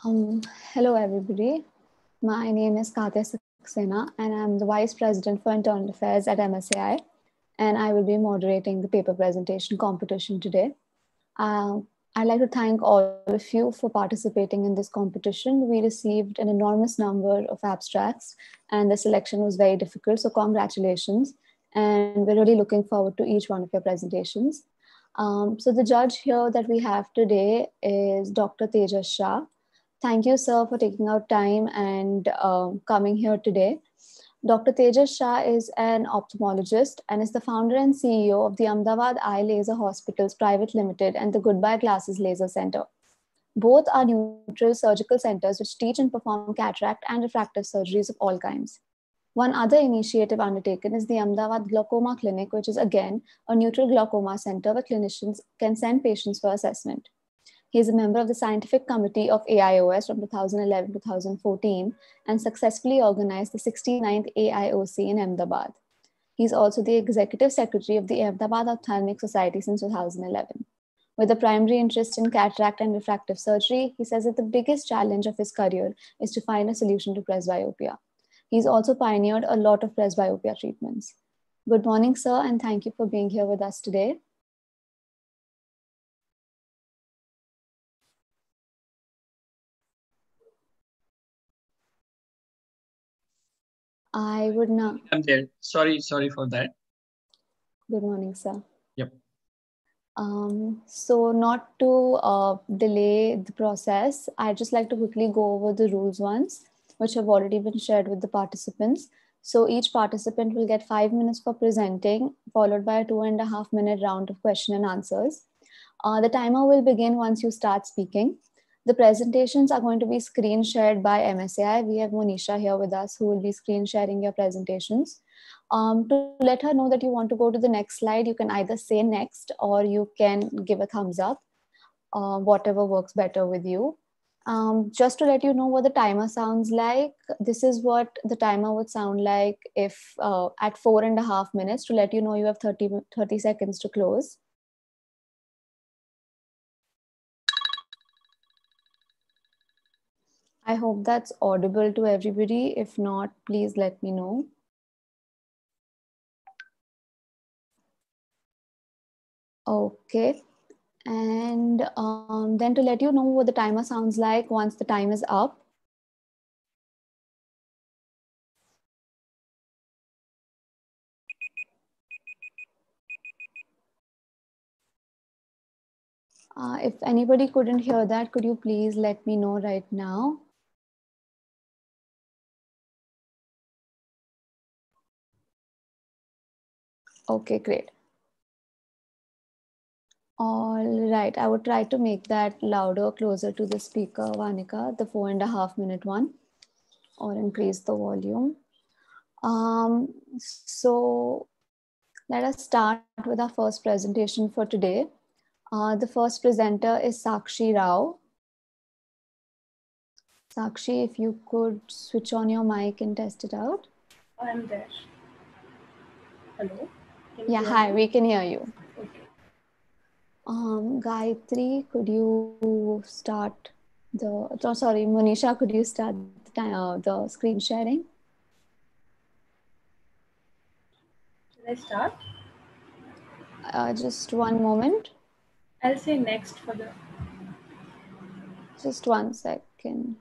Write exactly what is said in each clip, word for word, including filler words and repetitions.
Um, hello, everybody. My name is Katya Saxena, and I'm the Vice President for Internal Affairs at M S A I, and I will be moderating the paper presentation competition today. Uh, I'd like to thank all of you for participating in this competition. We received an enormous number of abstracts, and the selection was very difficult, so congratulations. And we're really looking forward to each one of your presentations. Um, so the judge here that we have today is Doctor Tejas Shah. Thank you, sir, for taking out time and um, coming here today. Doctor Tejas Shah is an ophthalmologist and is the founder and C E O of the Ahmedabad Eye Laser Hospitals Private Limited and the Goodbye Glasses Laser Center. Both are neutral surgical centers which teach and perform cataract and refractive surgeries of all kinds. One other initiative undertaken is the Ahmedabad Glaucoma Clinic, which is again a neutral glaucoma center where clinicians can send patients for assessment. He is a member of the scientific committee of A I O S from two thousand eleven to two thousand fourteen and successfully organized the sixty-ninth A I O C in Ahmedabad. He is also the executive secretary of the Ahmedabad Ophthalmic Society since two thousand eleven. With a primary interest in cataract and refractive surgery, he says that the biggest challenge of his career is to find a solution to presbyopia. He's also pioneered a lot of presbyopia treatments. Good morning, sir, and thank you for being here with us today. I would now. I'm there. Sorry, sorry for that. Good morning, sir. Yep. Um, so not to uh, delay the process, I'd just like to quickly go over the rules once, which have already been shared with the participants. So each participant will get five minutes for presenting, followed by a two and a half minute round of question and answers. Uh, the timer will begin once you start speaking. The presentations are going to be screen shared by M S A I. We have Monisha here with us who will be screen sharing your presentations. Um, to let her know that you want to go to the next slide, you can either say next or you can give a thumbs up, uh, whatever works better with you. Um, just to let you know what the timer sounds like, this is what the timer would sound like if uh, at four and a half minutes to let you know you have thirty, thirty seconds to close. I hope that's audible to everybody. If not, please let me know. Okay. And um, then to let you know what the timer sounds like once the time is up. Uh, if anybody couldn't hear that, could you please let me know right now? Okay, great. All right, I would try to make that louder, closer to the speaker, Vanika, the four and a half minute one, or increase the volume. Um, so let us start with our first presentation for today. Uh, the first presenter is Sakshi Rao. Sakshi, if you could switch on your mic and test it out. I'm there. Hello? Can yeah, hi, me? We can hear you. Okay. Um, Gayatri, could you start the, oh, sorry, Monisha, could you start the, uh, the screen sharing? Should I start? Uh, just one moment. I'll say next for the... Just one second.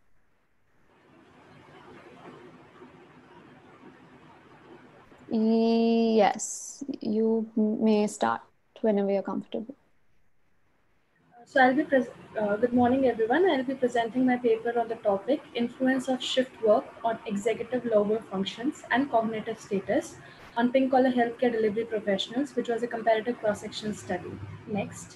Yes, you may start whenever you're comfortable. So I'll be, pres uh, good morning everyone. I'll be presenting my paper on the topic, Influence of Shift Work on Executive Lobar Functions and Cognitive Status on pink collar healthcare delivery professionals, which was a comparative cross-section study. Next.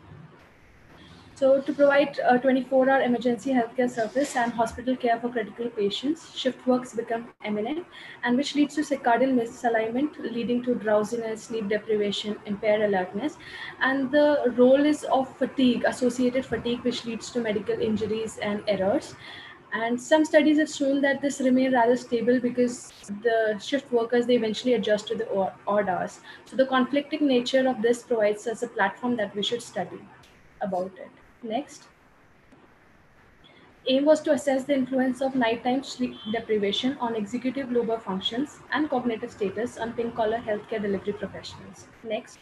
So to provide a twenty-four hour emergency healthcare service and hospital care for critical patients, shift works become eminent, and which leads to circadian misalignment, leading to drowsiness, sleep deprivation, impaired alertness. And the role is of fatigue, associated fatigue, which leads to medical injuries and errors. And some studies have shown that this remain rather stable because the shift workers, they eventually adjust to the odd hours. So the conflicting nature of this provides us a platform that we should study about it. Next. Aim was to assess the influence of nighttime sleep deprivation on executive lobar functions and cognitive status on pink-collar healthcare delivery professionals. Next.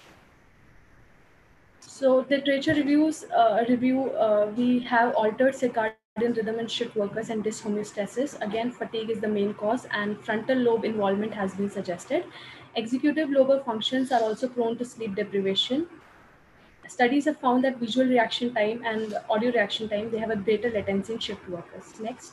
So the literature reviews uh, review, uh, we have altered circadian rhythm in shift workers and dyshomeostasis. Again, fatigue is the main cause, and frontal lobe involvement has been suggested. Executive lobar functions are also prone to sleep deprivation. Studies have found that visual reaction time and audio reaction time, they have a greater latency in shift workers. Next.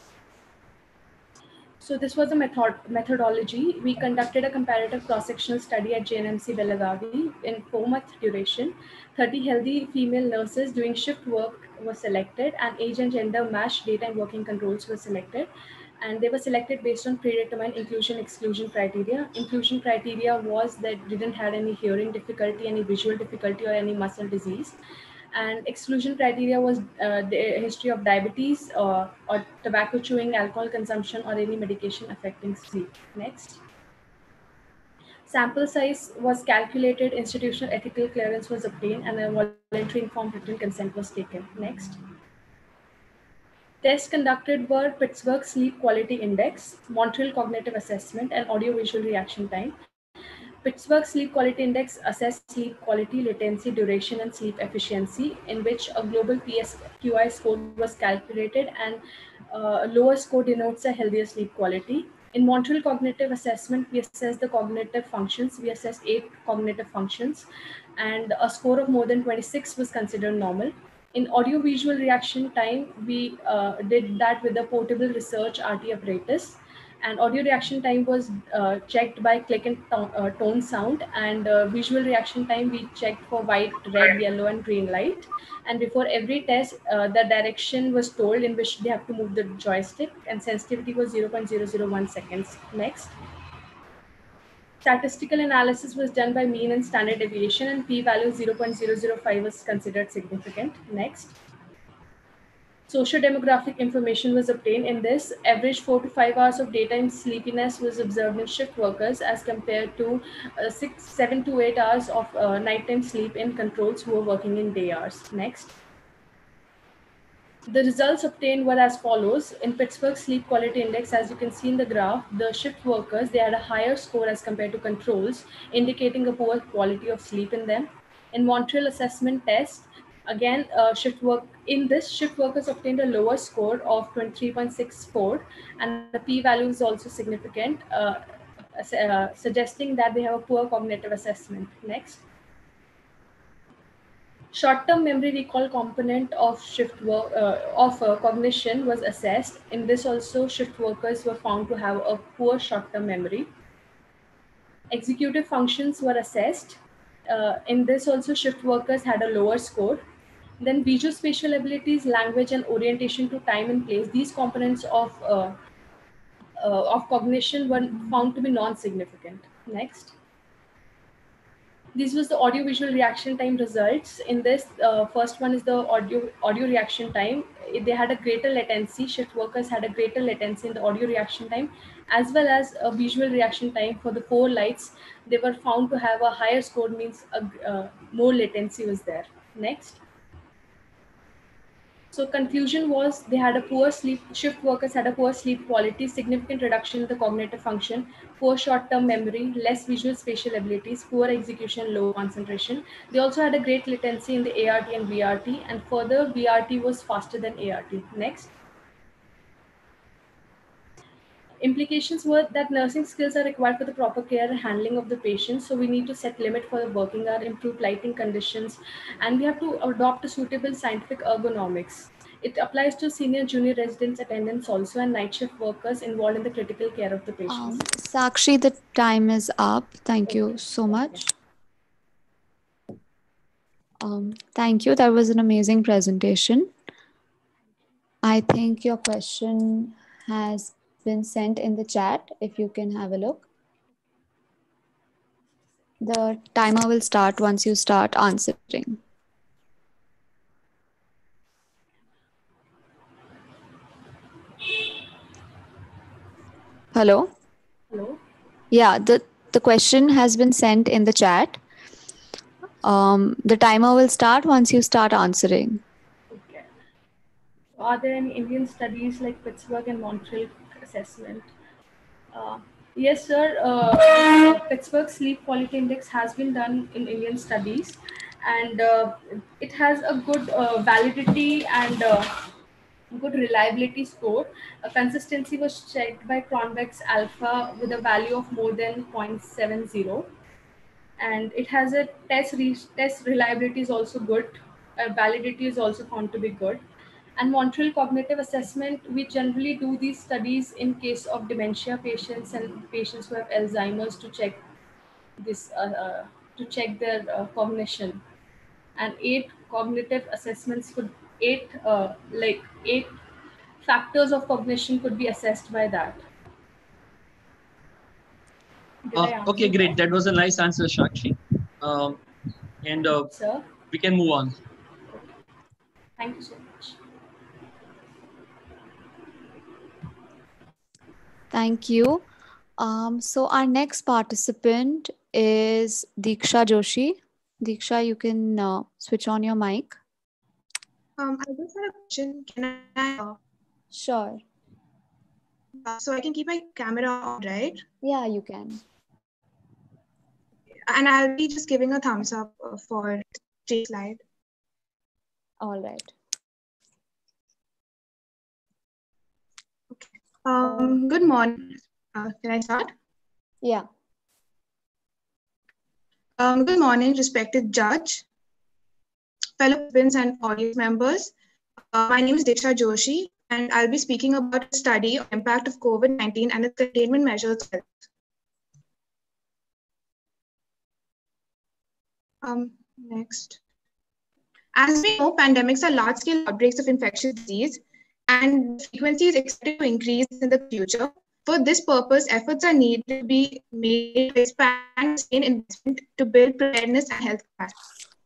So this was a method methodology. We conducted a comparative cross-sectional study at J N M C Belagavi in four-month duration. thirty healthy female nurses doing shift work were selected, and age and gender matched daytime working controls were selected. And they were selected based on predetermined inclusion-exclusion criteria. Inclusion criteria was that didn't have any hearing difficulty, any visual difficulty, or any muscle disease. And exclusion criteria was uh, the history of diabetes uh, or tobacco chewing, alcohol consumption, or any medication affecting sleep. Next. Sample size was calculated, institutional ethical clearance was obtained, and a voluntary informed written consent was taken. Next. Tests conducted were Pittsburgh Sleep Quality Index, Montreal Cognitive Assessment, and audio-visual reaction time. Pittsburgh Sleep Quality Index assessed sleep quality, latency, duration, and sleep efficiency, in which a global P S Q I score was calculated, and uh, a lower score denotes a healthier sleep quality. In Montreal Cognitive Assessment, we assessed the cognitive functions. We assessed eight cognitive functions, and a score of more than twenty-six was considered normal. In audio-visual reaction time, we uh, did that with a portable research R T apparatus. And audio reaction time was uh, checked by click and to- uh, tone sound, and uh, visual reaction time we checked for white, red, yellow, and green light. And before every test, uh, the direction was told in which they have to move the joystick, and sensitivity was zero point zero zero one seconds. Next. Statistical analysis was done by mean and standard deviation, and p-value zero point zero zero five was considered significant. Next. Socio-demographic information was obtained in this. Average four to five hours of daytime sleepiness was observed in shift workers as compared to uh, six, seven to eight hours of uh, nighttime sleep in controls who were working in day hours. Next. The results obtained were as follows. In Pittsburgh Sleep Quality Index, as you can see in the graph, the shift workers, they had a higher score as compared to controls, indicating a poor quality of sleep in them. In Montreal Assessment Test, again, uh, shift work in this shift workers obtained a lower score of twenty-three point six four, and the p-value is also significant, uh, uh, suggesting that they have a poor cognitive assessment. Next. Short-term memory recall component of shift work uh, of uh, cognition was assessed. In this also, shift workers were found to have a poor short-term memory. Executive functions were assessed. Uh, in this also, shift workers had a lower score. Then visuospatial abilities, language, and orientation to time and place, these components of, uh, uh, of cognition were found to be non-significant. Next. This was the audio-visual reaction time results. In this, uh, first one is the audio audio reaction time. They had a greater latency. Shift workers had a greater latency in the audio reaction time, as well as a visual reaction time for the four lights. They were found to have a higher score, means a, uh, more latency was there. Next. So conclusion was they had a poor sleep, shift workers had a poor sleep quality, significant reduction in the cognitive function, poor short-term memory, less visual spatial abilities, poor execution, low concentration. They also had a great latency in the A R T and V R T, and further V R T was faster than A R T. Next. Implications were that nursing skills are required for the proper care and handling of the patient. So we need to set limit for the working hour, improve lighting conditions, and we have to adopt a suitable scientific ergonomics. It applies to senior junior residents, attendants also, and night shift workers involved in the critical care of the patients. Um, Sakshi, the time is up. Thank you Okay. so much. Um, thank you. That was an amazing presentation. I think your question has been sent in the chat. If you can have a look. The timer will start once you start answering. Hello? Hello? Yeah, the, the question has been sent in the chat. Um, the timer will start once you start answering. Okay. Are there any Indian studies like Pittsburgh and Montreal assessment? Uh, yes, sir. Uh, Pittsburgh Sleep Quality Index has been done in Indian studies, and uh, it has a good uh, validity and uh, good reliability score. Uh, consistency was checked by Cronbach's Alpha with a value of more than zero point seven zero, and it has a test re- test reliability is also good. Uh, validity is also found to be good. And Montreal Cognitive Assessment, we generally do these studies in case of dementia patients and patients who have Alzheimer's to check this uh, uh, to check their uh, cognition. And eight cognitive assessments could eight uh, like eight factors of cognition could be assessed by that. Did I Uh, answer okay, great. that? That was a nice answer, Shakshi. Um, and uh, Sir, we can move on. thank you so much. Thank you. Um, so our next participant is Diksha Joshi. Diksha, you can uh, switch on your mic. Um, I just had a question. Can I? Uh, Sure. uh, so I can keep my camera on, right? Yeah, you can. And I'll be just giving a thumbs up uh, for the slide. All right. Okay. Um, good morning. Uh, can I start? Yeah. Um, good morning, respected judge, fellow participants and audience members. Uh, my name is Diksha Joshi, and I'll be speaking about a study on the impact of COVID nineteen and its containment measures on health. Um, next. As we know, pandemics are large-scale outbreaks of infectious disease, and the frequency is expected to increase in the future. For this purpose, efforts are needed to be made to expand sustained investment to build preparedness and health capacity.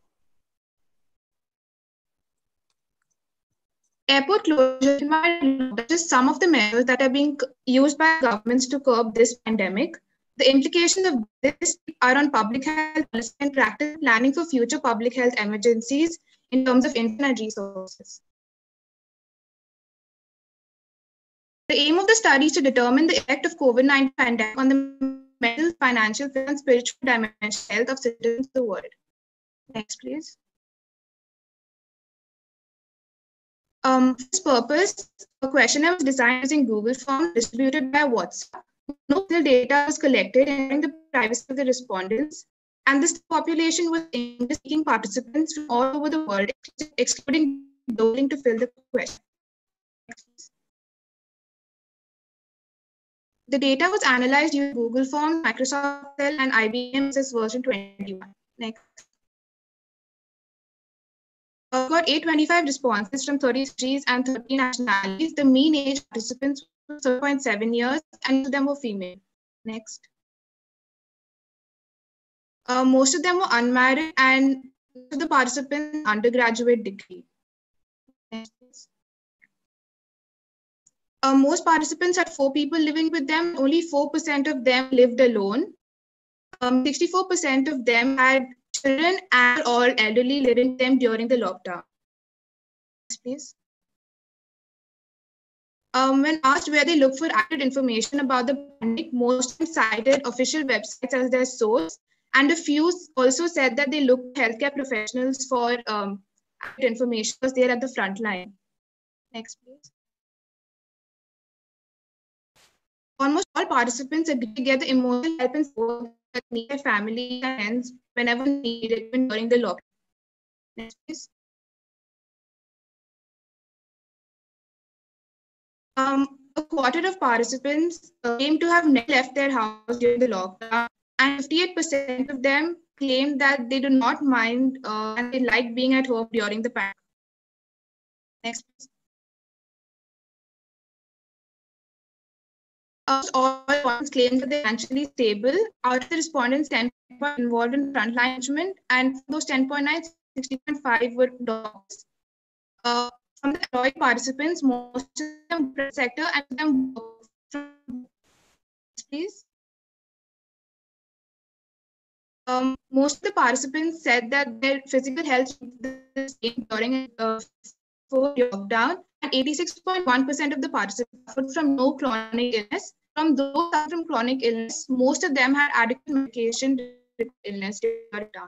Airport closure are just some of the measures that are being used by governments to curb this pandemic. The implications of this are on public health policy and practice planning for future public health emergencies in terms of internet resources. The aim of the study is to determine the effect of COVID nineteen pandemic on the mental, financial, and spiritual dimension health of citizens of the world. Next, please. Um, for this purpose, a questionnaire was designed using Google Forms distributed by WhatsApp. No personal data was collected, ensuring the privacy of the respondents. And this population was English-speaking participants from all over the world, excluding those willing to fill the question. The data was analyzed using Google Forms, Microsoft Excel, and I B M S version twenty-one. Next. Uh, got eight hundred twenty-five responses from thirty countries and thirty nationalities. The mean age of participants was seven point seven years, and most of them were female. Next. Uh, most of them were unmarried, and most of the participants undergraduate degree. Next. Uh, most participants had four people living with them. Only four percent of them lived alone. Um, sixty-four percent of them had children and or elderly living with them during the lockdown. Next, please. Um, when asked where they look for accurate information about the pandemic, most cited official websites as their source, and a few also said that they look at healthcare professionals for um, accurate information because they're at the front line. Next, please. Almost all participants agree to get the emotional help and support that need their family and friends whenever needed, even during the lockdown. Next, please. Um, a quarter of participants uh, claim to have never left their house during the lockdown, and fifty-eight percent of them claim that they do not mind uh, and they like being at home during the pandemic. Next, please. Almost all respondents claim that they're financially stable. Out of the respondents, ten point involved in frontline management, and for those ten point nine, sixty point five were doctors. Uh, from the employed participants, most of them private sector and them work from, please. Um, most of the participants said that their physical health was the same during uh, before lockdown, and eighty-six point one percent of the participants suffered from no chronic illness. From those suffering from chronic illness, most of them had adequate medication for illness during lockdown.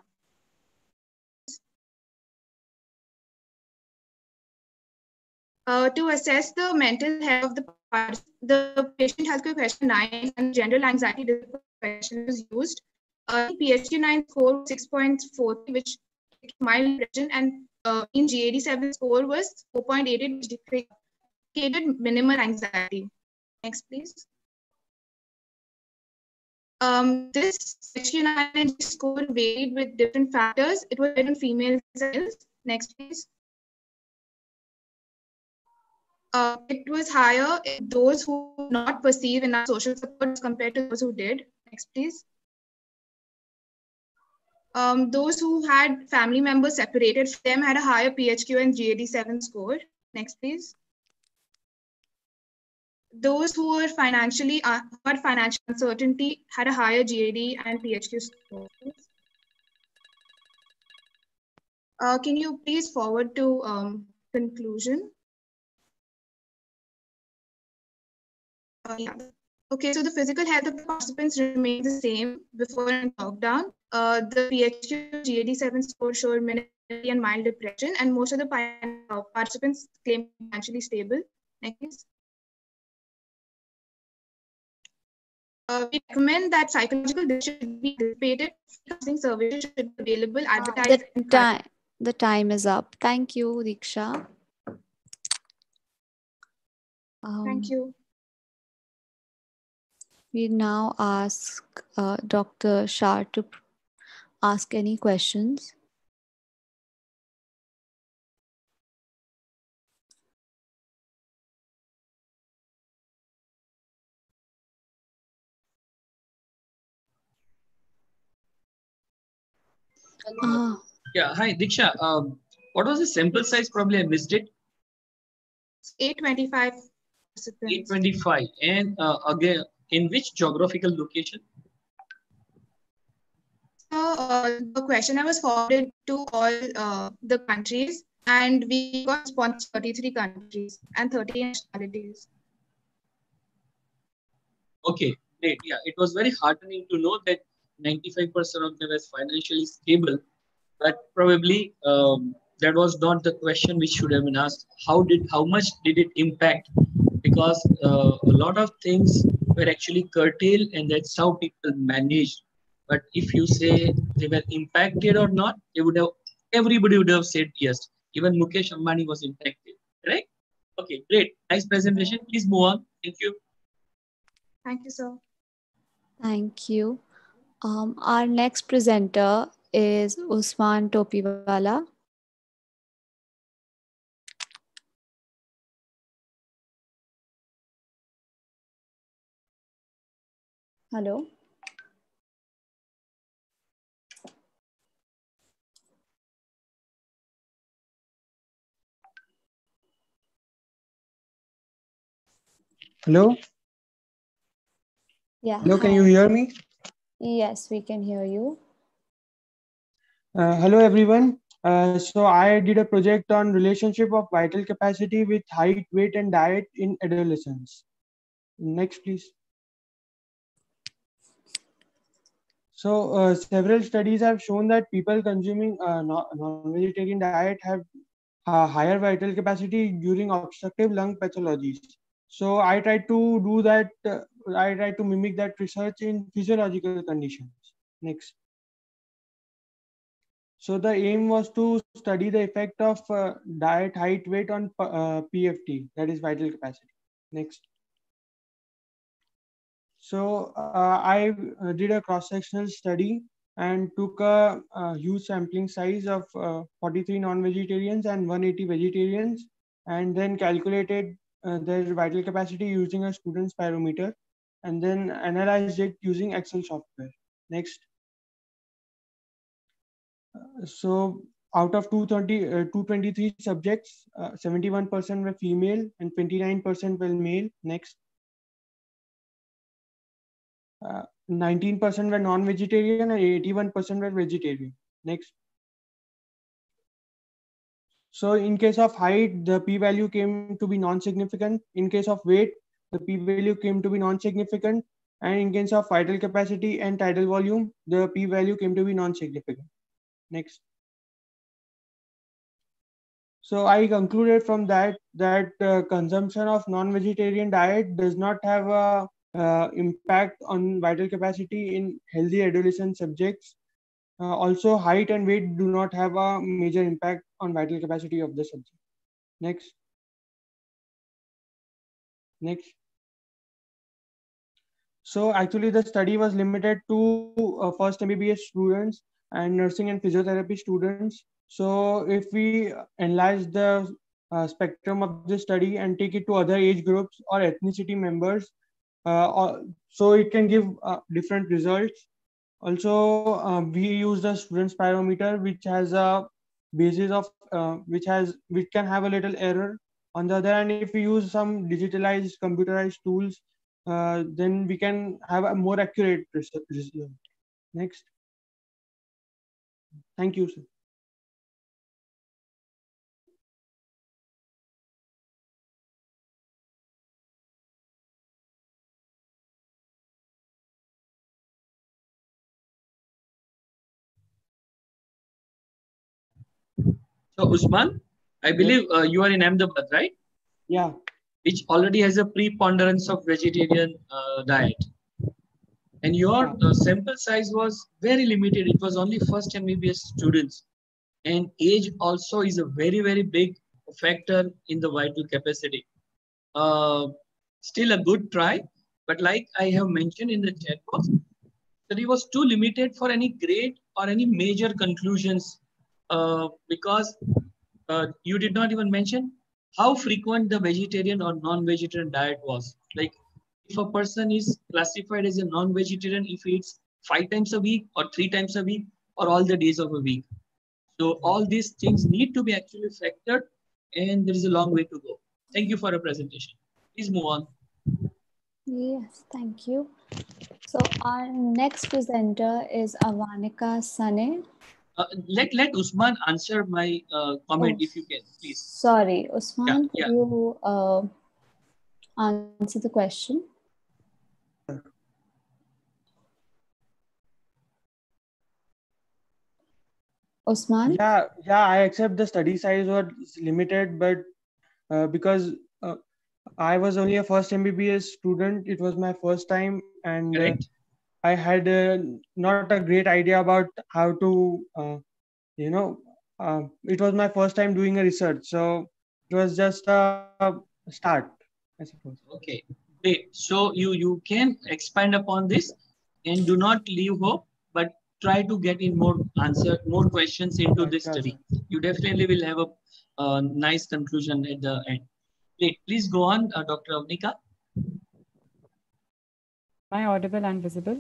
Uh, to assess the mental health of the participants, the patient healthcare questionnaire and general anxiety question was used. Uh, P H Q nine score was six point four three, which mild depression, and uh, in G A D seven score was four point eight eight, which indicated minimal anxiety. Next, please. Um, this P H Q nine score varied with different factors. It was in females and males. Next, please. Uh, it was higher in those who did not perceive enough social support as compared to those who did. Next, please. Um, those who had family members separated from them had a higher P H Q and G A D seven score. Next, please. Those who were financially uh, who had financial uncertainty had a higher G A D and P H Q score. Uh, can you please forward to um, conclusion? Uh, yeah. Okay, so the physical health of the participants remained the same before and lockdown. Uh, the P H Q G A D seven score showed minimal and mild depression, and most of the participants claimed financially stable. Next. Uh, we recommend that psychological distress should be dissipated. Counseling services should be available, advertised. The, time, the time is up. Thank you, Diksha. Um, Thank you. We now ask uh, Doctor Shah to ask any questions. Uh, yeah, hi, Diksha. Um, what was the sample size? Probably I missed it. eight twenty-five. eight twenty-five. And uh, again, in which geographical location? So uh, the questionnaire was forwarded to all uh, the countries, and we got response to thirty-three countries and thirty nationalities. Okay, great. Yeah, it was very heartening to know that ninety-five percent of them was financially stable, but probably um, that was not the question which should have been asked. How did, how much did it impact? Because uh, a lot of things were actually curtailed, and that's how people managed. But if you say they were impacted or not, they would have, everybody would have said yes. Even Mukesh Ambani was impacted, right? Okay, great. Nice presentation. Please move on. Thank you. Thank you, sir. Thank you. Um, our next presenter is Usman Topiwala. Hello. Hello? Yeah. Hello, hi. can you hear me? Yes, we can hear you. Uh, hello, everyone. Uh, so I did a project on relationship of vital capacity with height, weight, and diet in adolescents. Next, please. So uh, several studies have shown that people consuming uh, non-vegetarian diet have uh, higher vital capacity during obstructive lung pathologies. So I tried to do that. Uh, I tried to mimic that research in physiological conditions. Next. So the aim was to study the effect of uh, diet, height, weight on uh, P F T, that is vital capacity. Next. So uh, I did a cross-sectional study and took a, a huge sampling size of uh, forty-three non-vegetarians and one hundred eighty vegetarians, and then calculated uh, their vital capacity using a student spirometer, and then analyzed it using Excel software. Next. Uh, so out of two hundred thirty, uh, two hundred twenty-three subjects, uh, seventy-one percent were female and twenty-nine percent were male. Next. Uh, nineteen percent were non-vegetarian and eighty-one percent were vegetarian. Next. So in case of height, the p-value came to be non-significant. In case of weight, the p-value came to be non-significant. And in case of vital capacity and tidal volume, the p-value came to be non-significant. Next. So I concluded from that that uh, consumption of non-vegetarian diet does not have a uh, impact on vital capacity in healthy adolescent subjects. Uh, also, height and weight do not have a major impact on vital capacity of the subject. Next. Next. So actually the study was limited to uh, first M B B S students and nursing and physiotherapy students. So if we enlarge the uh, spectrum of this study and take it to other age groups or ethnicity members, uh, or, so it can give uh, different results. Also, uh, we use the student spirometer, which has a basis of uh, which has which can have a little error. On the other hand, if we use some digitalized computerized tools, uh, then we can have a more accurate result. Next. Thank you, sir. So Usman, I believe uh, you are in Ahmedabad, right? Yeah. Which already has a preponderance of vegetarian uh, diet. And your uh, sample size was very limited. It was only first M B B S students. And age also is a very, very big factor in the vital capacity. Uh, still a good try. But like I have mentioned in the chat box, study was too limited for any great or any major conclusions uh, because uh, you did not even mention how frequent the vegetarian or non-vegetarian diet was. Like if a person is classified as a non-vegetarian, if it's five times a week or three times a week or all the days of a week. So all these things need to be actually factored and there is a long way to go. Thank you for your presentation. Please move on. Yes, thank you. So our next presenter is Avanika Sane. Uh, let, let Usman answer my uh, comment oh, if you can, please. Sorry, Usman, yeah, yeah. could you uh, answer the question? Usman? Yeah, yeah, I accept the study size was limited, but uh, because uh, I was only a first M B B S student, it was my first time, and uh, I had uh, not a great idea about how to, uh, you know, uh, it was my first time doing a research, so it was just a start, I suppose. Okay, great. So you you can expand upon this, and do not leave hope, but try to get in more answer, more questions into this study. You definitely will have a, a nice conclusion at the end. Great. Please go on, uh, Doctor Avanika. Am I audible and visible?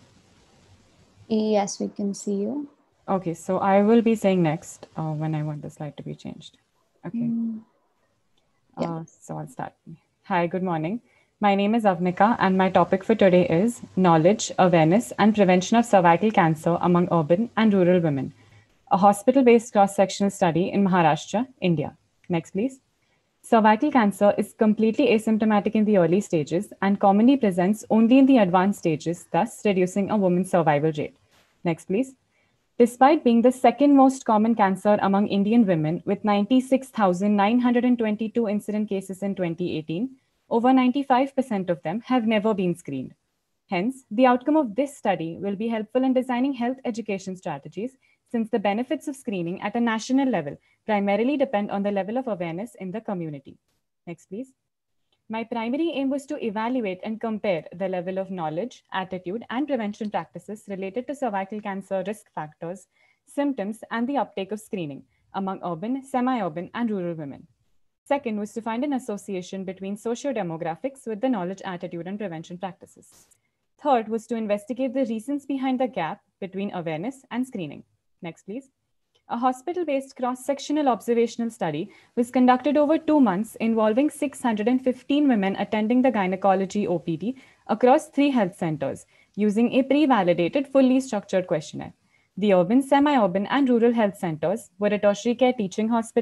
Yes, we can see you. Okay, so I will be saying next uh, when I want the slide to be changed. Okay. Mm. Yeah. Uh, so I'll start. Hi, good morning. My name is Avanika and my topic for today is knowledge, awareness and prevention of cervical cancer among urban and rural women. A hospital-based cross-sectional study in Maharashtra, India. Next, please. Cervical cancer is completely asymptomatic in the early stages and commonly presents only in the advanced stages, thus reducing a woman's survival rate. Next, please. Despite being the second most common cancer among Indian women with ninety-six thousand nine hundred twenty-two incident cases in twenty eighteen, over ninety-five percent of them have never been screened. Hence, the outcome of this study will be helpful in designing health education strategies since the benefits of screening at a national level primarily depend on the level of awareness in the community. Next, please. My primary aim was to evaluate and compare the level of knowledge, attitude, and prevention practices related to cervical cancer risk factors, symptoms, and the uptake of screening among urban, semi-urban, and rural women. Second was to find an association between socio-demographics with the knowledge, attitude, and prevention practices. Third was to investigate the reasons behind the gap between awareness and screening. Next, please. A hospital-based cross-sectional observational study was conducted over two months involving six hundred fifteen women attending the gynecology O P D across three health centers using a pre-validated, fully structured questionnaire. The urban, semi-urban, and rural health centers were a tertiary care teaching hospital,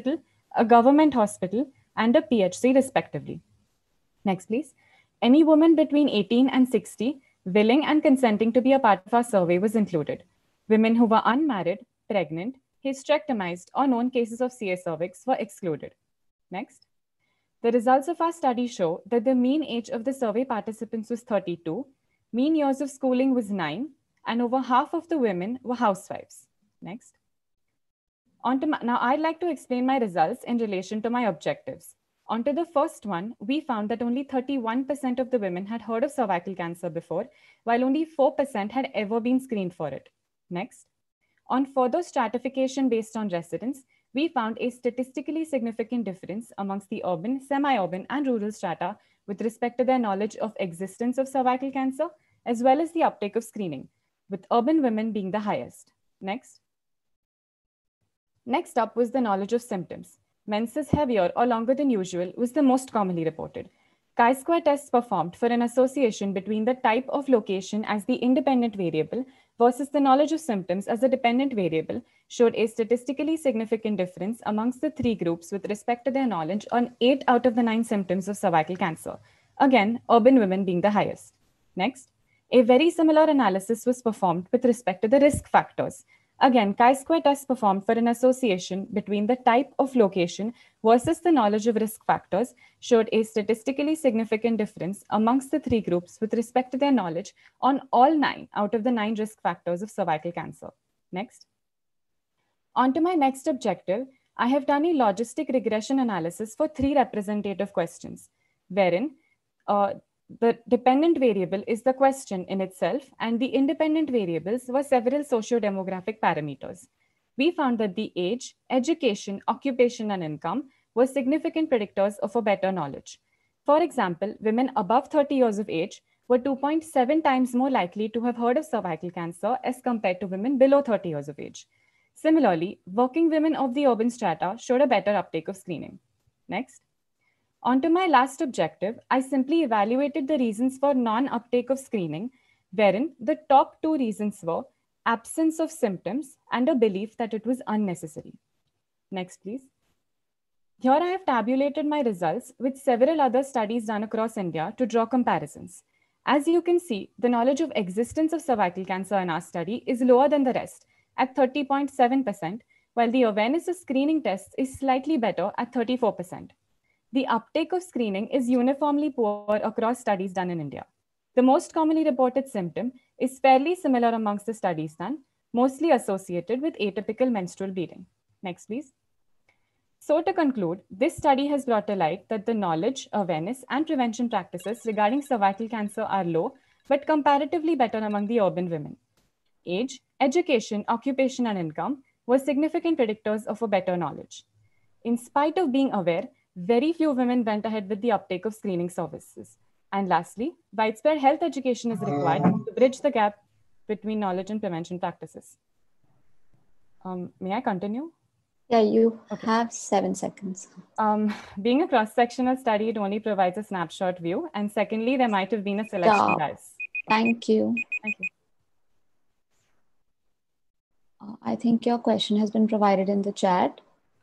a government hospital, and a P H C respectively. Next, please. Any woman between eighteen and sixty willing and consenting to be a part of our survey was included. Women who were unmarried, pregnant, hysterectomized, or known cases of C A cervix were excluded. Next. The results of our study show that the mean age of the survey participants was thirty-two, mean years of schooling was nine, and over half of the women were housewives. Next. On to my, now, I'd like to explain my results in relation to my objectives. On to the first one, we found that only thirty-one percent of the women had heard of cervical cancer before, while only four percent had ever been screened for it. Next. On further stratification based on residence, we found a statistically significant difference amongst the urban, semi-urban, and rural strata with respect to their knowledge of existence of cervical cancer, as well as the uptake of screening, with urban women being the highest. Next. Next up was the knowledge of symptoms. Menses heavier or longer than usual was the most commonly reported. Chi-square tests performed for an association between the type of location as the independent variable versus the knowledge of symptoms as a dependent variable showed a statistically significant difference amongst the three groups with respect to their knowledge on eight out of the nine symptoms of cervical cancer. Again, urban women being the highest. Next, a very similar analysis was performed with respect to the risk factors. Again, chi-square tests performed for an association between the type of location versus the knowledge of risk factors showed a statistically significant difference amongst the three groups with respect to their knowledge on all nine out of the nine risk factors of cervical cancer. Next. On to my next objective, I have done a logistic regression analysis for three representative questions, wherein uh, the dependent variable is the question in itself, and the independent variables were several socio-demographic parameters. We found that the age, education, occupation, and income were significant predictors of a better knowledge. For example, women above thirty years of age were two point seven times more likely to have heard of cervical cancer as compared to women below thirty years of age. Similarly, working women of the urban strata showed a better uptake of screening. Next. On to my last objective, I simply evaluated the reasons for non-uptake of screening, wherein the top two reasons were absence of symptoms and a belief that it was unnecessary. Next, please. Here I have tabulated my results with several other studies done across India to draw comparisons. As you can see, the knowledge of existence of cervical cancer in our study is lower than the rest at thirty point seven percent, while the awareness of screening tests is slightly better at thirty-four percent. The uptake of screening is uniformly poor across studies done in India. The most commonly reported symptom is fairly similar amongst the studies done, mostly associated with atypical menstrual bleeding. Next, please. So to conclude, this study has brought to light that the knowledge, awareness, and prevention practices regarding cervical cancer are low, but comparatively better among the urban women. Age, education, occupation, and income were significant predictors of a better knowledge. In spite of being aware, very few women went ahead with the uptake of screening services. And lastly, widespread health education is required to bridge the gap between knowledge and prevention practices. Um, may I continue? Yeah, you Okay. have seven seconds. Um, being a cross-sectional study, it only provides a snapshot view. And secondly, there might have been a selection Stop. bias. Thank you. Thank you. Uh, I think your question has been provided in the chat.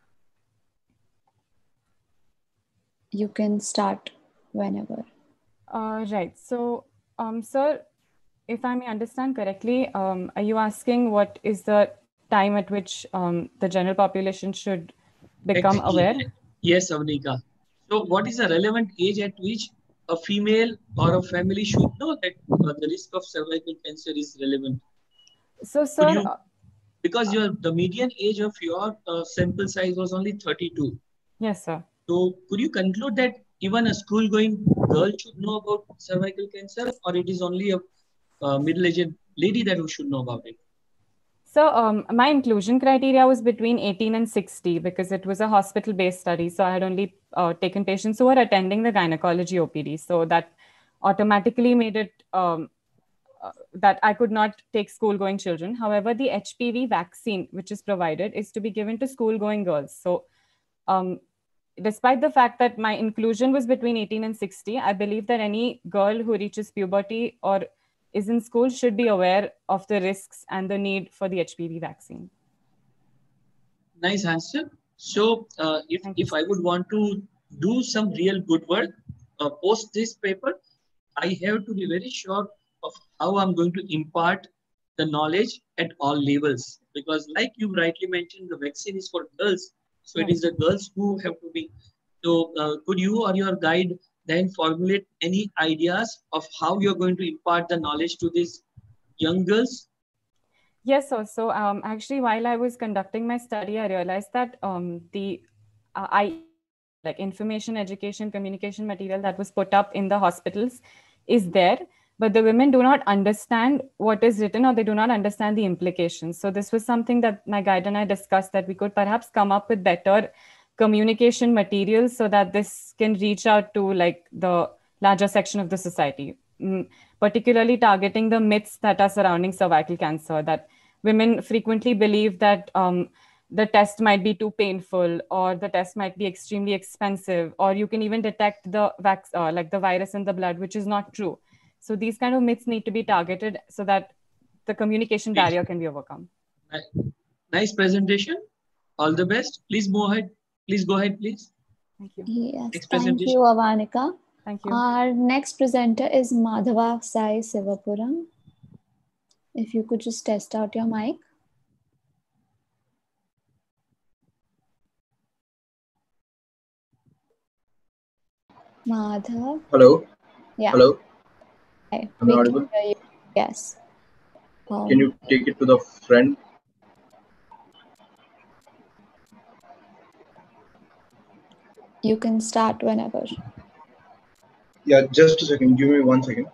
You can start whenever. Uh, right. So, um, sir, if I may understand correctly, um, are you asking what is the time at which um, the general population should become Actually, aware? Yes, Avnika. So what is the relevant age at which a female or a family should know that uh, the risk of cervical cancer is relevant? So, Could sir, you, uh, because your the median age of your uh, sample size was only thirty-two. yes, sir. So could you conclude that even a school-going girl should know about cervical cancer, or it is only a uh, middle-aged lady that who should know about it? So um, my inclusion criteria was between eighteen and sixty because it was a hospital-based study. So I had only uh, taken patients who were attending the gynecology O P D. So that automatically made it um, uh, that I could not take school-going children. However, the H P V vaccine, which is provided, is to be given to school-going girls. So um, despite the fact that my inclusion was between eighteen and sixty, I believe that any girl who reaches puberty or is in school should be aware of the risks and the need for the H P V vaccine. Nice answer. So uh, if, if I would want to do some real good work, uh, post this paper, I have to be very sure of how I'm going to impart the knowledge at all levels. Because like you rightly mentioned, the vaccine is for girls. So it is the girls who have to be. So uh, could you or your guide then formulate any ideas of how you're going to impart the knowledge to these young girls? Yes, so, so um, actually, while I was conducting my study, I realized that um, the uh, I like information, education, communication material that was put up in the hospitals is there, but the women do not understand what is written, or they do not understand the implications. So this was something that my guide and I discussed, that we could perhaps come up with better communication materials so that this can reach out to like the larger section of the society, mm, particularly targeting the myths that are surrounding cervical cancer, that women frequently believe that um, the test might be too painful, or the test might be extremely expensive, or you can even detect the vac- uh, like the virus in the blood, which is not true. So these kind of myths need to be targeted so that the communication barrier can be overcome. Nice presentation. All the best. Please go ahead. Please go ahead, please. Thank you. Yes, Next thank you, Avanika. Thank you. Our next presenter is Madhava Sai Sivapuram. If you could just test out your mic. Madhav. Hello. Yeah. Hello. Hi. Am We I can audible? hear you. Yes. Um, Can you take it to the front? You can start whenever. Yeah, just a second. Give me one second.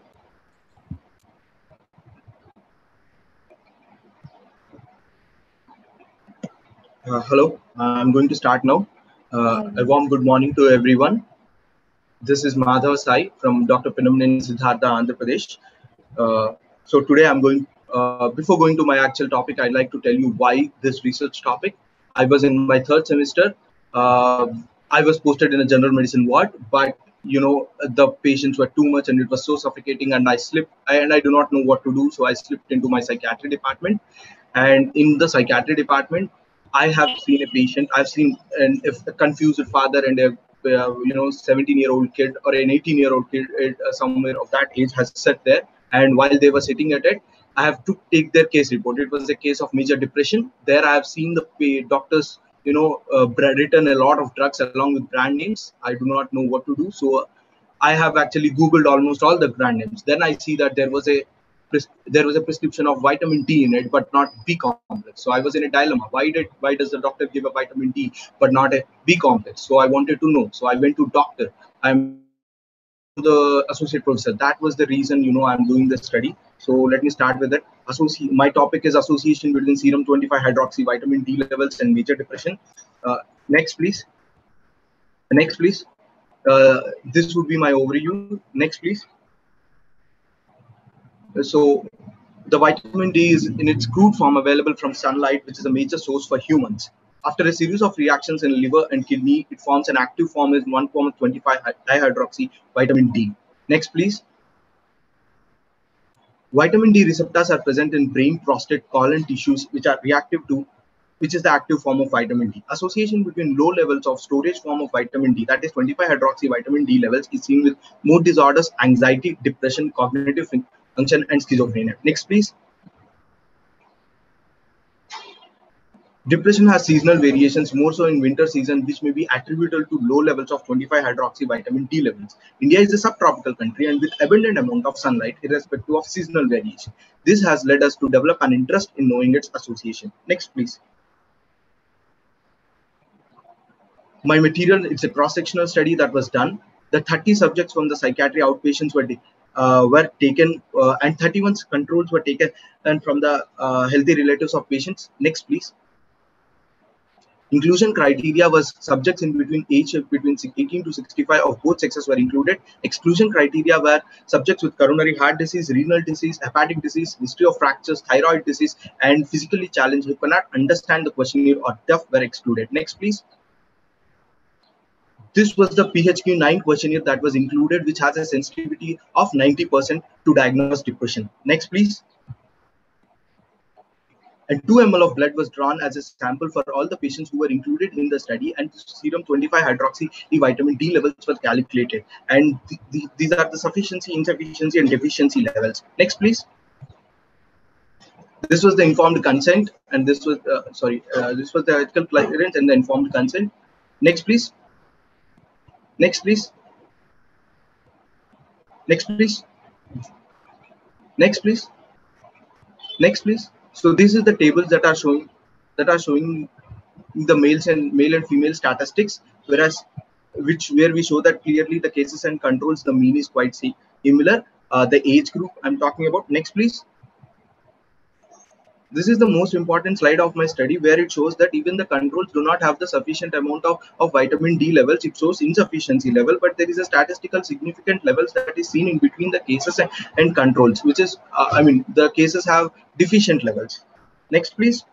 Uh, hello. I'm going to start now. Uh, a warm good morning to everyone. This is Madhav Sai from Doctor Phenomenon Siddhartha, Andhra Pradesh. Uh, so today I'm going, uh, before going to my actual topic, I'd like to tell you why this research topic. I was in my third semester. Uh, I was posted in a general medicine ward, but you know, the patients were too much and it was so suffocating, and I slipped and I do not know what to do. So I slipped into my psychiatry department, and in the psychiatry department, I have seen a patient. I've seen an, if a confused father and a uh, you know seventeen year old kid or an eighteen year old kid uh, somewhere of that age has sat there, and while they were sitting at it, I have to take their case report. It was a case of major depression. There I have seen the doctors you know uh, written a lot of drugs along with brand names. I do not know what to do, so I have actually googled almost all the brand names. Then I see that there was a there was a prescription of vitamin D in it, but not B complex. So I was in a dilemma. Why did why does the doctor give a vitamin D but not a B complex? So I wanted to know. So I went to doctor. I'm the associate professor. That was the reason you know I'm doing this study. So let me start with it. Associ- my topic is association between serum twenty-five hydroxy vitamin D levels and major depression. Uh, next, please. Next, please. Uh, this would be my overview. Next, please. So the vitamin D is in its crude form available from sunlight, which is a major source for humans. After a series of reactions in liver and kidney, it forms an active form in one form of twenty-five dihydroxy vitamin D. Next, please. Vitamin D receptors are present in brain, prostate, colon tissues, which are reactive to, which is the active form of vitamin D. Association between low levels of storage form of vitamin D, that is twenty-five hydroxy vitamin D levels, is seen with mood disorders, anxiety, depression, cognitive function, and schizophrenia. Next, please. Depression has seasonal variations, more so in winter season, which may be attributable to low levels of twenty-five hydroxy vitamin D levels. India is a subtropical country and with abundant amount of sunlight, irrespective of seasonal variation. This has led us to develop an interest in knowing its association. Next, please. My material, it's a cross-sectional study that was done. The thirty subjects from the psychiatry outpatients were uh, were taken, uh, and thirty-one controls were taken and from the uh, healthy relatives of patients. Next, please. Inclusion criteria was subjects in between age between eighteen to sixty-five of both sexes were included. Exclusion criteria were subjects with coronary heart disease, renal disease, hepatic disease, history of fractures, thyroid disease, and physically challenged who cannot understand the questionnaire or deaf were excluded. Next, please. This was the P H Q nine questionnaire that was included, which has a sensitivity of ninety percent to diagnose depression. Next, please. and two milliliters of blood was drawn as a sample for all the patients who were included in the study, and serum twenty-five hydroxy vitamin D levels were calculated. And th th these are the sufficiency, insufficiency, and deficiency levels. Next, please. This was the informed consent, and this was uh, sorry, uh, this was the ethical clearance and the informed consent. Next, please. Next, please. Next, please. Next, please. Next, please. So this is the tables that are showing that are showing the males and male and female statistics, whereas which where we show that clearly the cases and controls, the mean is quite similar. Uh, the age group I'm talking about. Next, please. This is the most important slide of my study, where it shows that even the controls do not have the sufficient amount of, of vitamin D levels. It shows insufficiency level, but there is a statistical significant levels that is seen in between the cases and, and controls, which is, uh, I mean, the cases have deficient levels. Next, please.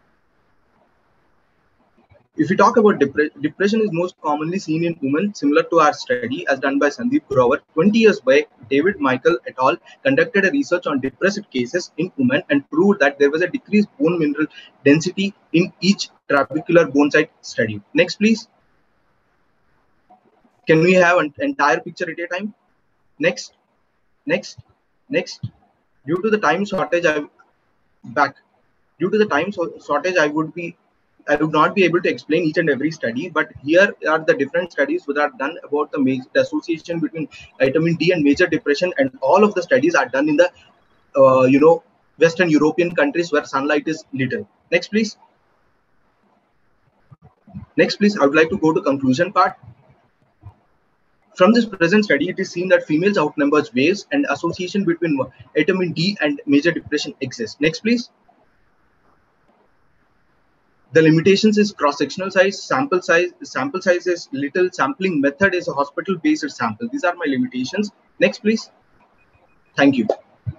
If we talk about depre depression is most commonly seen in women, similar to our study as done by Sandeep Grover. twenty years back, David Michael et al. Conducted a research on depressed cases in women and proved that there was a decreased bone mineral density in each trabecular bone site study. Next, please. Can we have an entire picture at a time? Next, next, next. Due to the time shortage, I back. Due to the time shortage, I would be I would not be able to explain each and every study, but here are the different studies that are done about the, major, the association between vitamin D and major depression, and all of the studies are done in the, uh, you know, Western European countries where sunlight is little. Next, please. Next, please. I would like to go to conclusion part. From this present study, it is seen that females outnumbers males, and association between vitamin D and major depression exists. Next, please. The limitations is cross-sectional size, sample size, sample size is little, sampling method is a hospital-based sample. These are my limitations. Next, please. Thank you.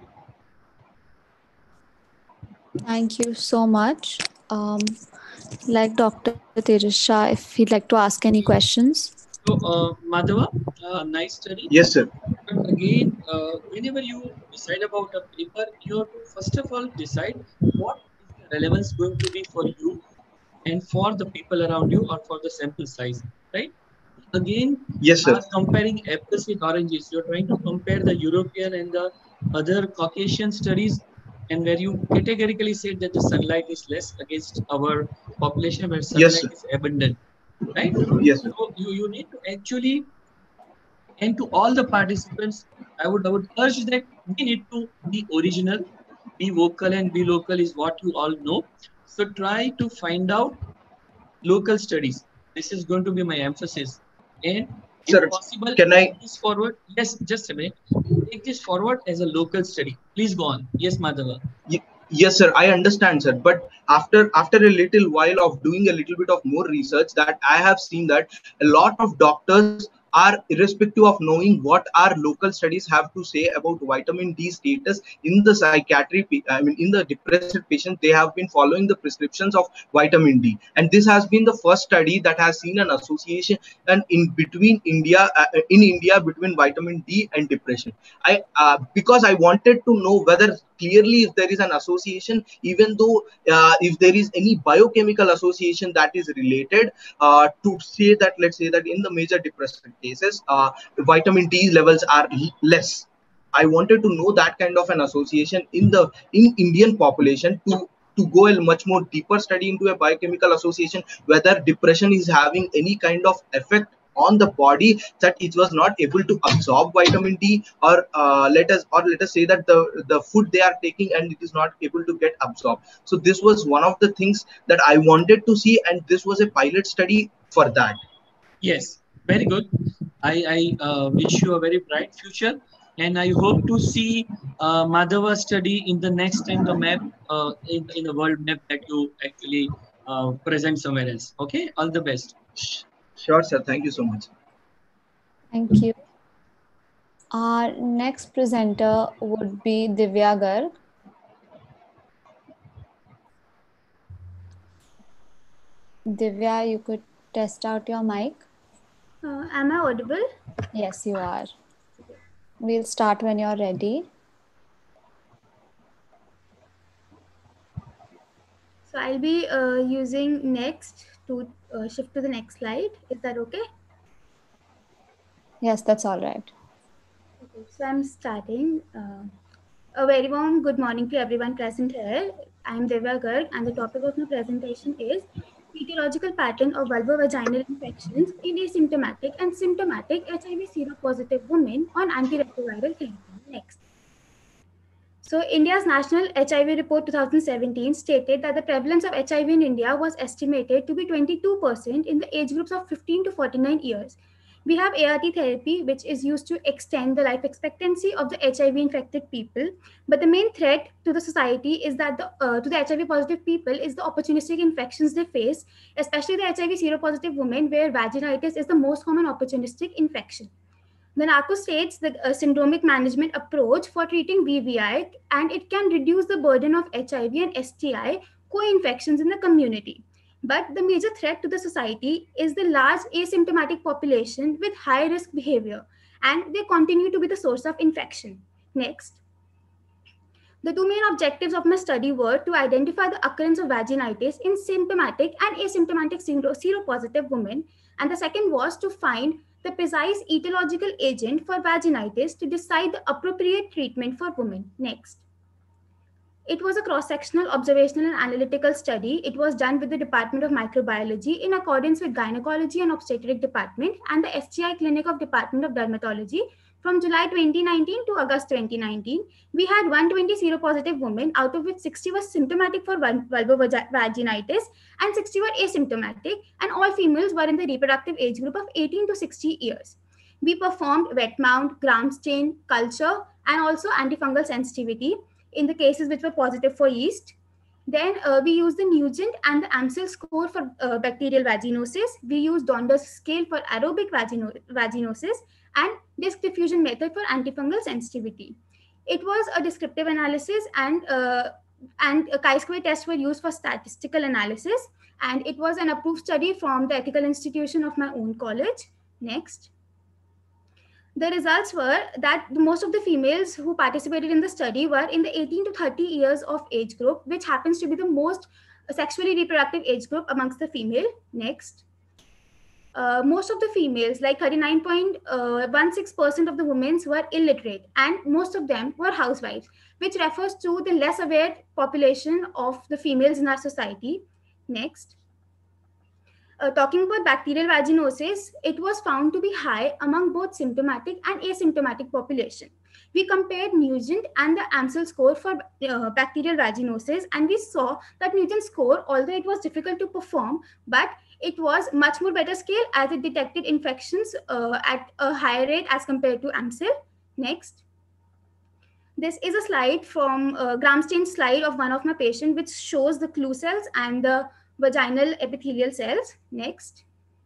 Thank you so much. Um, like Doctor Tejas Shah, if he'd like to ask any questions. So, uh, Madhava, uh, nice study. Yes, sir. But again, uh, whenever you decide about a paper, you have to first of all decide what is the relevance going to be for you and for the people around you or for the sample size, right? Again, yes, sir. Comparing apples with oranges, you're trying to compare the European and the other Caucasian studies, and where you categorically said that the sunlight is less against our population where sunlight yes, is abundant, right? Yes, sir. So you, you need to actually, and to all the participants, I would, I would urge that we need to be original, be vocal, and be local is what you all know. So try to find out local studies. This is going to be my emphasis. And Sir, if possible, can I take this forward? Yes, just a minute. Take this forward as a local study. Please go on. Yes, Madhava. Yes, sir. I understand, sir. But after after a little while of doing a little bit of more research, that I have seen that a lot of doctors are irrespective of knowing what our local studies have to say about vitamin D status in the psychiatry, I mean, in the depressed patient, they have been following the prescriptions of vitamin D. And this has been the first study that has seen an association and in between India, uh, in India, between vitamin D and depression. I, uh, because I wanted to know whether clearly if there is an association, even though uh, if there is any biochemical association that is related uh, to say that, let's say that in the major depressive cases, uh, vitamin D levels are less. I wanted to know that kind of an association in the in Indian population to to go a much more deeper study into a biochemical association, whether depression is having any kind of effect on the body that it was not able to absorb vitamin D, or uh, let us or let us say that the the food they are taking and it is not able to get absorbed. So this was one of the things that I wanted to see, and this was a pilot study for that. Yes, very good. I, I uh, wish you a very bright future, and I hope to see uh, Madhava study in the next time the map uh, in, in the world map that you actually uh, present somewhere else. Okay, all the best. Sure, sir. Thank you so much. Thank you. Our next presenter would be Divya Garg. Divya, you could test out your mic. Uh, am I audible? Yes, you are. We'll start when you're ready. So I'll be uh, using next to uh, shift to the next slide. Is that okay? Yes, that's all right. Okay, so I'm starting. Uh, a very warm good morning to everyone present here. I'm Divya Garg, and the topic of my presentation is etiological pattern of vulvovaginal infections in asymptomatic and symptomatic H I V seropositive women on antiretroviral therapy. Next. So, India's National H I V Report twenty seventeen stated that the prevalence of H I V in India was estimated to be twenty-two percent in the age groups of fifteen to forty-nine years. We have A R T therapy, which is used to extend the life expectancy of the H I V infected people. But the main threat to the society is that the uh, to the H I V positive people is the opportunistic infections they face, especially the H I V seropositive women, where vaginitis is the most common opportunistic infection. The NARCO states the uh, syndromic management approach for treating V V I, and it can reduce the burden of H I V and S T I co-infections in the community. But the major threat to the society is the large asymptomatic population with high risk behavior, and they continue to be the source of infection. Next. The two main objectives of my study were to identify the occurrence of vaginitis in symptomatic and asymptomatic seropositive women, and the second was to find the precise etiological agent for vaginitis to decide the appropriate treatment for women. Next. It was a cross-sectional, observational, and analytical study. It was done with the Department of Microbiology in accordance with Gynecology and Obstetric Department and the S T I Clinic of Department of Dermatology. From July twenty nineteen to August twenty nineteen, we had one hundred twenty seropositive women, out of which sixty were symptomatic for vulvovaginitis and sixty were asymptomatic, and all females were in the reproductive age group of eighteen to sixty years. We performed wet mount, gram stain, culture, and also antifungal sensitivity in the cases which were positive for yeast. Then uh, we used the Nugent and the Amsel score for uh, bacterial vaginosis. We used Donder's scale for aerobic vagino vaginosis and disk diffusion method for antifungal sensitivity. It was a descriptive analysis, and uh, and a chi-square tests were used for statistical analysis. And it was an approved study from the ethical institution of my own college. Next. The results were that most of the females who participated in the study were in the eighteen to thirty years of age group, which happens to be the most sexually reproductive age group amongst the female. Next. Uh, most of the females, like thirty-nine point one six percent of the women, were illiterate, and most of them were housewives, which refers to the less aware population of the females in our society. Next. Uh, talking about bacterial vaginosis, it was found to be high among both symptomatic and asymptomatic population. We compared Nugent and the Amsel score for uh, bacterial vaginosis, and we saw that Nugent score, although it was difficult to perform, but it was much more better scale as it detected infections uh, at a higher rate as compared to Amsel. Next. This is a slide from a gram stain slide of one of my patients, which shows the clue cells and the vaginal epithelial cells. Next.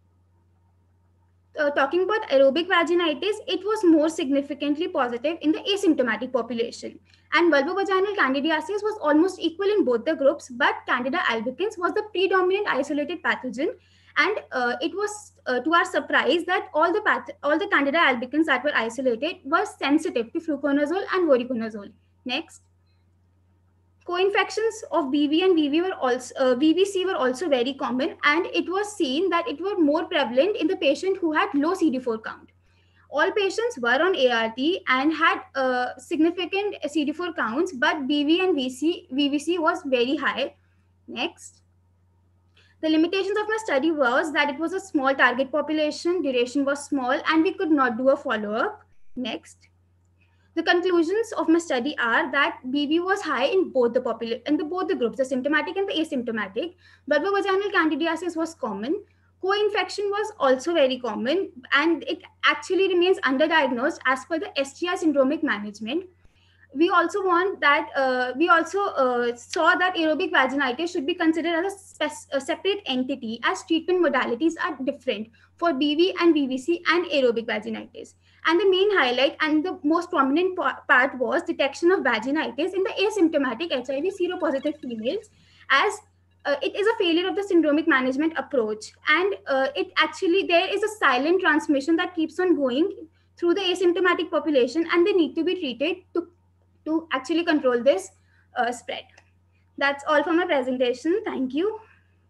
Uh, talking about aerobic vaginitis, it was more significantly positive in the asymptomatic population. And vulvovaginal candidiasis was almost equal in both the groups, but Candida albicans was the predominant isolated pathogen. And uh, it was, uh, to our surprise, that all the path all the Candida albicans that were isolated were sensitive to fluconazole and voriconazole. Next. Co-infections of B V and V V were also uh, V V C were also very common, and it was seen that it were more prevalent in the patient who had low C D four count. All patients were on A R T and had uh, significant C D four counts, but B V and V C, V V C was very high. Next. The limitations of my study was that it was a small target population, duration was small, and we could not do a follow-up. Next. The conclusions of my study are that B V was high in both the population, in the both the groups, the symptomatic and the asymptomatic. Vulvovaginal candidiasis was common. Co-infection was also very common, and it actually remains underdiagnosed as per the S T I syndromic management. We also want that uh, we also uh, saw that aerobic vaginitis should be considered as a, a separate entity, as treatment modalities are different for B V and V V C and aerobic vaginitis. And the main highlight and the most prominent part was detection of vaginitis in the asymptomatic H I V seropositive females, as uh, it is a failure of the syndromic management approach. And uh, it actually, there is a silent transmission that keeps on going through the asymptomatic population, and they need to be treated to, to actually control this uh, spread. That's all for my presentation. Thank you.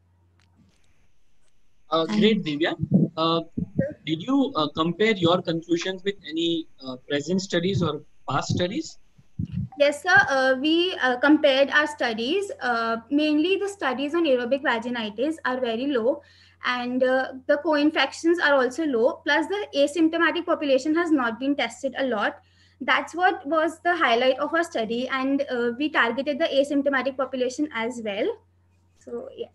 Uh, great, Divya. Uh, did you uh, compare your conclusions with any uh, present studies or past studies? Yes, sir. Uh, we uh, compared our studies. Uh, mainly the studies on aerobic vaginitis are very low, and uh, the co-infections are also low. Plus, the asymptomatic population has not been tested a lot. That's what was the highlight of our study, and uh, we targeted the asymptomatic population as well. So, yes.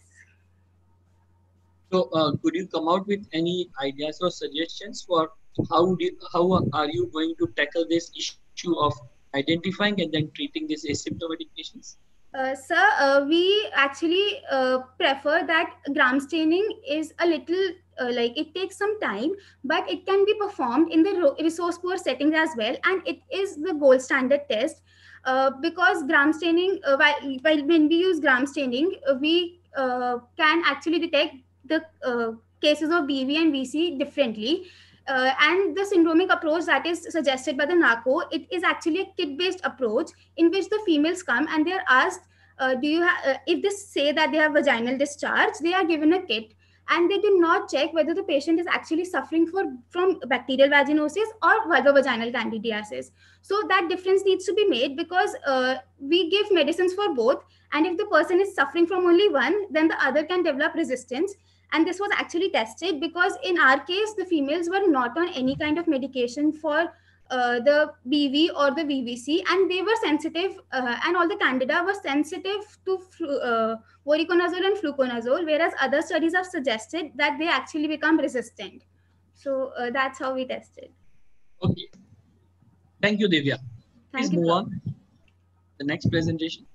So, uh, could you come out with any ideas or suggestions for how do, how are you going to tackle this issue of identifying and then treating these asymptomatic patients? Uh, sir, uh, we actually uh, prefer that gram staining is a little uh, like it takes some time, but it can be performed in the resource poor settings as well, and it is the gold standard test uh, because gram staining, uh, while, while when we use gram staining, uh, we uh, can actually detect the uh, cases of B V and V C differently. Uh, and the syndromic approach that is suggested by the NACO, it is actually a kit-based approach in which the females come and they're asked, uh, do you have, uh, if they say that they have vaginal discharge, they are given a kit and they do not check whether the patient is actually suffering for, from bacterial vaginosis or vulvovaginal candidiasis. So that difference needs to be made because uh, we give medicines for both. And if the person is suffering from only one, then the other can develop resistance. And this was actually tested because in our case, the females were not on any kind of medication for uh, the B V or the V V C, and they were sensitive, uh, and all the candida were sensitive to uh, voriconazole and fluconazole, whereas other studies have suggested that they actually become resistant. So uh, that's how we tested. Okay. Thank you, Divya. Please Thank you, move sir. on. The next presentation.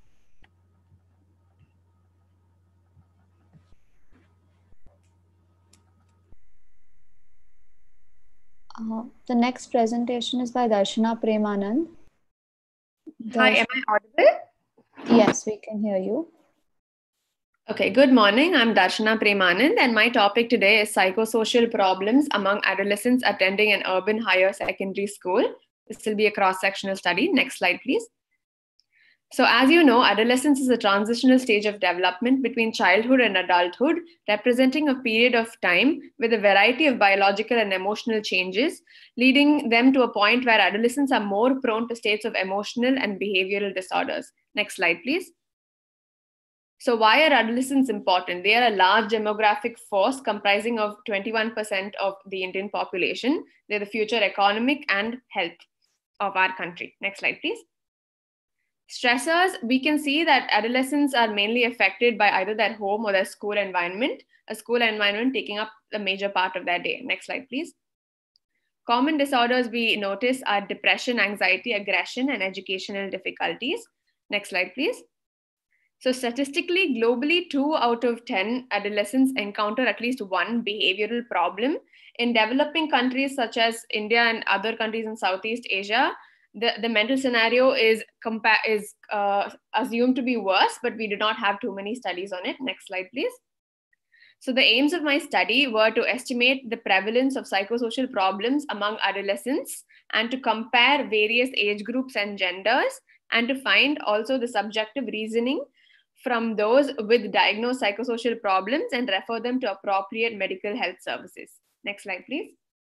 Uh, the next presentation is by Darshana Premanand. Hi, am I audible? Yes, we can hear you. Okay, good morning. I'm Darshana Premanand, and my topic today is psychosocial problems among adolescents attending an urban higher secondary school. This will be a cross-sectional study. Next slide, please. So as you know, adolescence is a transitional stage of development between childhood and adulthood, representing a period of time with a variety of biological and emotional changes, leading them to a point where adolescents are more prone to states of emotional and behavioral disorders. Next slide, please. So why are adolescents important? They are a large demographic force comprising of twenty-one percent of the Indian population. They're the future economic and health of our country. Next slide, please. Stressors, we can see that adolescents are mainly affected by either their home or their school environment, a school environment taking up a major part of their day. Next slide, please. Common disorders we notice are depression, anxiety, aggression, and educational difficulties. Next slide, please. So statistically, globally, two out of ten adolescents encounter at least one behavioral problem. In developing countries such as India and other countries in Southeast Asia, the, the mental scenario is, compa- is uh, assumed to be worse, but we do not have too many studies on it. Next slide, please. So the aims of my study were to estimate the prevalence of psychosocial problems among adolescents and to compare various age groups and genders, and to find also the subjective reasoning from those with diagnosed psychosocial problems and refer them to appropriate medical health services. Next slide, please.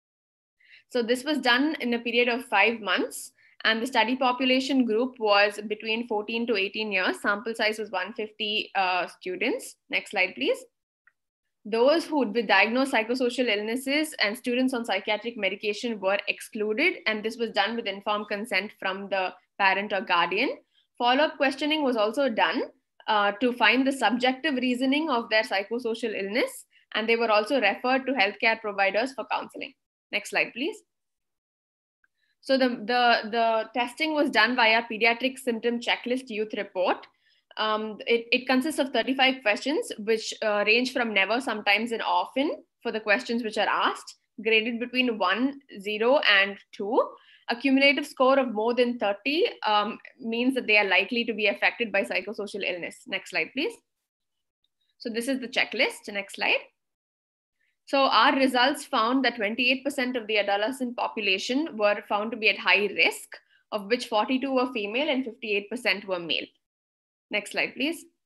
So this was done in a period of five months. And the study population group was between fourteen to eighteen years. Sample size was one hundred fifty uh, students. Next slide, please. Those who with diagnosed psychosocial illnesses and students on psychiatric medication were excluded. And this was done with informed consent from the parent or guardian. Follow-up questioning was also done uh, to find the subjective reasoning of their psychosocial illness. And they were also referred to healthcare providers for counseling. Next slide, please. So the, the, the testing was done via Pediatric Symptom Checklist Youth Report. Um, it, it consists of thirty-five questions, which uh, range from never, sometimes, and often for the questions which are asked, graded between one, zero, and two. A cumulative score of more than thirty um, means that they are likely to be affected by psychosocial illness. Next slide, please. So this is the checklist. Next slide. So our results found that twenty-eight percent of the adolescent population were found to be at high risk, of which forty-two were female and fifty-eight percent were male. Next slide, please.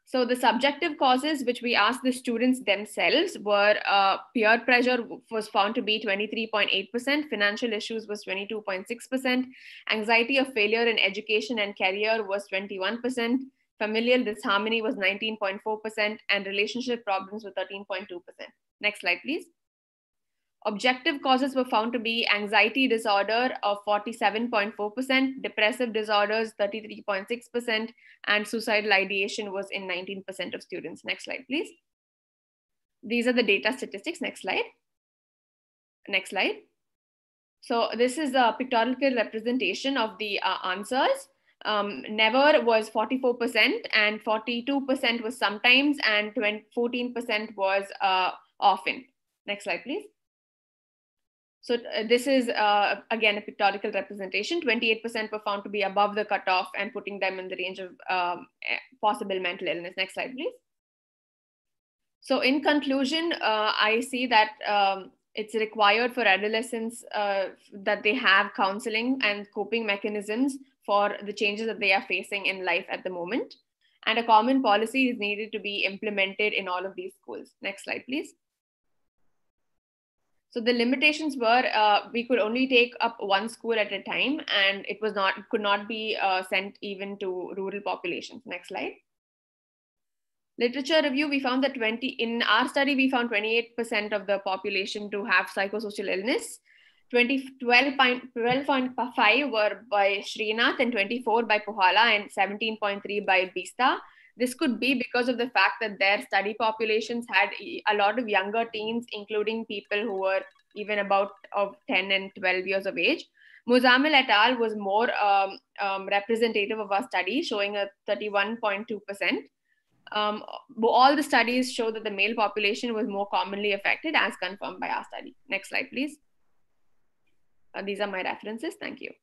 So the subjective causes, which we asked the students themselves, were uh, peer pressure was found to be twenty-three point eight percent, financial issues was twenty-two point six percent, anxiety of failure in education and career was twenty-one percent, familial disharmony was nineteen point four percent, and relationship problems were thirteen point two percent. Next slide, please. Objective causes were found to be anxiety disorder of forty-seven point four percent, depressive disorders thirty-three point six percent, and suicidal ideation was in nineteen percent of students. Next slide, please. These are the data statistics. Next slide. Next slide. So this is a pictorial representation of the uh, answers. Um, never was forty-four percent, and forty-two percent was sometimes, and fourteen percent was uh, often. Next slide, please. So uh, this is, uh, again, a pictorial representation. twenty-eight percent were found to be above the cutoff and putting them in the range of um, possible mental illness. Next slide, please. So in conclusion, uh, I see that um, it's required for adolescents uh, that they have counseling and coping mechanisms for the changes that they are facing in life at the moment. And a common policy is needed to be implemented in all of these schools. Next slide, please. So the limitations were uh, we could only take up one school at a time, and it was not could not be uh, sent even to rural populations. Next slide. Literature review, we found that twenty in our study, we found twenty-eight percent of the population to have psychosocial illness. twelve point five were by Srinath and twenty-four by Puhala and seventeen point three by Bista. This could be because of the fact that their study populations had a lot of younger teens, including people who were even about of ten and twelve years of age. Muzamil et al. Was more um, um, representative of our study, showing a thirty-one point two percent. Um, all the studies show that the male population was more commonly affected, as confirmed by our study. Next slide, please. Uh, these are my references. Thank you.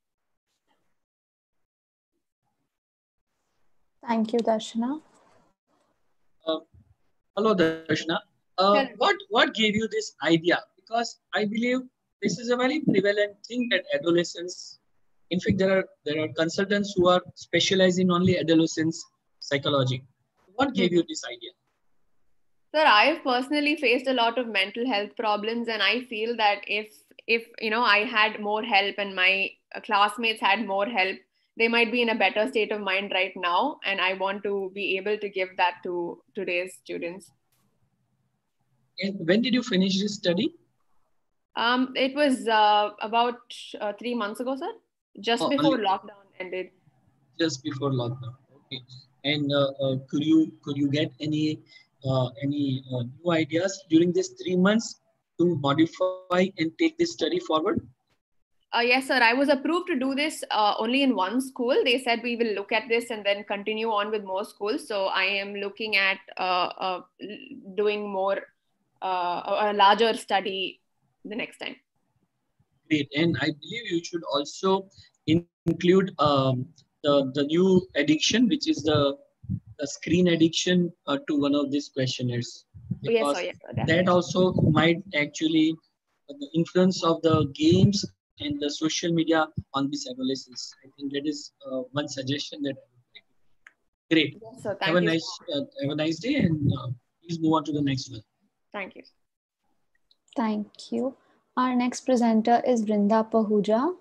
Thank you, Darshana. Uh, hello, Darshana. Uh, Hello. what, what gave you this idea? Because I believe this is a very prevalent thing that adolescents, in fact, there are, there are consultants who are specialized in only adolescents psychology. What gave you this idea? Sir, I've personally faced a lot of mental health problems, and I feel that if, if you know, I had more help and my classmates had more help, they might be in a better state of mind right now. And I want to be able to give that to today's students. And when did you finish this study? Um, it was uh, about uh, three months ago, sir, just Oh, before only- lockdown ended. Just before lockdown. Okay. And uh, uh, could you could you get any uh, any uh, new ideas during these three months to modify and take this study forward? Uh, yes, sir. I was approved to do this uh, only in one school. They said we will look at this and then continue on with more schools. So I am looking at uh, uh, doing more, uh, a larger study the next time. Great. And I believe you should also in include um, the, the new addiction, which is the, the screen addiction uh, to one of these questionnaires. Yes, Because sir. Yes, sir. that Definitely. also might actually, uh, the influence of the games and the social media on these adolescents. I think that is uh, one suggestion that I would like. Great. Yes, sir. Thank Have a you. nice uh, have a nice day, and uh, please move on to the next one. Thank you. Thank you. Our next presenter is Vrinda Pahuja.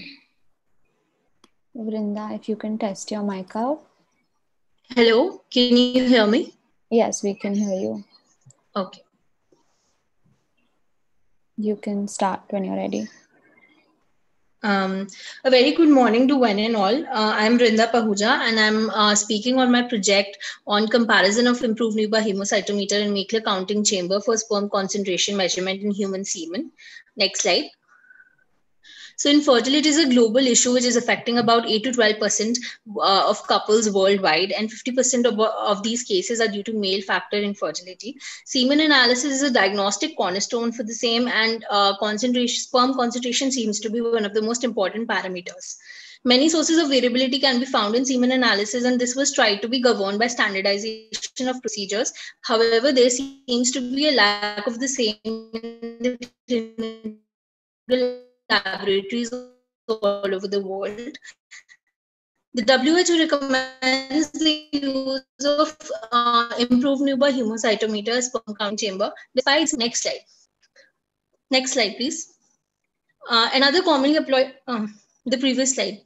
Vrinda, if you can test your mic out. Hello, can you hear me? Yes, we can hear you. Okay. You can start when you're ready. Um, a very good morning to one and all. Uh, I'm Vrinda Pahuja, and I'm uh, speaking on my project on comparison of improved Nuba hemocytometer and Meikle counting chamber for sperm concentration measurement in human semen. Next slide. So infertility is a global issue which is affecting about eight to twelve percent uh, of couples worldwide, and fifty percent of, of these cases are due to male factor infertility. Semen analysis is a diagnostic cornerstone for the same, and uh, concentration, sperm concentration seems to be one of the most important parameters. Many sources of variability can be found in semen analysis, and this was tried to be governed by standardization of procedures. However, there seems to be a lack of the same in the laboratories all over the world. The W H O recommends the use of uh, improved Neuber hemocytometer sperm count chamber. Despite next slide. Next slide, please. Uh, another commonly employed, uh, the previous slide.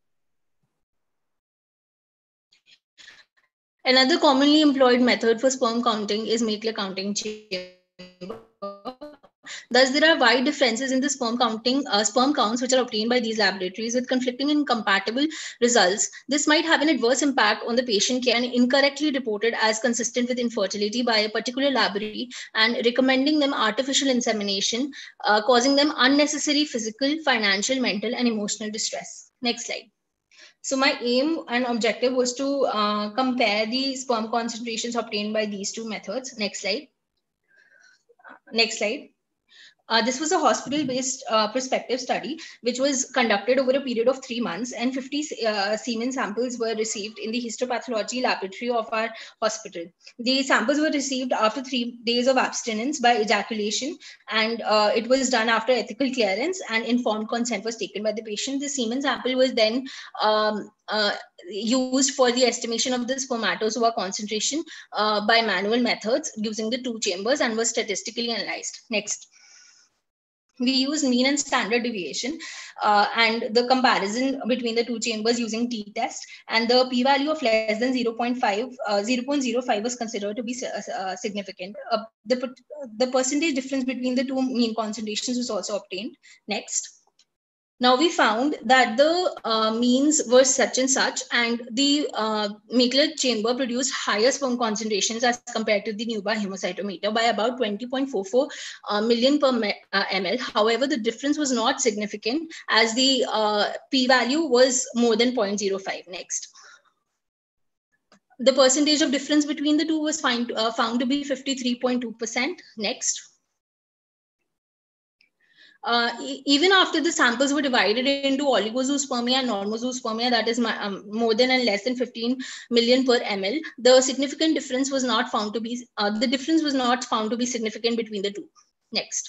Another commonly employed method for sperm counting is Maitland counting chamber. Thus, there are wide differences in the sperm counting, uh, sperm counts which are obtained by these laboratories with conflicting and incompatible results. This might have an adverse impact on the patient care and incorrectly reported as consistent with infertility by a particular laboratory and recommending them artificial insemination, uh, causing them unnecessary physical, financial, mental, and emotional distress. Next slide. So my aim and objective was to uh, compare the sperm concentrations obtained by these two methods. Next slide. Next slide. Uh, this was a hospital-based uh, prospective study, which was conducted over a period of three months, and fifty uh, semen samples were received in the histopathology laboratory of our hospital. The samples were received after three days of abstinence by ejaculation, and uh, it was done after ethical clearance, and informed consent was taken by the patient. The semen sample was then um, uh, used for the estimation of the spermatozoa concentration uh, by manual methods using the two chambers and was statistically analyzed. Next. We use mean and standard deviation uh, and the comparison between the two chambers using t-test, and the p-value of less than zero point five, uh, zero point zero five was considered to be uh, significant. Uh, the, the percentage difference between the two mean concentrations was also obtained. Next. Now we found that the uh, means were such and such, and the uh, Maitland chamber produced higher sperm concentrations as compared to the Neuber hemocytometer by about twenty point four four uh, million per uh, ml. However, the difference was not significant as the uh, p-value was more than zero point zero five. Next. The percentage of difference between the two was find, uh, found to be fifty-three point two percent. Next. Uh, e even after the samples were divided into oligozoospermia and normozoospermia, that is my, um, more than and less than fifteen million per ml, the significant difference was not found to be, uh, the difference was not found to be significant between the two. Next.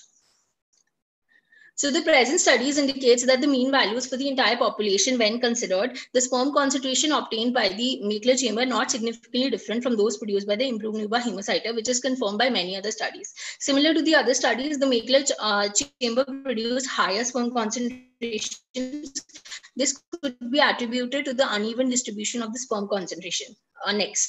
So the present studies indicates that the mean values for the entire population when considered, the sperm concentration obtained by the Maitland chamber not significantly different from those produced by the improved Neuber hemocytometer, which is confirmed by many other studies. Similar to the other studies, the Maitland uh, chamber produced higher sperm concentrations. This could be attributed to the uneven distribution of the sperm concentration. Uh, next.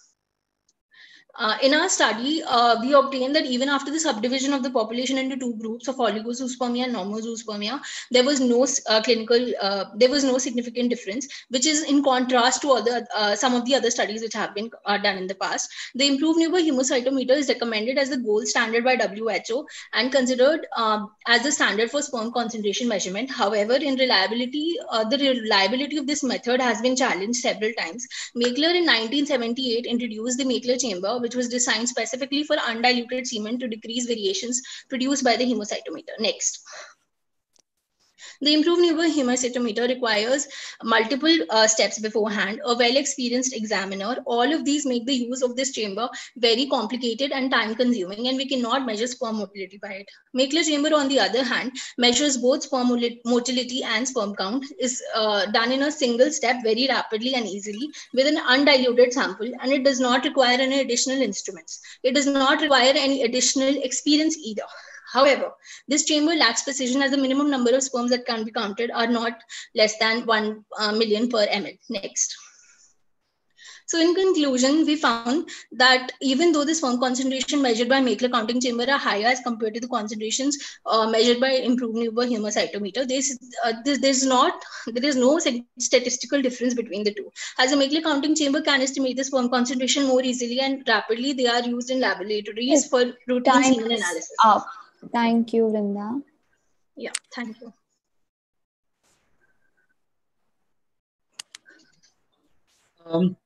Uh, in our study, uh, we obtained that even after the subdivision of the population into two groups of oligozoospermia and normozoospermia, there was no uh, clinical, uh, there was no significant difference, which is in contrast to other uh, some of the other studies which have been uh, done in the past. The improved Neuber hemocytometer is recommended as the gold standard by W H O and considered um, as the standard for sperm concentration measurement. However, in reliability, uh, the reliability of this method has been challenged several times. Maitland in nineteen seventy-eight introduced the Maitland chamber, which was designed specifically for undiluted semen to decrease variations produced by the hemocytometer. Next. The improved Neuber hemocytometer requires multiple uh, steps beforehand, a well-experienced examiner. All of these make the use of this chamber very complicated and time-consuming, and we cannot measure sperm motility by it. Maitland chamber, on the other hand, measures both sperm motility and sperm count, is uh, done in a single step very rapidly and easily with an undiluted sample, and it does not require any additional instruments. It does not require any additional experience either. However, this chamber lacks precision as the minimum number of sperms that can be counted are not less than one uh, million per ml. Next. So in conclusion, we found that even though the sperm concentration measured by Maitland counting chamber are higher as compared to the concentrations uh, measured by improved Neuber hemocytometer, there's, uh, there's, there's not, there is no statistical difference between the two. As a Maitland counting chamber can estimate the sperm concentration more easily and rapidly, they are used in laboratories for routine semen analysis. Up. Thank you, Vrinda. Yeah, thank you. Um,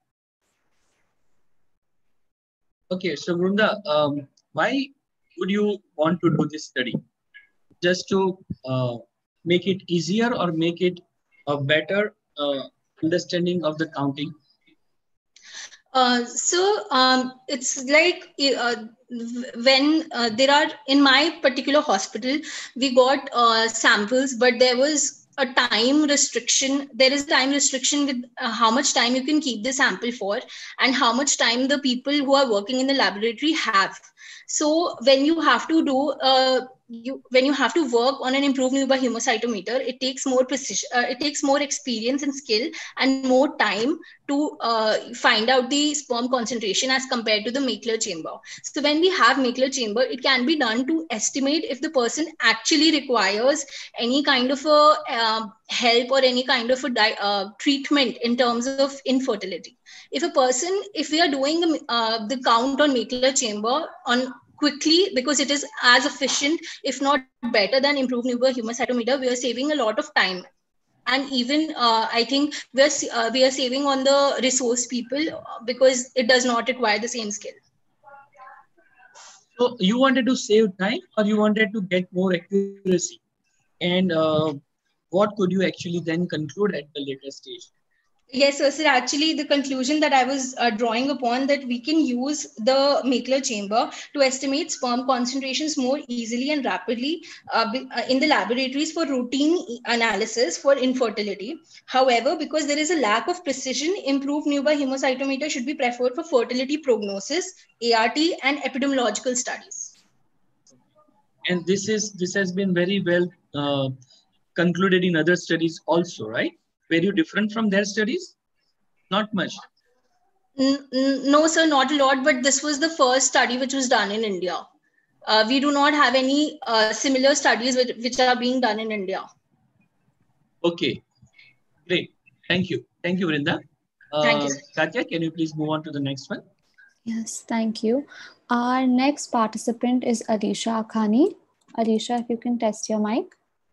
okay, so Vrinda, um, why would you want to do this study? Just to uh, make it easier or make it a better uh, understanding of the counting? Uh, so um, it's like uh, when uh, there are, in my particular hospital, we got uh, samples, but there was a time restriction. There is a time restriction with uh, how much time you can keep the sample for and how much time the people who are working in the laboratory have. So when you have to do, uh, you when you have to work on an improved Newbar hemocytometer, it takes more precision, uh, it takes more experience and skill and more time to uh, find out the sperm concentration as compared to the Maechler chamber. So when we have Maechler chamber, it can be done to estimate if the person actually requires any kind of a uh, help or any kind of a di- uh, treatment in terms of infertility. If a person, if we are doing the, uh, the count on Maechler chamber on quickly, because it is as efficient, if not better than improved Newbar hemocytometer, we are saving a lot of time. And even uh, I think we are, uh, we are saving on the resource people because it does not require the same skill. So you wanted to save time or you wanted to get more accuracy? And uh, what could you actually then conclude at the later stage? Yes, sir. So actually, the conclusion that I was uh, drawing upon, that we can use the Maechler chamber to estimate sperm concentrations more easily and rapidly uh, in the laboratories for routine analysis for infertility. However, because there is a lack of precision, improved Newbar hemocytometer should be preferred for fertility prognosis, A R T, and epidemiological studies. And this is this has been very well uh, concluded in other studies also, right? Were you different from their studies? Not much. No, sir, not a lot. But this was the first study which was done in India. Uh, we do not have any uh, similar studies which, which are being done in India. Okay, great. Thank you. Thank you, Vrinda. Uh, Thank you, sir. Katya, can you please move on to the next one? Yes, thank you. Our next participant is Alisha Akhani. Alisha, if you can test your mic.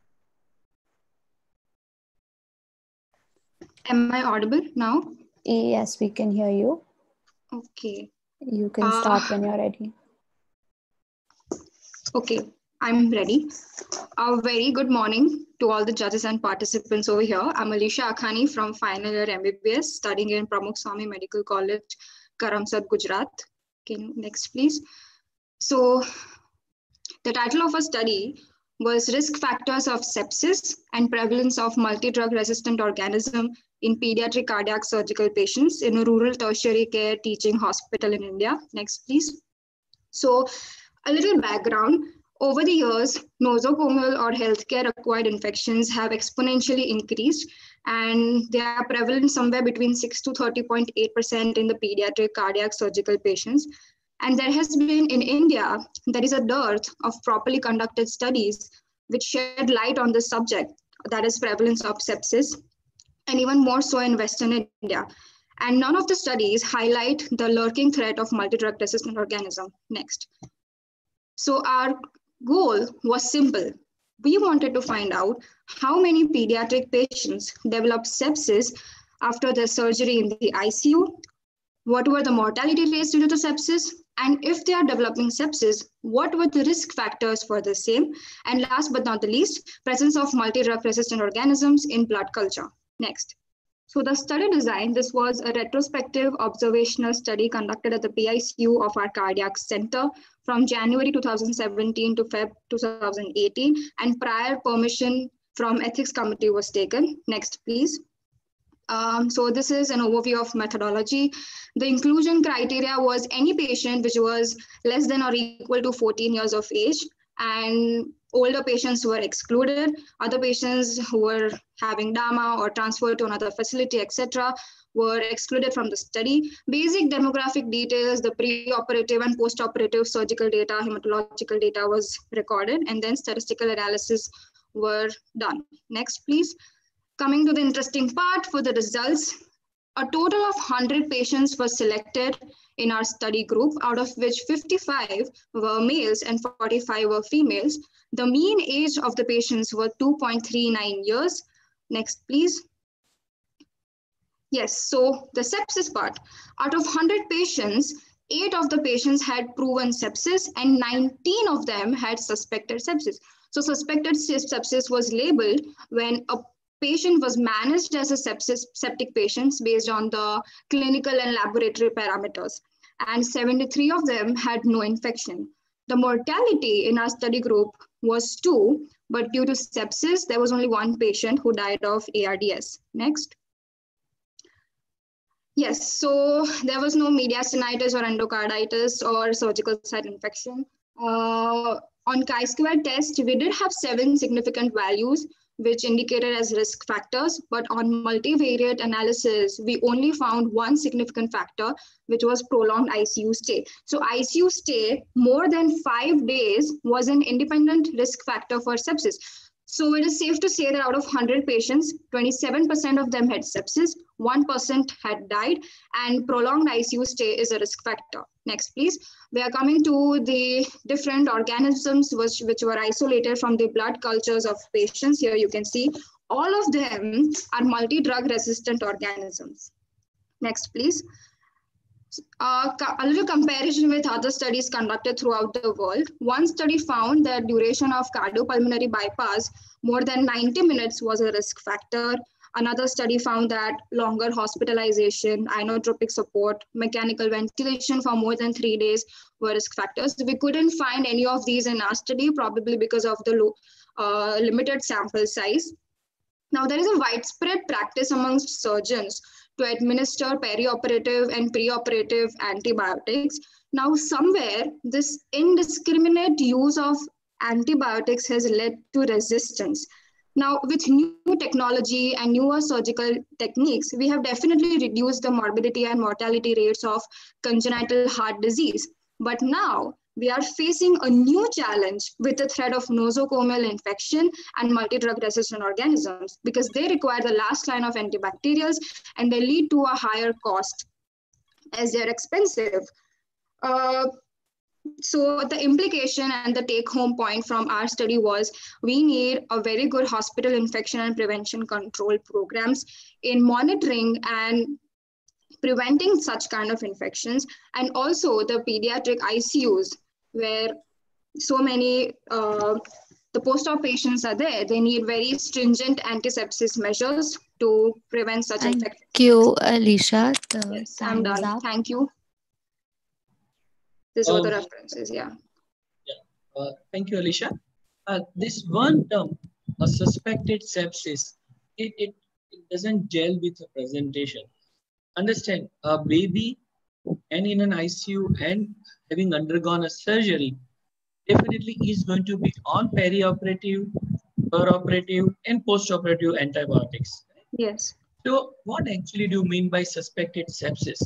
Am I audible now? Yes, we can hear you. Okay. You can start uh, when you're ready. Okay, I'm ready. A very good morning to all the judges and participants over here. I'm Alisha Akhani from final year M B B S, studying in Pramukh Swami Medical College, Karamsad, Gujarat. Can you next, please? So the title of our study was Risk Factors of Sepsis and Prevalence of Multi-Drug Resistant Organism in Pediatric Cardiac Surgical Patients in a Rural Tertiary Care Teaching Hospital in India. Next, please. So a little background. Over the years, nosocomial or healthcare acquired infections have exponentially increased, and they are prevalent somewhere between six to thirty point eight percent in the pediatric cardiac surgical patients. And there has been in India, there is a dearth of properly conducted studies which shed light on this subject, that is prevalence of sepsis, and even more so in Western India. And none of the studies highlight the lurking threat of multi-drug resistant organism. Next. So our goal was simple. We wanted to find out how many pediatric patients develop sepsis after their surgery in the I C U, what were the mortality rates due to sepsis, and if they are developing sepsis, what were the risk factors for the same, and last but not the least, presence of multi-drug resistant organisms in blood culture. Next. So the study design, this was a retrospective observational study conducted at the P I C U of our cardiac center from January two thousand seventeen to February two thousand eighteen, and prior permission from ethics committee was taken. Next, please. Um, so this is an overview of methodology. The inclusion criteria was any patient which was less than or equal to fourteen years of age, and older patients were excluded. Other patients who were having D A M A or transferred to another facility, et cetera, were excluded from the study. Basic demographic details, the pre-operative and post-operative surgical data, hematological data was recorded, and then statistical analysis were done. Next, please. Coming to the interesting part for the results, a total of one hundred patients were selected in our study group, out of which fifty-five were males and forty-five were females. The mean age of the patients were two point three nine years. Next, please. Yes, so the sepsis part, out of one hundred patients, eight of the patients had proven sepsis and nineteen of them had suspected sepsis. So suspected sepsis was labeled when a patient was managed as a sepsis, septic patient based on the clinical and laboratory parameters. And seventy-three of them had no infection. The mortality in our study group was two, but due to sepsis, there was only one patient who died of A R D S. Next. Yes, so there was no mediastinitis or endocarditis or surgical site infection. Uh, on chi-square test, we did have seven significant values, which indicated as risk factors, but on multivariate analysis, we only found one significant factor, which was prolonged I C U stay. So I C U stay more than five days was an independent risk factor for sepsis. So it is safe to say that out of one hundred patients, twenty-seven percent of them had sepsis, one percent had died, and prolonged I C U stay is a risk factor. Next, please. We are coming to the different organisms which, which were isolated from the blood cultures of patients. Here you can see all of them are multi-drug resistant organisms. Next, please. Uh, a little comparison with other studies conducted throughout the world. One study found that duration of cardiopulmonary bypass more than ninety minutes was a risk factor. Another study found that longer hospitalization, inotropic support, mechanical ventilation for more than three days were risk factors. We couldn't find any of these in our study, probably because of the low, uh, limited sample size. Now, there is a widespread practice amongst surgeons to administer perioperative and preoperative antibiotics. Now, somewhere, this indiscriminate use of antibiotics has led to resistance. Now, with new technology and newer surgical techniques, we have definitely reduced the morbidity and mortality rates of congenital heart disease. But now, we are facing a new challenge with the threat of nosocomial infection and multi-drug resistant organisms because they require the last line of antibacterials and they lead to a higher cost as they're expensive. Uh, so the implication and the take-home point from our study was we need a very good hospital infection and prevention control programs in monitoring and preventing such kind of infections, and also the pediatric I C Us where so many uh, the post-op patients are there. They need very stringent antisepsis measures to prevent such Thank infections. Thank you, Alicia. The Yes, I'm time is done. up. Thank you. These were Um, the references, yeah. Yeah. Uh, thank you, Alicia. Uh, this one term, a suspected sepsis, it, it, it doesn't gel with the presentation. Understand, a baby and in an I C U and having undergone a surgery definitely is going to be on perioperative, peroperative, and postoperative antibiotics. Yes. So what actually do you mean by suspected sepsis?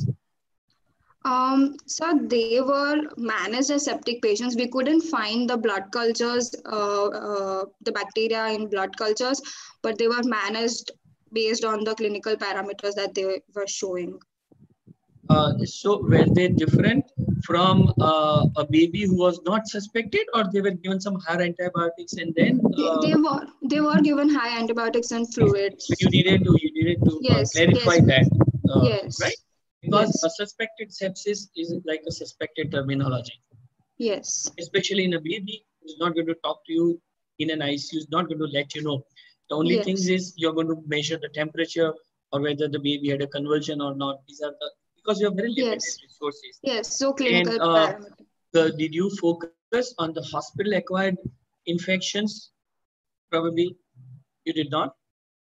Um, so they were managed as septic patients. We couldn't find the blood cultures, uh, uh, the bacteria in blood cultures, but they were managed based on the clinical parameters that they were showing. Uh, so were they different from uh, a baby who was not suspected, or they were given some higher antibiotics and then uh, they, they were they were given high antibiotics and fluids. So you needed to you needed to yes, uh, clarify yes. that, uh, yes, right? Because yes. a suspected sepsis is like a suspected terminology. Yes. Especially in a baby who's not going to talk to you in an I C U, is not going to let you know. The only yes. thing is you're going to measure the temperature or whether the baby had a convulsion or not. These are the because you have very limited yes. resources. Yes. So clinical and, uh, parameters. The, did you focus on the hospital-acquired infections? Probably you did not.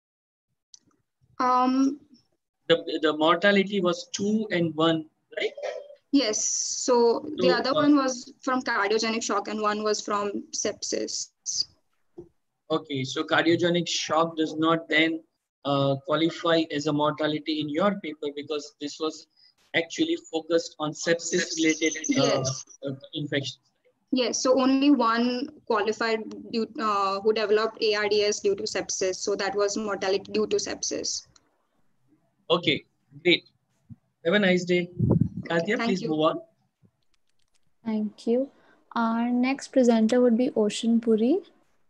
Um. The, the mortality was two and one, right? Yes. So, so the other uh, one was from cardiogenic shock and one was from sepsis. Okay. So cardiogenic shock does not then uh, qualify as a mortality in your paper because this was actually focused on sepsis-related uh, yes. uh, infections. Yes. So only one qualified due, uh, who developed A R D S due to sepsis. So that was mortality due to sepsis. Okay, great. Have a nice day. Katya, okay, please you. move on. Thank you. Our next presenter would be Ocean Puri.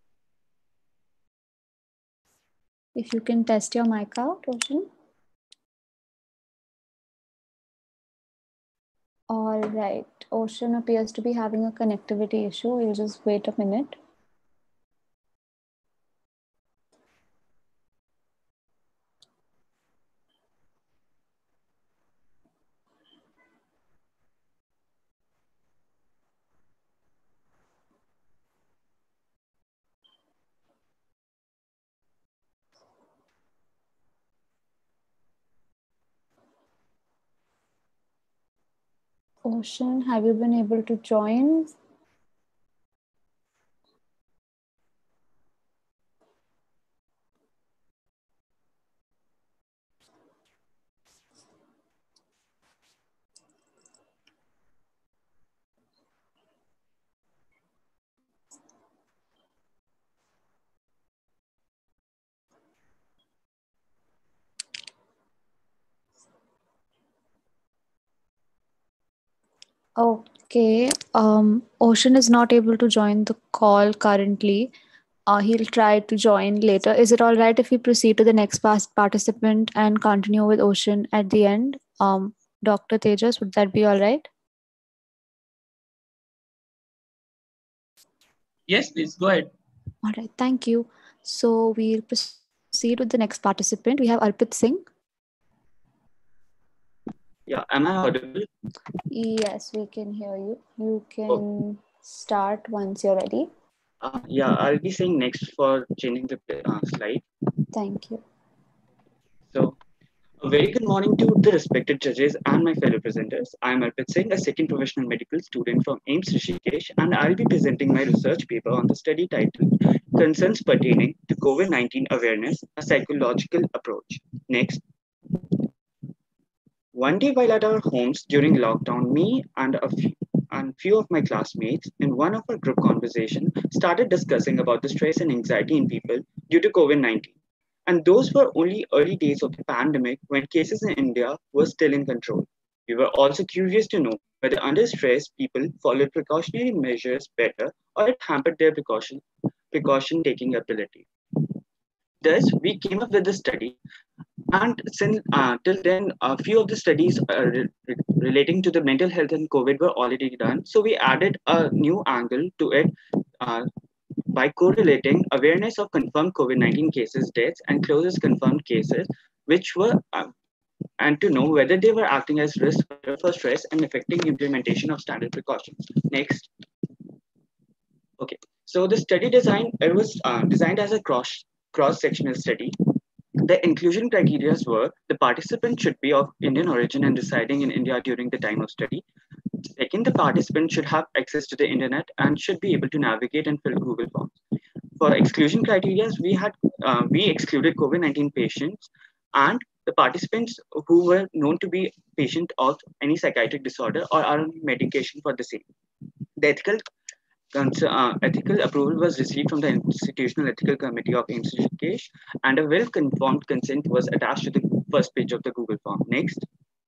If you can test your mic out, Ocean. All right. Ocean appears to be having a connectivity issue. We'll just wait a minute. Ocean, have you been able to join? Okay, um, Ocean is not able to join the call currently. Uh, he'll try to join later. Is it all right if we proceed to the next past participant and continue with Ocean at the end? Um, Doctor Tejas, would that be all right? Yes, please go ahead. All right, thank you. So we'll proceed with the next participant. We have Arpit Singh. Yeah, am I audible? Yes, we can hear you. You can oh. start once you're ready. Uh, yeah, I'll be saying next for changing the uh, slide. Thank you. So, a very good morning to the respected judges and my fellow presenters. I'm Arpit Singh, a second professional medical student from AIIMS Rishikesh, and I'll be presenting my research paper on the study titled Concerns Pertaining to COVID nineteen Awareness, a Psychological Approach. Next. One day while at our homes during lockdown, me and a few, and few of my classmates in one of our group conversation started discussing about the stress and anxiety in people due to COVID nineteen. And those were only early days of the pandemic when cases in India were still in control. We were also curious to know whether under stress people followed precautionary measures better or it hampered their precaution, precaution taking ability. Thus, we came up with a study. And since uh, till then, a few of the studies uh, re relating to the mental health and COVID were already done. So we added a new angle to it uh, by correlating awareness of confirmed COVID nineteen cases, deaths, and closest confirmed cases, which were, uh, and to know whether they were acting as risk for stress and affecting implementation of standard precautions. Next. Okay, so the study design, it was uh, designed as a cross cross-sectional study. The inclusion criteria were the participant should be of Indian origin and residing in India during the time of study. Second, the participant should have access to the internet and should be able to navigate and fill Google Forms. For exclusion criteria, we had uh, we excluded COVID nineteen patients and the participants who were known to be patient of any psychiatric disorder or are on medication for the same. The ethical Uh, ethical approval was received from the Institutional Ethical Committee of AIIMS Rishikesh, and a well-conformed consent was attached to the first page of the Google form. Next.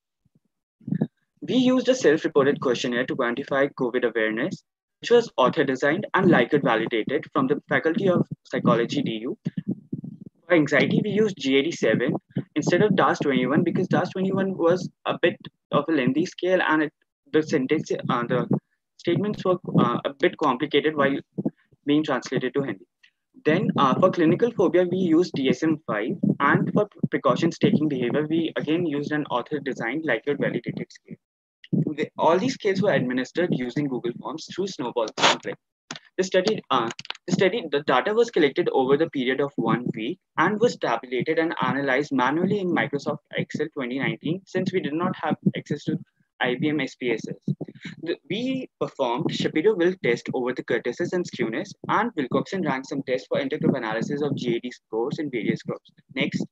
We used a self-reported questionnaire to quantify COVID awareness, which was author-designed and Likert validated from the Faculty of Psychology D U. For anxiety, we used G A D seven instead of D A S twenty-one because D A S twenty-one was a bit of a lengthy scale and it, the sentence, uh, the statements were uh, a bit complicated while being translated to Hindi. Then uh, for clinical phobia, we used D S M five, and for precautions taking behavior, we again used an author-designed Likert validated scale. All these scales were administered using Google Forms through snowball sampling. The study, uh, the study, the data was collected over the period of one week and was tabulated and analyzed manually in Microsoft Excel twenty nineteen since we did not have access to I B M S P S S. We performed Shapiro-Wilk test over the Curtis's and Skewness and Wilcoxon ransom test for intergroup analysis of G A D scores in various groups. Next.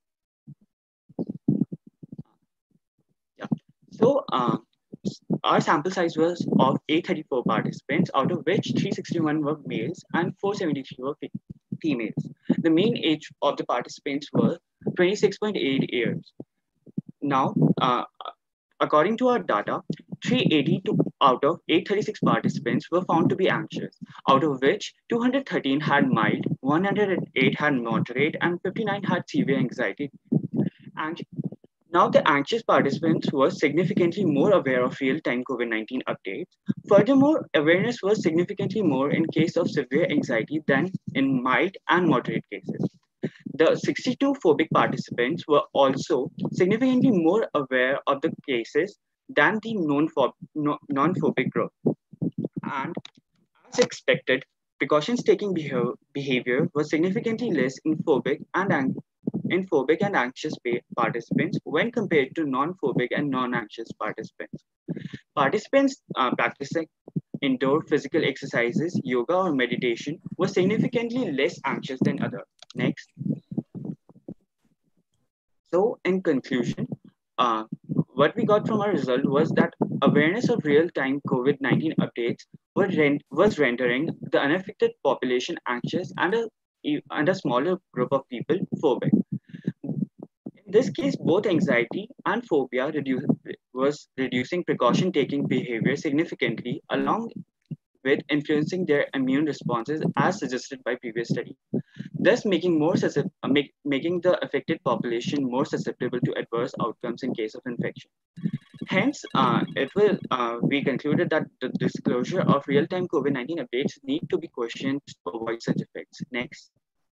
Yeah. So uh, our sample size was of eight hundred thirty-four participants, out of which three hundred sixty-one were males and four hundred seventy-three were females. The mean age of the participants were twenty-six point eight years. Now, uh, according to our data, three hundred eighty-two out of eight hundred thirty-six participants were found to be anxious, out of which two hundred thirteen had mild, one hundred eight had moderate, and fifty-nine had severe anxiety. And now the anxious participants were significantly more aware of real-time COVID nineteen updates. Furthermore, awareness was significantly more in case of severe anxiety than in mild and moderate cases. The sixty-two phobic participants were also significantly more aware of the cases than the non-phobic group. And as expected, precautions taking behavior, behavior was significantly less in phobic and in phobic and anxious participants when compared to non-phobic and non-anxious participants. Participants uh, practicing indoor physical exercises, yoga or meditation were significantly less anxious than others. Next. So in conclusion, uh, what we got from our result was that awareness of real-time COVID nineteen updates were rent was rendering the unaffected population anxious and a, and a smaller group of people phobic. In this case, both anxiety and phobia reduce, was reducing precaution-taking behavior significantly, along with influencing their immune responses as suggested by previous study, thus making more uh, make, making the affected population more susceptible to adverse outcomes in case of infection. Hence, uh, it will uh, we concluded that the disclosure of real-time COVID nineteen updates need to be questioned to avoid such effects. Next.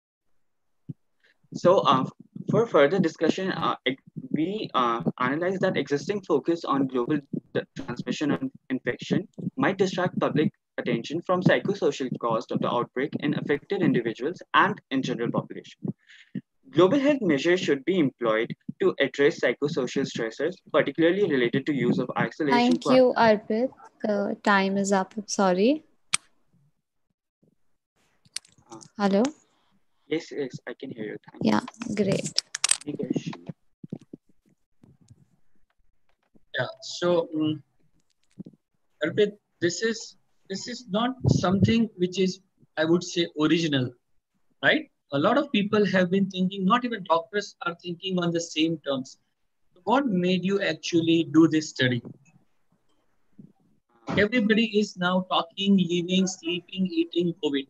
So, uh, for further discussion, uh, it, we uh, analyze that existing focus on global transmission and infection might distract public attention from psychosocial cost of the outbreak in affected individuals and in general population. Global health measures should be employed to address psychosocial stressors, particularly related to use of isolation. Thank you, Arpit. The time is up. Sorry. Uh, Hello? Yes, yes, I can hear you. Thank yeah, you. Great. Yeah, so um, Arpit, this is this is not something which is, I would say, original, right? A lot of people have been thinking, not even doctors are thinking on the same terms. What made you actually do this study? Everybody is now talking, living, sleeping, eating COVID.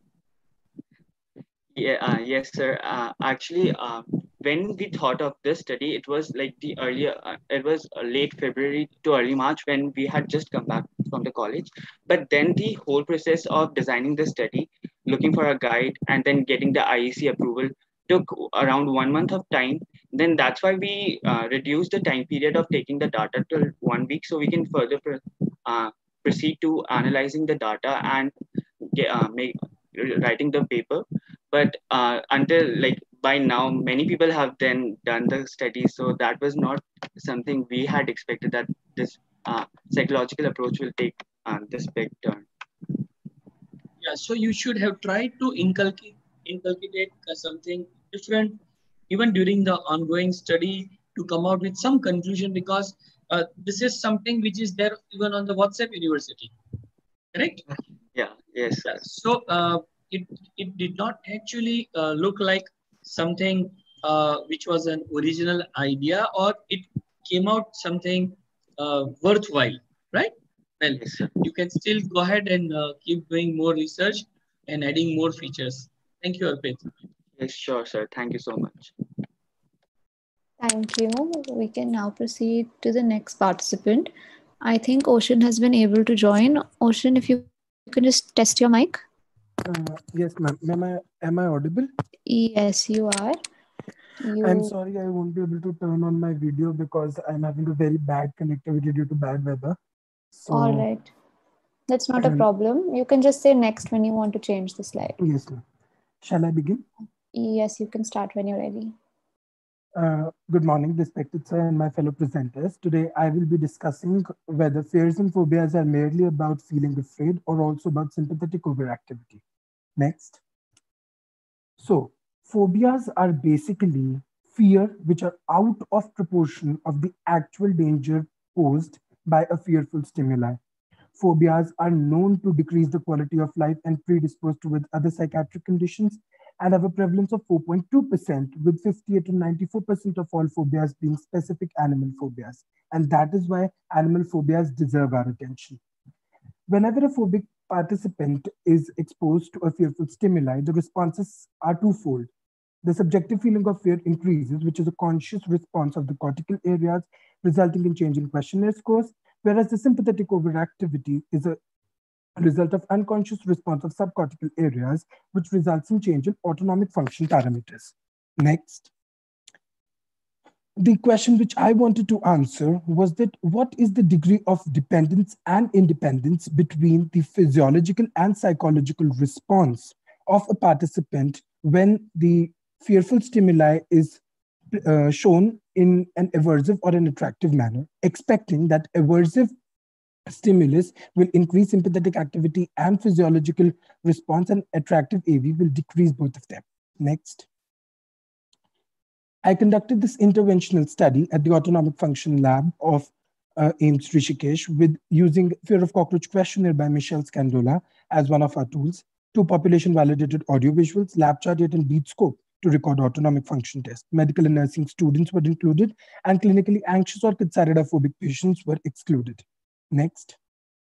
Yeah, uh, yes, sir. Uh, actually, uh, when we thought of this study, it was like the earlier, uh, it was late February to early March when we had just come back from the college. But then the whole process of designing the study, looking for a guide, and then getting the I E C approval took around one month of time. Then that's why we uh, reduced the time period of taking the data till one week, so we can further uh, proceed to analyzing the data and get, uh, make writing the paper. But uh, until like by now, many people have then done the study, so that was not something we had expected, that this uh, psychological approach will take uh, this big turn. Yeah, so you should have tried to inculcate inculcate something different even during the ongoing study to come out with some conclusion, because uh, this is something which is there even on the WhatsApp University, correct? Yeah, yes. Yeah, so uh, it, it did not actually uh, look like something uh, which was an original idea, or it came out something uh, worthwhile, right? Well, yes, you can still go ahead and uh, keep doing more research and adding more features. Thank you, Arpit. Yes, sure, sir. Thank you so much. Thank you. We can now proceed to the next participant. I think Ocean has been able to join. Ocean, if you can just test your mic. Uh, yes, ma'am. Am I, am I audible? Yes, you are. You... I'm sorry, I won't be able to turn on my video because I'm having a very bad connectivity due to bad weather. So, all right. That's not a problem. You can just say next when you want to change the slide. Yes, ma'am. Shall I begin? Yes, you can start when you're ready. Uh, good morning, respected sir and my fellow presenters. Today, I will be discussing whether fears and phobias are merely about feeling afraid or also about sympathetic overactivity. Next. So, phobias are basically fear which are out of proportion of the actual danger posed by a fearful stimuli. Phobias are known to decrease the quality of life and predispose towards other psychiatric conditions, and have a prevalence of four point two percent, with fifty-eight to ninety-four percent of all phobias being specific animal phobias. And that is why animal phobias deserve our attention. Whenever a phobic participant is exposed to a fearful stimuli, the responses are twofold. The subjective feeling of fear increases, which is a conscious response of the cortical areas, resulting in change in questionnaire scores, whereas the sympathetic overactivity is a result of unconscious response of subcortical areas, which results in change in autonomic function parameters. Next. The question which I wanted to answer was that what is the degree of dependence and independence between the physiological and psychological response of a participant when the fearful stimuli is uh, shown in an aversive or an attractive manner, expecting that aversive stimulus will increase sympathetic activity and physiological response, and attractive A V will decrease both of them. Next. I conducted this interventional study at the Autonomic Function Lab of uh, AIIMS Rishikesh with using Fear of Cockroach Questionnaire by Michelle Scandola as one of our tools, two population-validated audiovisuals, LabChart and BeatScope to record autonomic function tests. Medical and nursing students were included, and clinically anxious or kidsaridophobic patients were excluded. Next.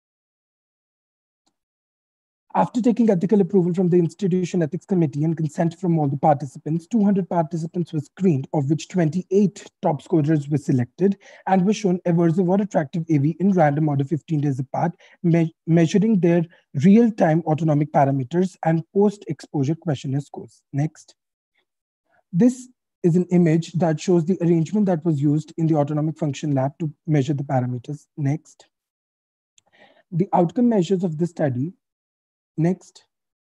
After taking ethical approval from the Institution Ethics Committee and consent from all the participants, two hundred participants were screened, of which twenty-eight top scorers were selected and were shown aversive or attractive A V in random order fifteen days apart, me measuring their real-time autonomic parameters and post-exposure questionnaire scores. Next. This is an image that shows the arrangement that was used in the Autonomic Function Lab to measure the parameters. Next. The outcome measures of the study. Next.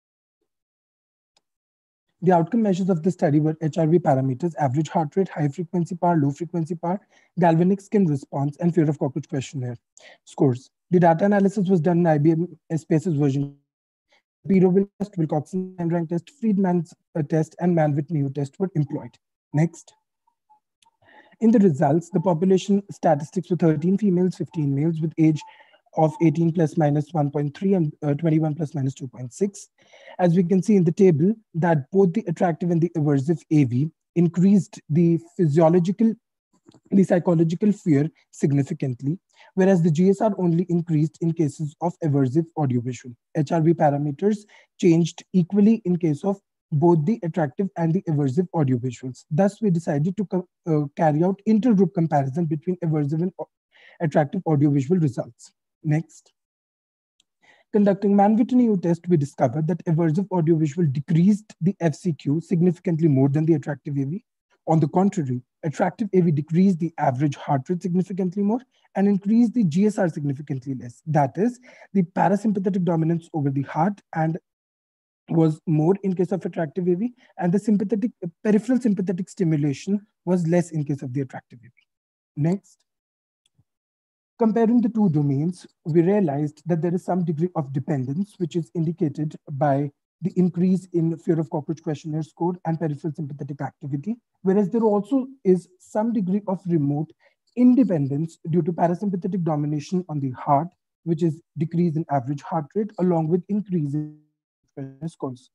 The outcome measures of the study were H R V parameters, average heart rate, high frequency power, low frequency power, galvanic skin response, and fear of cockroach questionnaire scores. The data analysis was done in I B M SPACE's version. P-Robil test, Wilcoxon rank test, Friedman's uh, test, and Mann-Whitney test were employed. Next. In the results, the population statistics were thirteen females, fifteen males with age of eighteen plus minus one point three and uh, twenty-one plus minus two point six. As we can see in the table, that both the attractive and the aversive A V increased the physiological, the psychological fear significantly, whereas the G S R only increased in cases of aversive audiovisual. H R V parameters changed equally in case of both the attractive and the aversive audiovisuals. Thus, we decided to uh, carry out intergroup comparison between aversive and attractive audiovisual results. Next. Conducting Mann-Whitney test, we discovered that aversive audiovisual decreased the F C Q significantly more than the attractive A V. On the contrary, attractive A V decreased the average heart rate significantly more and increased the G S R significantly less. That is, the parasympathetic dominance over the heart and was more in case of attractive A V, and the sympathetic peripheral sympathetic stimulation was less in case of the attractive A V. Next. Comparing the two domains, we realized that there is some degree of dependence, which is indicated by the increase in fear of cockroach questionnaire score and peripheral sympathetic activity, whereas there also is some degree of remote independence due to parasympathetic domination on the heart, which is decrease in average heart rate, along with increase in questionnaire scores.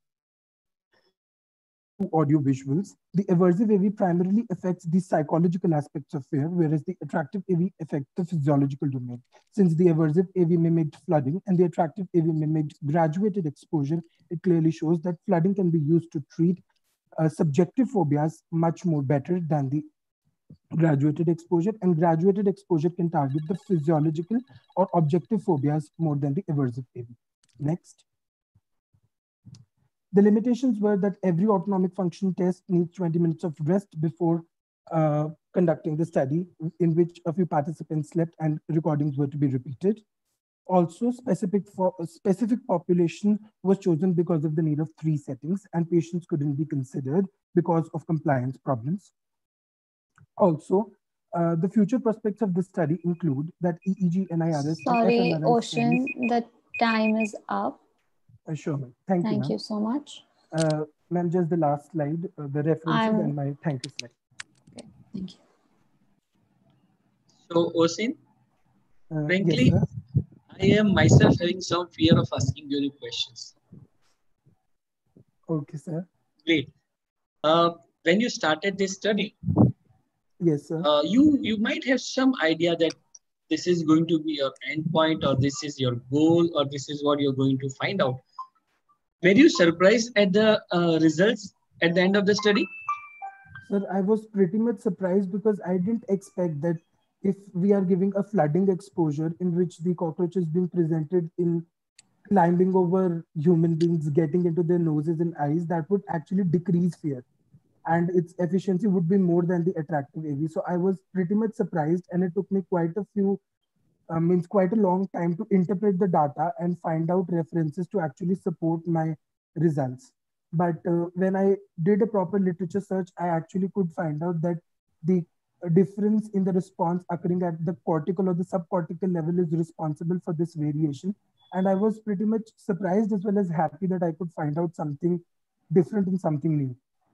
Audio visuals, the aversive A V primarily affects the psychological aspects of fear, whereas the attractive A V affects the physiological domain. Since the aversive A V mimicked flooding and the attractive A V mimicked graduated exposure, it clearly shows that flooding can be used to treat uh, subjective phobias much more better than the graduated exposure, and graduated exposure can target the physiological or objective phobias more than the aversive A V. Next. The limitations were that every autonomic function test needs twenty minutes of rest before uh, conducting the study, in which a few participants slept and recordings were to be repeated. Also, specific, for, specific population was chosen because of the need of three settings, and patients couldn't be considered because of compliance problems. Also, uh, the future prospects of this study include that E E G, N I R S, Sorry, and Ocean, the time is up. Uh, sure, ma'am. Thank, thank you, you so much. Uh, ma'am, just the last slide, uh, the references I'm... and my thank you slide. Okay, thank you. So, Osin, uh, frankly, yes, I am myself having some fear of asking you questions. Okay, sir. Great. Uh, when you started this study, yes, sir. Uh, you, you might have some idea that this is going to be your endpoint, or this is your goal, or this is what you're going to find out. Were you surprised at the uh, results at the end of the study? Sir, I was pretty much surprised because I didn't expect that if we are giving a flooding exposure in which the cockroach is being presented in climbing over human beings, getting into their noses and eyes, that would actually decrease fear, and its efficiency would be more than the attractive A V. So I was pretty much surprised, and it took me quite a few, uh, means quite a long time to interpret the data and find out references to actually support my results. But uh, when I did a proper literature search, I actually could find out that the a difference in the response occurring at the cortical or the subcortical level is responsible for this variation. And I was pretty much surprised as well as happy that I could find out something different and something new.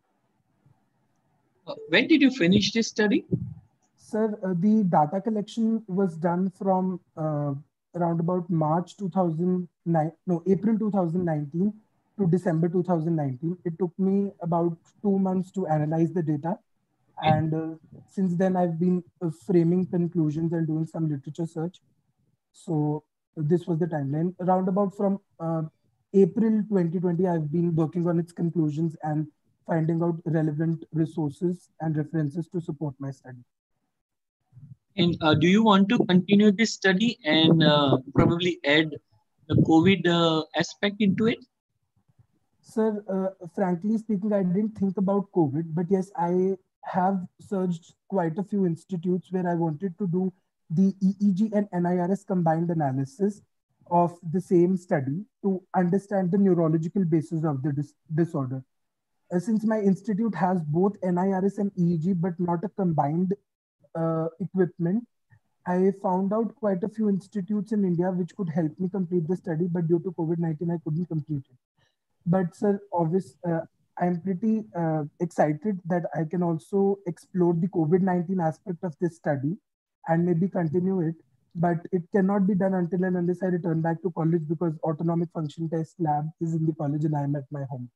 Uh, when did you finish this study? Sir, uh, the data collection was done from uh, around about March two thousand nine, no, April two thousand nineteen to December two thousand nineteen. It took me about two months to analyze the data. And uh, since then, I've been uh, framing conclusions and doing some literature search. So this was the timeline. Around about from uh, April twenty twenty, I've been working on its conclusions and finding out relevant resources and references to support my study. And uh, do you want to continue this study and uh, probably add the COVID uh, aspect into it? Sir, uh, frankly speaking, I didn't think about COVID, but yes, I have searched quite a few institutes where I wanted to do the E E G and N I R S combined analysis of the same study to understand the neurological basis of the dis disorder. Uh, since my institute has both N I R S and E E G, but not a combined uh, equipment, I found out quite a few institutes in India which could help me complete the study, but due to COVID nineteen, I couldn't complete it. But sir, obviously, uh, I'm pretty uh, excited that I can also explore the COVID nineteen aspect of this study and maybe continue it. But it cannot be done until and unless I return back to college, because autonomic function test lab is in the college and I'm at my home.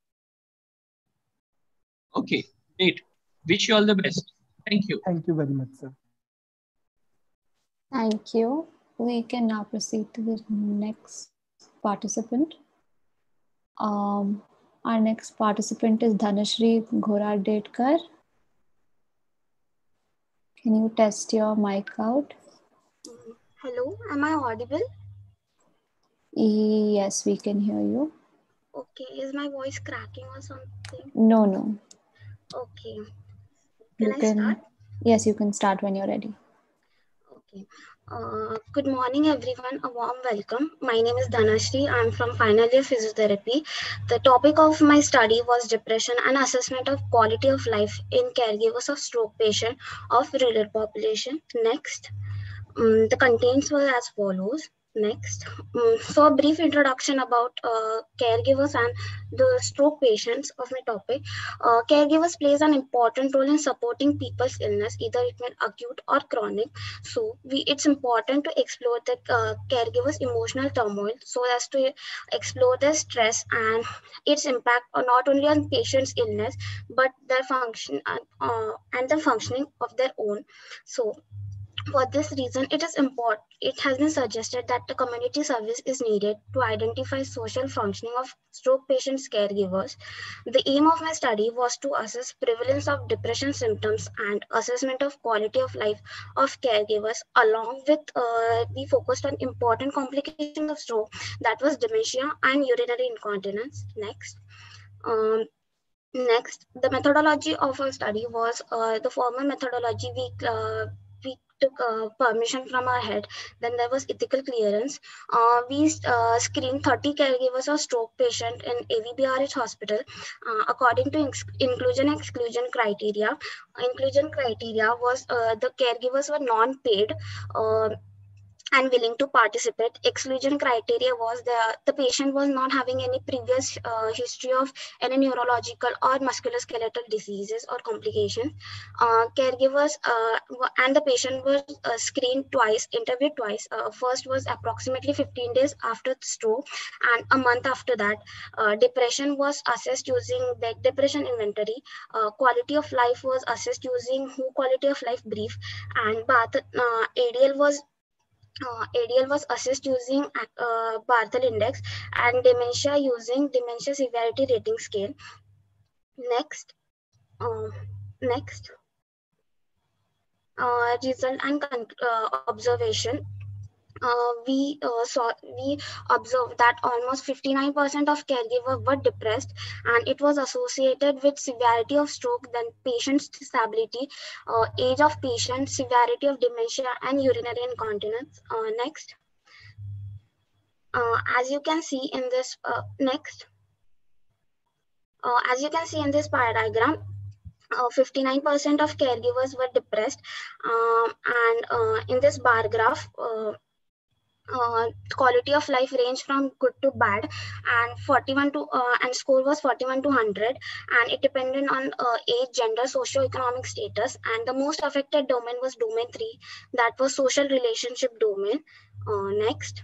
Okay, great. Wish you all the best. Thank you. Thank you very much, sir. Thank you. We can now proceed to the next participant. Um, our next participant is Dhanashri Ghoradekar. Can you test your mic out? Hello, am I audible? Yes, we can hear you. Okay, is my voice cracking or something? No, no. Okay. Can You I can, start? yes, you can start when you're ready. Okay. Uh, good morning, everyone. A warm welcome. My name is Dhanashri. I'm from final year physiotherapy. The topic of my study was depression and assessment of quality of life in caregivers of stroke patient of rural population. Next. Um, the contents were as follows. Next, um, so a brief introduction about uh, caregivers and the stroke patients of my topic. Uh, caregivers plays an important role in supporting people's illness, either it may be acute or chronic. So we, it's important to explore the uh, caregivers' emotional turmoil so as to explore their stress and its impact on not only on patient's illness but their function and, uh, and the functioning of their own. So for this reason, it is important. It has been suggested that the community service is needed to identify social functioning of stroke patients' caregivers. The aim of my study was to assess prevalence of depression symptoms and assessment of quality of life of caregivers. Along with, uh, we focused on important complications of stroke, that was dementia and urinary incontinence. Next. Um, Next, the methodology of our study was uh, the formal methodology. We uh, we took uh, permission from our head. Then there was ethical clearance. Uh, we uh, screened thirty caregivers of stroke patient in A V B R H hospital uh, according to inclusion and exclusion criteria. Inclusion criteria was uh, the caregivers were non-paid. Uh, and willing to participate. Exclusion criteria was the, the patient was not having any previous uh, history of any neurological or musculoskeletal diseases or complications. Uh, caregivers uh, and the patient was uh, screened twice, interviewed twice. Uh, first was approximately fifteen days after the stroke, and a month after that. Uh, depression was assessed using the depression inventory. Uh, quality of life was assessed using who quality of life brief, and Bath, uh, A D L was Uh, A D L was assessed using uh, Barthel index and dementia using dementia severity rating scale. Next, uh, next, uh, result and uh, observation. Uh, we uh, saw we observed that almost fifty-nine percent of caregivers were depressed, and it was associated with severity of stroke, then patient's disability, uh, age of patient, severity of dementia, and urinary incontinence. Uh, next, uh, as you can see in this uh, next, uh, as you can see in this pie diagram. fifty-nine percent of caregivers were depressed, um, and uh, in this bar graph, uh, uh, quality of life range from good to bad, and forty-one to uh, and score was forty-one to one hundred, and it depended on uh, age, gender, socio-economic status, and the most affected domain was domain three, that was social relationship domain. Uh, next.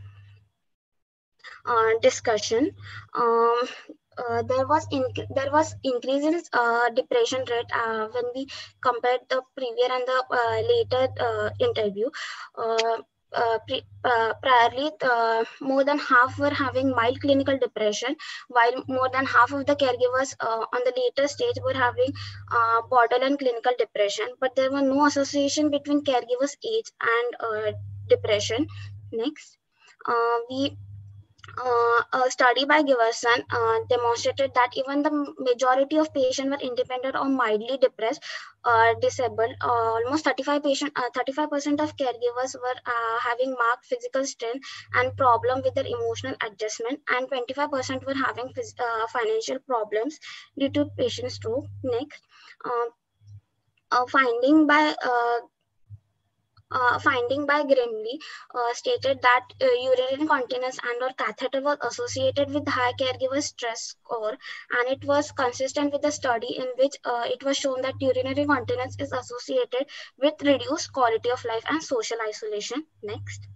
Uh, discussion. Um, uh, there was in, there was increase in uh, depression rate uh, when we compared the previous and the uh, later uh, interview. Uh, uh, pre, uh, priorly, uh, more than half were having mild clinical depression, while more than half of the caregivers uh, on the later stage were having uh, borderline clinical depression. But there were no association between caregivers' age and uh, depression. Next, uh, we. Uh, a study by Giverson uh, demonstrated that even the majority of patients were independent or mildly depressed or disabled. Uh, almost thirty-five patient, uh, thirty-five percent of caregivers were uh, having marked physical strain and problem with their emotional adjustment, and twenty-five percent were having uh, financial problems due to patient stroke. Next, uh, uh, finding by uh, Uh, finding by Grimley uh, stated that uh, urinary incontinence and or catheter was associated with high caregiver stress score, and it was consistent with the study in which uh, it was shown that urinary incontinence is associated with reduced quality of life and social isolation. Next.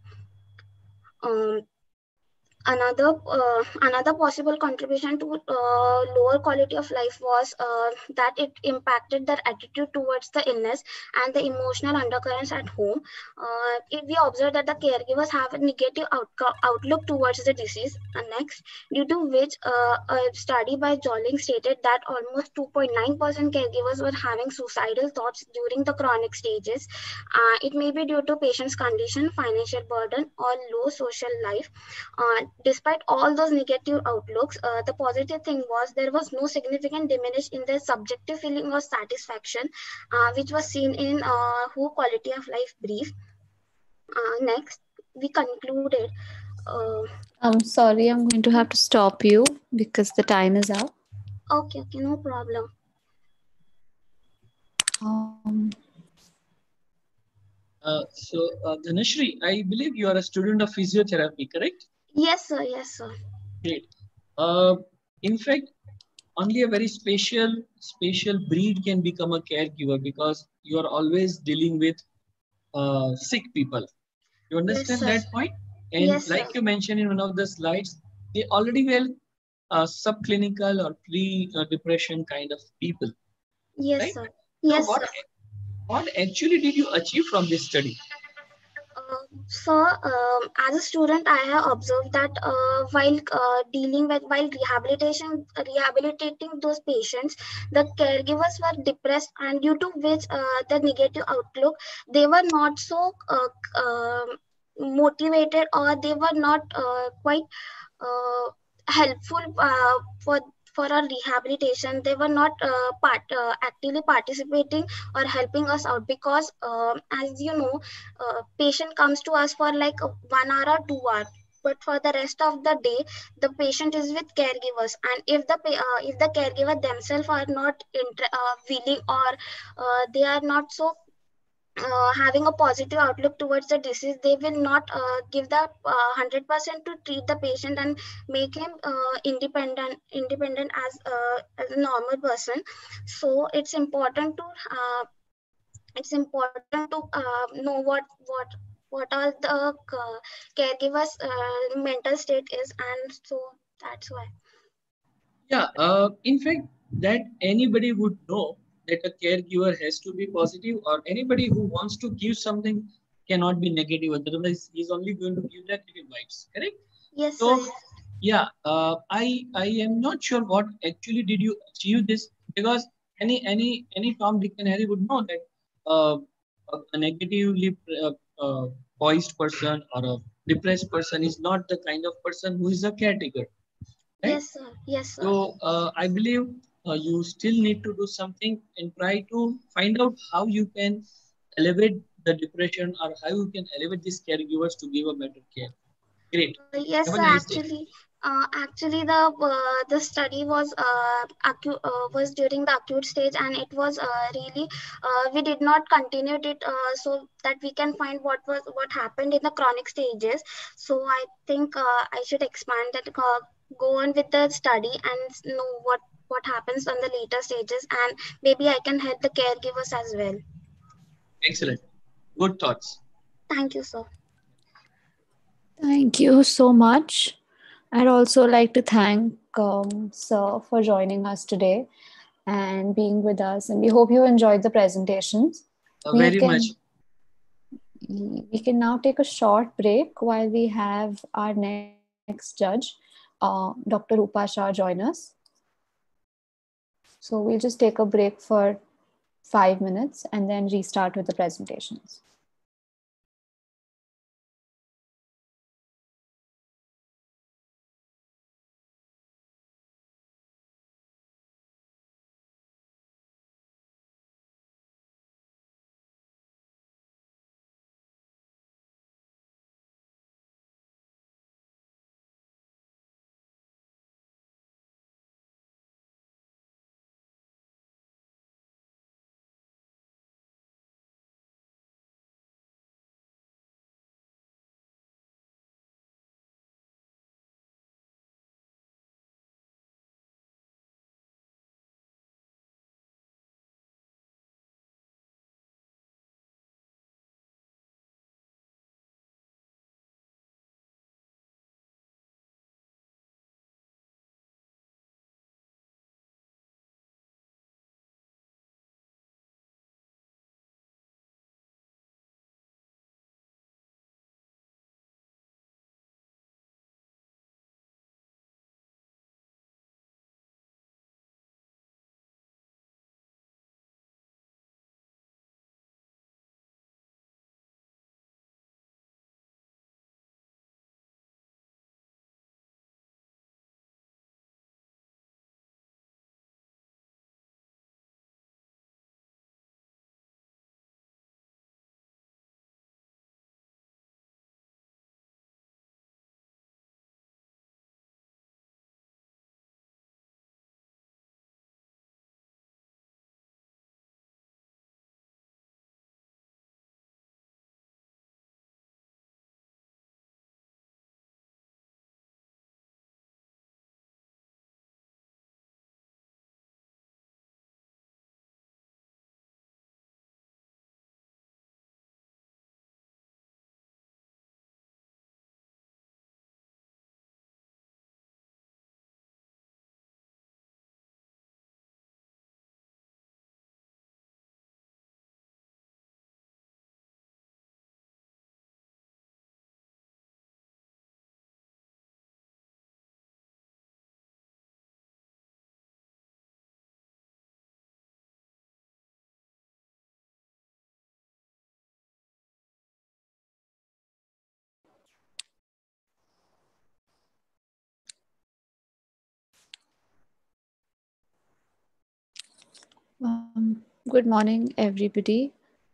Um, Another uh, another possible contribution to uh, lower quality of life was uh, that it impacted their attitude towards the illness and the emotional undercurrents at home. Uh, if we observe that the caregivers have a negative outco- outlook towards the disease, uh, next, due to which uh, a study by Jolling stated that almost two point nine percent caregivers were having suicidal thoughts during the chronic stages. Uh, it may be due to patient's condition, financial burden, or low social life. Uh, despite all those negative outlooks, uh, the positive thing was there was no significant diminish in their subjective feeling of satisfaction, uh, which was seen in uh, W H O Quality of Life brief. Uh, next, we concluded. Uh, I'm sorry, I'm going to have to stop you because the time is up. Okay, okay, no problem. Um, uh, so, uh, Dhanashri, I believe you are a student of physiotherapy, correct? Yes, sir. Yes, sir. Great. Uh, in fact, only a very special, special breed can become a caregiver because you are always dealing with uh, sick people. You understand Yes, that point? And yes, like sir. you mentioned in one of the slides, they already well uh, subclinical or pre-depression kind of people. Yes, right? sir. So Yes, what, sir. what actually did you achieve from this study? Uh, so, um, as a student, I have observed that uh, while uh, dealing with, while rehabilitation, rehabilitating those patients, the caregivers were depressed, and due to which uh, the negative outlook, they were not so uh, uh, motivated, or they were not uh, quite uh, helpful uh, for for our rehabilitation. They were not uh, part uh, actively participating or helping us out, because uh, as you know, uh, patient comes to us for like one hour or two hours, but for the rest of the day the patient is with caregivers, and if the uh, if the caregiver themselves are not inter- uh, willing, or uh, they are not so uh, having a positive outlook towards the disease, they will not uh, give the uh, one hundred percent to treat the patient and make him uh, independent independent as, uh, as a normal person. So it's important to uh, it's important to uh, know what what what all the uh, caregivers uh, mental state is, and so that's why. Yeah, uh, in fact, that anybody would know that a caregiver has to be positive, or anybody who wants to give something cannot be negative. Otherwise, he's only going to give negative vibes. Correct? Yes, So, sir. yeah, uh, I I am not sure what actually did you achieve this, because any any any Tom, Dick, and Harry would know that uh, a, a negatively uh, uh, poised person or a depressed person is not the kind of person who is a caretaker. Right? Yes, sir. Yes, sir. So uh, I believe uh, you still need to do something and try to find out how you can elevate the depression, or how you can elevate these caregivers to give a better care. Great. Uh, yes, Have a sir. nice day. Actually, Uh, actually, the uh, the study was uh, acu- uh, was during the acute stage, and it was uh, really uh, we did not continue it uh, so that we can find what was what happened in the chronic stages. So I think uh, I should expand that, uh, go on with the study and know what what happens on the later stages, and maybe I can help the caregivers as well. Excellent. Good thoughts. Thank you, sir. Thank you so much. I'd also like to thank um, Sir for joining us today and being with us. And we hope you enjoyed the presentations. Uh, we very can, much. We can now take a short break while we have our next judge, uh, Doctor Rupa Shah, join us. So we'll just take a break for five minutes and then restart with the presentations. Um, good morning, everybody.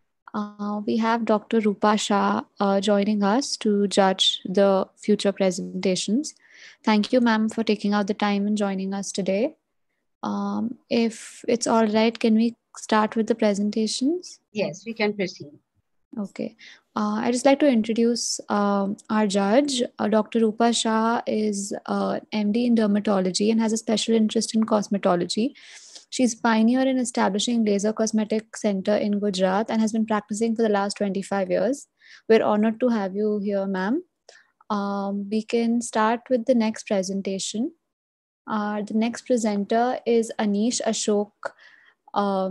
Uh, we have Doctor Rupa Shah uh, joining us to judge the future presentations. Thank you, ma'am, for taking out the time and joining us today. Um, if it's all right, can we start with the presentations? Yes, we can proceed. Okay. Uh, I'd just like to introduce um, our judge. Uh, Doctor Rupa Shah is uh, M D in dermatology and has a special interest in cosmetology. She's pioneer in establishing Laser Cosmetic Center in Gujarat and has been practicing for the last twenty-five years. We're honored to have you here, ma'am. Um, we can start with the next presentation. Uh, the next presenter is Anish Ashok uh,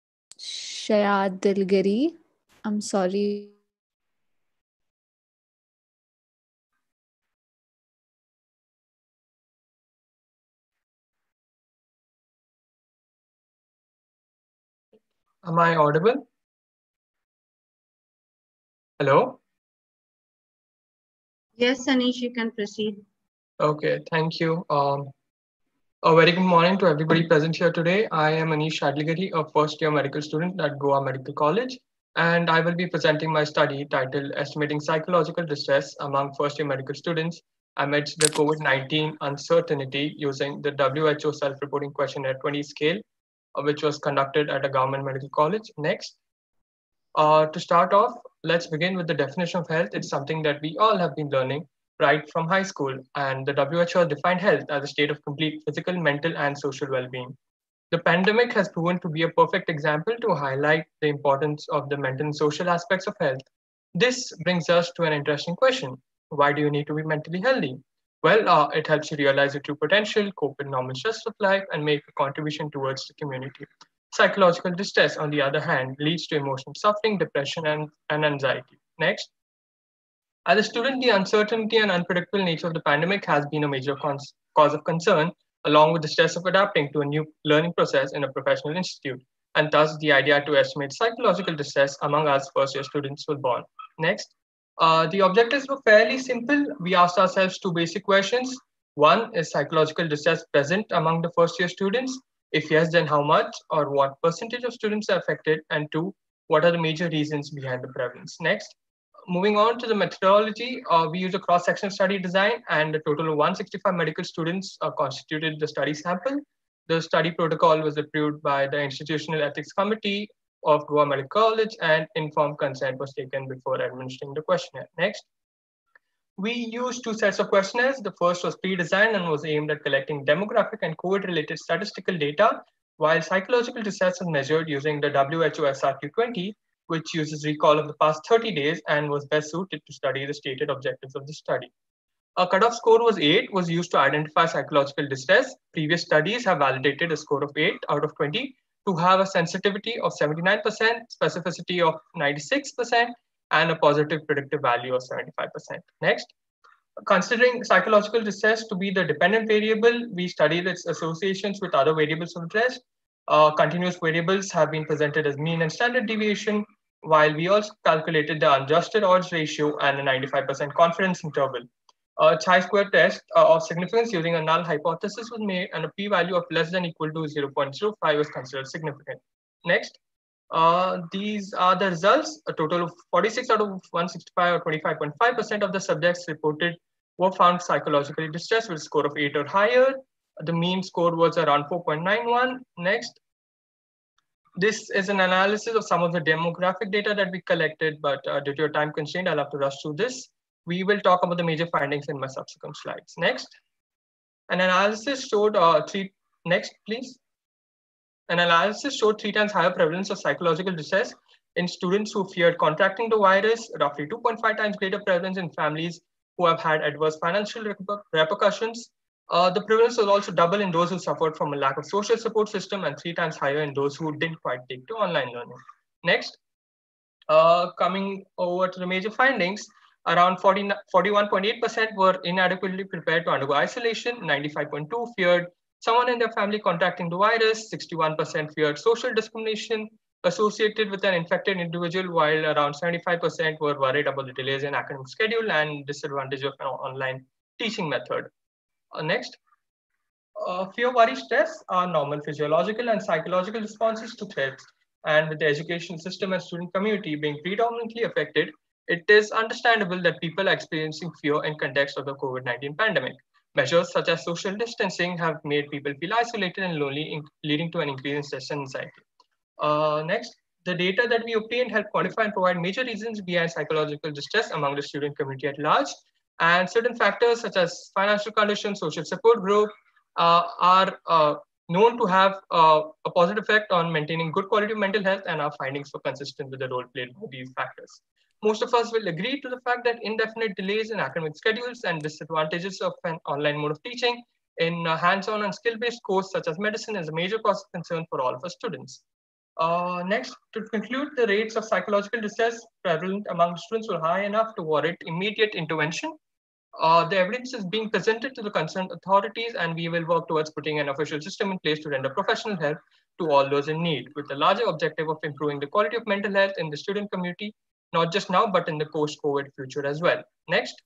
Shayadilgiri. I'm sorry. Am I audible? Hello? Yes, Anish, you can proceed. Okay, thank you. Um, a very good morning to everybody present here today. I am Anish Shadligari, a first year medical student at Goa Medical College, and I will be presenting my study titled Estimating Psychological Distress Among First Year Medical Students amidst the COVID nineteen uncertainty using the W H O self-reporting questionnaire twenty scale, uh, which was conducted at a government medical college. Next. Uh, to start off, let's begin with the definition of health. It's something that we all have been learning right from high school, and the W H O defined health as a state of complete physical, mental, and social well-being. The pandemic has proven to be a perfect example to highlight the importance of the mental and social aspects of health. This brings us to an interesting question. Why do you need to be mentally healthy? Well, uh, it helps you realize your true potential, cope with normal stress of life, and make a contribution towards the community. Psychological distress, on the other hand, leads to emotional suffering, depression, and, and anxiety. Next. As a student, the uncertainty and unpredictable nature of the pandemic has been a major cons- cause of concern, along with the stress of adapting to a new learning process in a professional institute, and thus the idea to estimate psychological distress among us first-year students was born. Next. Uh, the objectives were fairly simple. We asked ourselves two basic questions. One, is psychological distress present among the first-year students? If yes, then how much or what percentage of students are affected? And two, what are the major reasons behind the prevalence? Next, moving on to the methodology, uh, we use a cross-sectional study design, and a total of one hundred sixty-five medical students uh, constituted the study sample. The study protocol was approved by the Institutional Ethics Committee of Goa Medical College, and informed consent was taken before administering the questionnaire. Next. We used two sets of questionnaires. The first was pre-designed and was aimed at collecting demographic and COVID-related statistical data, while psychological distress was measured using the W H O S R Q twenty, which uses recall of the past thirty days and was best suited to study the stated objectives of the study. A cutoff score was eight, was used to identify psychological distress. Previous studies have validated a score of eight out of twenty to have a sensitivity of seventy-nine percent, specificity of ninety-six percent, and a positive predictive value of seventy-five percent. Next, considering psychological distress to be the dependent variable, we studied its associations with other variables of interest. Uh, continuous variables have been presented as mean and standard deviation, while we also calculated the adjusted odds ratio and a ninety-five percent confidence interval. A chi-square test uh, of significance using a null hypothesis was made, and a p-value of less than equal to zero point zero five was considered significant. Next. Uh, these are the results. A total of forty-six out of one hundred sixty-five, or twenty-five point five percent of the subjects reported were found psychologically distressed with a score of eight or higher. The mean score was around four point nine one. Next. This is an analysis of some of the demographic data that we collected, but uh, due to a time constraint, I'll have to rush through this. We will talk about the major findings in my subsequent slides. Next. An analysis showed uh, three, next please. An analysis showed three times higher prevalence of psychological distress in students who feared contracting the virus, roughly two point five times greater prevalence in families who have had adverse financial repercussions. Uh, the prevalence was also double in those who suffered from a lack of social support system, and three times higher in those who didn't quite take to online learning. Next, uh, coming over to the major findings, around forty-one point eight percent were inadequately prepared to undergo isolation, ninety-five point two percent feared someone in their family contracting the virus, sixty-one percent feared social discrimination associated with an infected individual, while around seventy-five percent were worried about the delays in academic schedule and disadvantage of an online teaching method. Uh, next, uh, fear, worry, stress are normal physiological and psychological responses to threats. And with the education system and student community being predominantly affected, it is understandable that people are experiencing fear in context of the COVID nineteen pandemic. Measures such as social distancing have made people feel isolated and lonely, leading to an increase in stress and anxiety. Uh, next, the data that we obtained help quantify and provide major reasons behind psychological distress among the student community at large. And certain factors such as financial conditions, social support group uh, are uh, known to have uh, a positive effect on maintaining good quality of mental health, and our findings were consistent with the role played by these factors. Most of us will agree to the fact that indefinite delays in academic schedules and disadvantages of an online mode of teaching in a hands-on and skill-based course such as medicine is a major cause of concern for all of our students. Uh, next, to conclude, the rates of psychological distress prevalent among students were high enough to warrant immediate intervention. Uh, the evidence is being presented to the concerned authorities, and we will work towards putting an official system in place to render professional help to all those in need, with the larger objective of improving the quality of mental health in the student community, not just now, but in the post-COVID future as well. Next,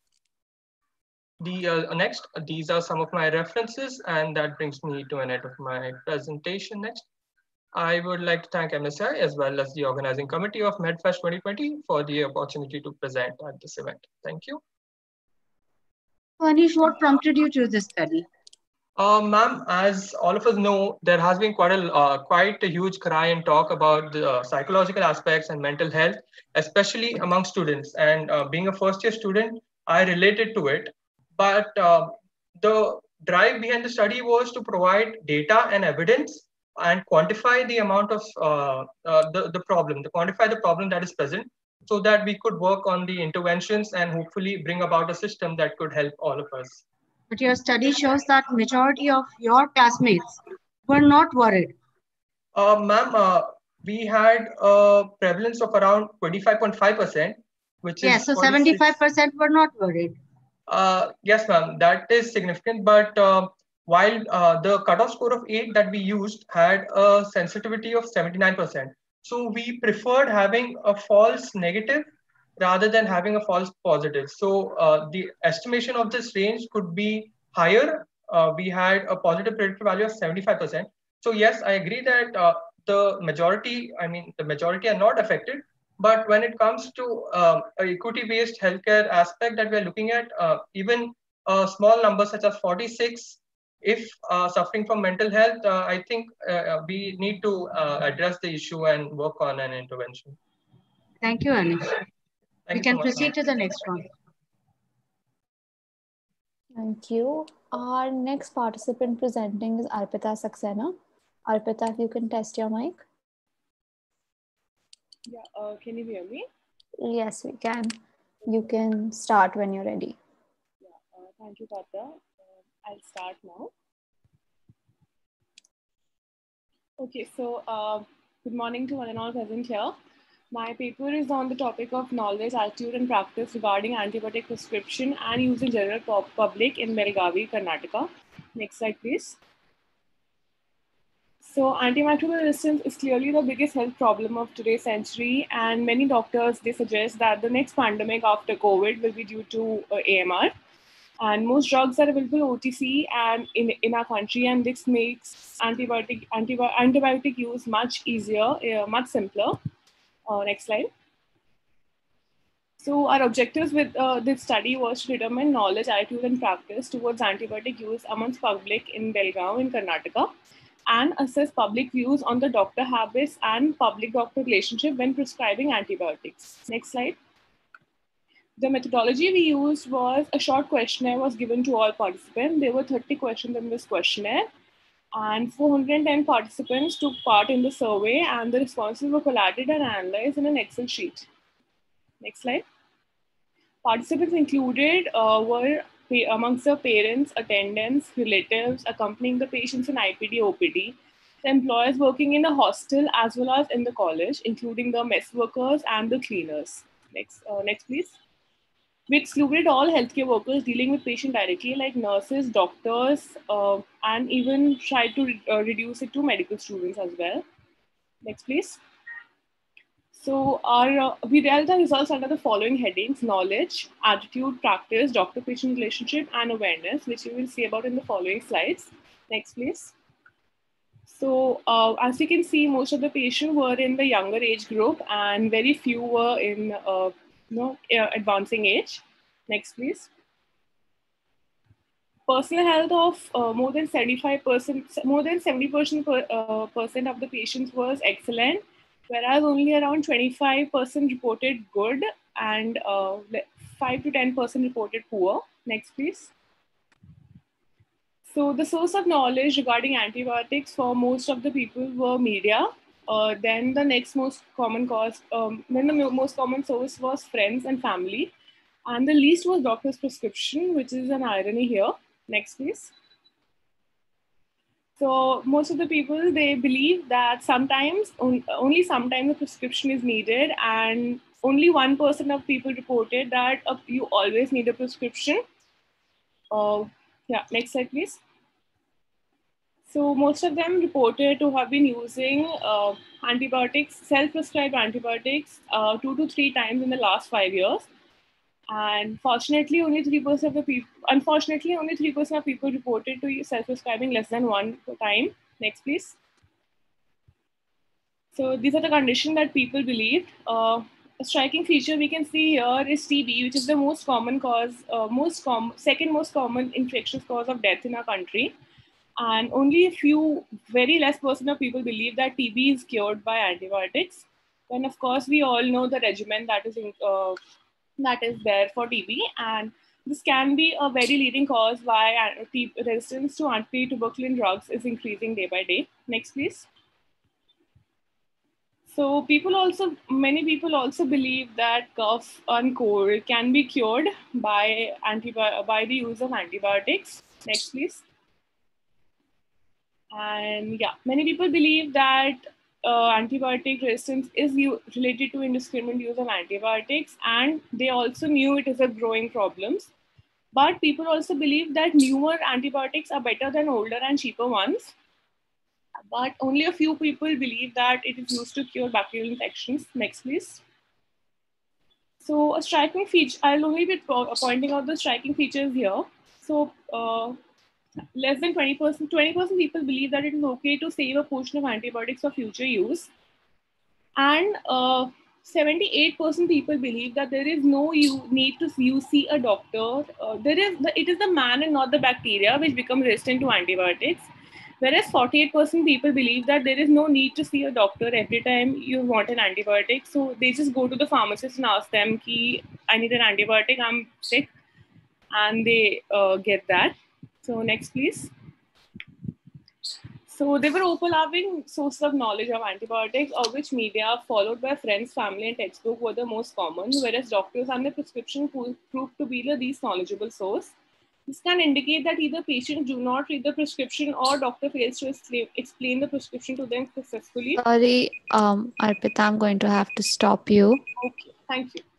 the uh, next, these are some of my references, and that brings me to an end of my presentation. Next, I would like to thank M S I as well as the organizing committee of MedFest twenty twenty for the opportunity to present at this event. Thank you. Anish, what prompted you to this study? Uh, ma'am, as all of us know, there has been quite a uh, quite a huge cry and talk about the uh, psychological aspects and mental health, especially among students. And uh, being a first year student, I related to it. But uh, the drive behind the study was to provide data and evidence and quantify the amount of uh, uh, the, the problem, to quantify the problem that is present, so that we could work on the interventions and hopefully bring about a system that could help all of us. But your study shows that majority of your classmates were not worried. Uh, ma'am, uh, we had a prevalence of around twenty-five point five percent, which Yeah, is so forty-six. seventy-five percent were not worried. Uh, yes, ma'am, that is significant. But uh, while uh, the cutoff score of eight that we used had a sensitivity of seventy-nine percent. So we preferred having a false negative rather than having a false positive. So uh, the estimation of this range could be higher. Uh, we had a positive predictive value of seventy-five percent. So yes, I agree that uh, the majority, I mean, the majority are not affected. But when it comes to uh, a equity-based healthcare aspect that we're looking at, uh, even a small number such as forty-six, if uh, suffering from mental health, uh, I think uh, we need to uh, address the issue and work on an intervention. Thank you, Anish. Thank we you can so much, proceed ma'am. to the next one. Thank you. Our next participant presenting is Arpita Saxena. Arpita, if you can test your mic. Yeah, uh, can you hear me? Yes, we can. You can start when you're ready. Yeah, uh, thank you, Tata. Uh, I'll start now. Okay, so uh, good morning to one and all present here. My paper is on the topic of knowledge, attitude, and practice regarding antibiotic prescription and use in general public in Belgavi, Karnataka. Next slide, please. So antimicrobial resistance is clearly the biggest health problem of today's century, and many doctors, they suggest that the next pandemic after COVID will be due to uh, A M R. And most drugs are available O T C and in, in our country, and this makes antibiotic, antibi antibiotic use much easier, uh, much simpler. Uh, next slide. So our objectives with uh, this study was to determine knowledge, attitude, and practice towards antibiotic use amongst public in Belgaum in Karnataka, and assess public views on the doctor habits and public-doctor relationship when prescribing antibiotics. Next slide. The methodology we used was a short questionnaire was given to all participants. There were thirty questions in this questionnaire, and four hundred ten participants took part in the survey, and the responses were collated and analyzed in an Excel sheet. Next slide. Participants included uh, were amongst the parents, attendants, relatives accompanying the patients in I P D, O P D, the employees working in the hostel as well as in the college, including the mess workers and the cleaners. Next, uh, next please. We excluded all healthcare workers dealing with patient directly, like nurses, doctors, uh, and even tried to re uh, reduce it to medical students as well. Next, please. So our, uh, we dealt the results under the following headings: knowledge, attitude, practice, doctor-patient relationship, and awareness, which you will see about in the following slides. Next, please. So uh, as you can see, most of the patients were in the younger age group, and very few were in uh, you know, uh, advancing age. Next, please. Personal health of uh, more than seventy-five percent, more than seventy percent per, uh, percent of the patients was excellent, whereas only around twenty-five percent reported good, and uh, five to ten percent reported poor. Next, please. So the source of knowledge regarding antibiotics for most of the people were media. Uh, then the next most common cause, um, then the most common source was friends and family. And the least was doctor's prescription, which is an irony here. Next, please. So most of the people, they believe that sometimes, only sometimes the prescription is needed, and only one percent of people reported that uh, you always need a prescription. Uh, yeah, next slide, please. So most of them reported to have been using uh, antibiotics, self-prescribed antibiotics, uh, two to three times in the last five years. And fortunately, only three percent of the people, unfortunately, only three percent of people reported to self-prescribing less than one time. Next, please. So these are the conditions that people believed. Uh, a striking feature we can see here is T B, which is the most common cause, uh, most com second most common infectious cause of death in our country. And only a few, very less percent of people believe that T B is cured by antibiotics. Then, of course, we all know the regimen that is in, uh, that is there for T B, and this can be a very leading cause why resistance to anti-tuberculin drugs is increasing day by day. Next, please. So people also, many people also believe that cough and cold can be cured by, antibi by the use of antibiotics. Next, please. And yeah, many people believe that uh, antibiotic resistance is related to indiscriminate use of antibiotics, and they also knew it is a growing problem. But people also believe that newer antibiotics are better than older and cheaper ones. But only a few people believe that it is used to cure bacterial infections. Next, please. So a striking feature, I'll only be pointing out the striking features here. So uh, less than twenty percent, twenty percent people believe that it is okay to save a portion of antibiotics for future use. And uh, seventy-eight percent people believe that there is no you need to you see a doctor. Uh, there is the, it is the man and not the bacteria which become resistant to antibiotics. Whereas forty-eight percent people believe that there is no need to see a doctor every time you want an antibiotic. So they just go to the pharmacist and ask them, Ki, I need an antibiotic, I'm sick. And they uh, get that. So next, please. So they were overlapping sources of knowledge of antibiotics, of which media, followed by friends, family, and textbook were the most common, whereas doctors and the prescription proved to be the least knowledgeable source. This can indicate that either patients do not read the prescription or doctor fails to explain the prescription to them successfully. Sorry, um, Arpita, I'm going to have to stop you. Okay, thank you.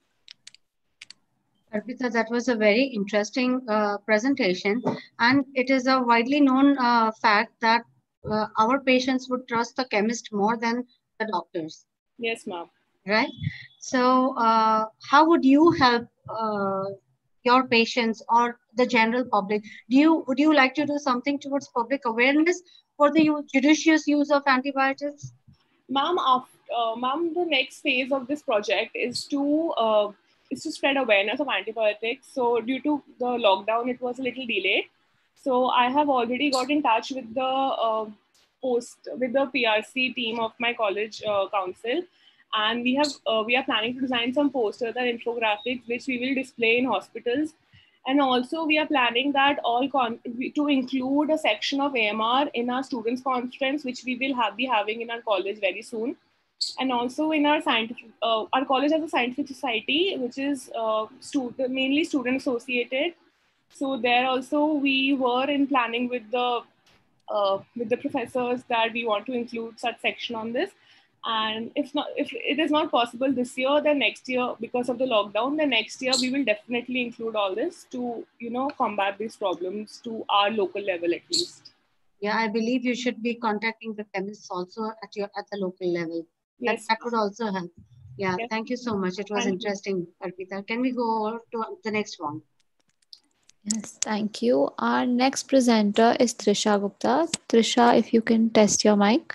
Arpita, that was a very interesting uh, presentation, and it is a widely known uh, fact that uh, our patients would trust the chemist more than the doctors. Yes, ma'am. Right? So uh, how would you help uh, your patients or the general public? Do you, would you like to do something towards public awareness for the judicious use of antibiotics? Ma'am, uh, ma'am, the next phase of this project is to uh, is to spread awareness of antibiotics. So due to the lockdown, it was a little delayed. So I have already got in touch with the uh, post with the P R C team of my college uh, council, and we have uh, we are planning to design some posters and infographics which we will display in hospitals. And also we are planning that all con to include a section of A M R in our students conference, which we will have be having in our college very soon. And also in our scientific, uh, our college has a scientific society, which is uh, stu mainly student associated. So there also we were in planning with the uh, with the professors that we want to include such section on this. And if not, if it is not possible this year, then next year, because of the lockdown, then next year we will definitely include all this to, you know, combat these problems to our local level at least. Yeah, I believe you should be contacting the chemists also at your at the local level. Yes, that, that would also help. Yeah, yes. Thank you so much. It was Thank interesting, Arpita. Can we go over to the next one? Yes, thank you. Our next presenter is Trisha Gupta. Trisha, if you can test your mic.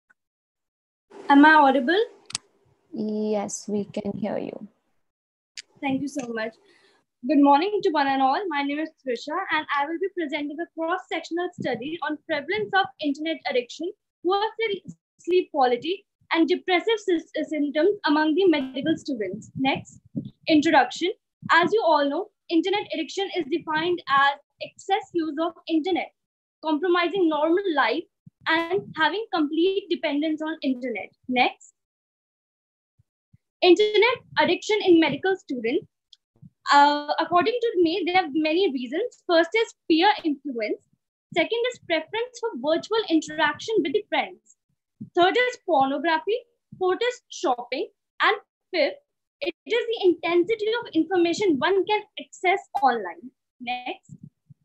Am I audible? Yes, we can hear you. Thank you so much. Good morning to one and all. My name is Trisha, and I will be presenting a cross-sectional study on prevalence of internet addiction, poor sleep quality, and depressive symptoms among the medical students. Next, introduction. As you all know, internet addiction is defined as excess use of internet, compromising normal life, and having complete dependence on internet. Next, internet addiction in medical students. Uh, according to me, there are many reasons. First is peer influence. Second is preference for virtual interaction with the friends. Third is pornography. Fourth is shopping. And fifth, it is the intensity of information one can access online. Next,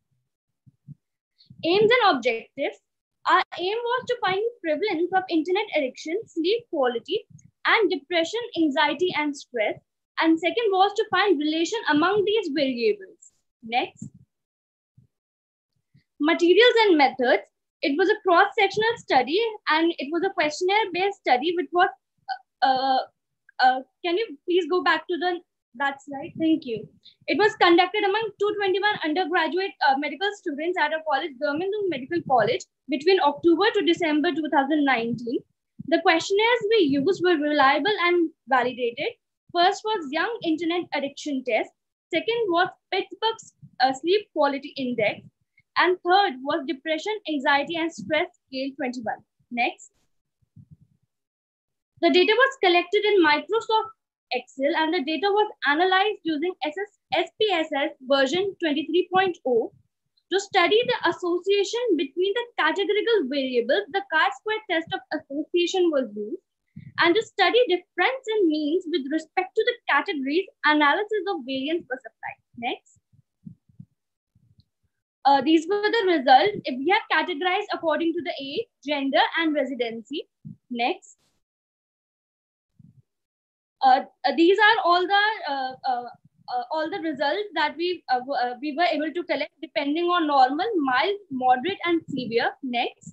aims and objectives. Our aim was to find the prevalence of internet addiction, sleep quality, and depression, anxiety, and stress. And second was to find relation among these variables. Next, materials and methods. It was a cross-sectional study, and it was a questionnaire-based study, which was uh, uh, can you please go back to the that slide? Thank you. It was conducted among two hundred twenty-one undergraduate uh, medical students at a college, Birmingham Medical College, between October to December two thousand nineteen. The questionnaires we used were reliable and validated. First was Young Internet Addiction Test. Second was Pittsburgh's uh, Sleep Quality Index. And third was Depression, Anxiety, and Stress Scale twenty-one. Next. The data was collected in Microsoft Excel, and the data was analyzed using S P S S version twenty-three point oh. To study the association between the categorical variables, the chi-square test of association was used. And to study difference in means with respect to the categories, analysis of variance was applied. Next. Uh, these were the results. If we have categorized according to the age, gender, and residency. Next. Uh, uh, these are all the uh, uh, uh, all the results that we uh, uh, we were able to collect depending on normal, mild, moderate, and severe. Next.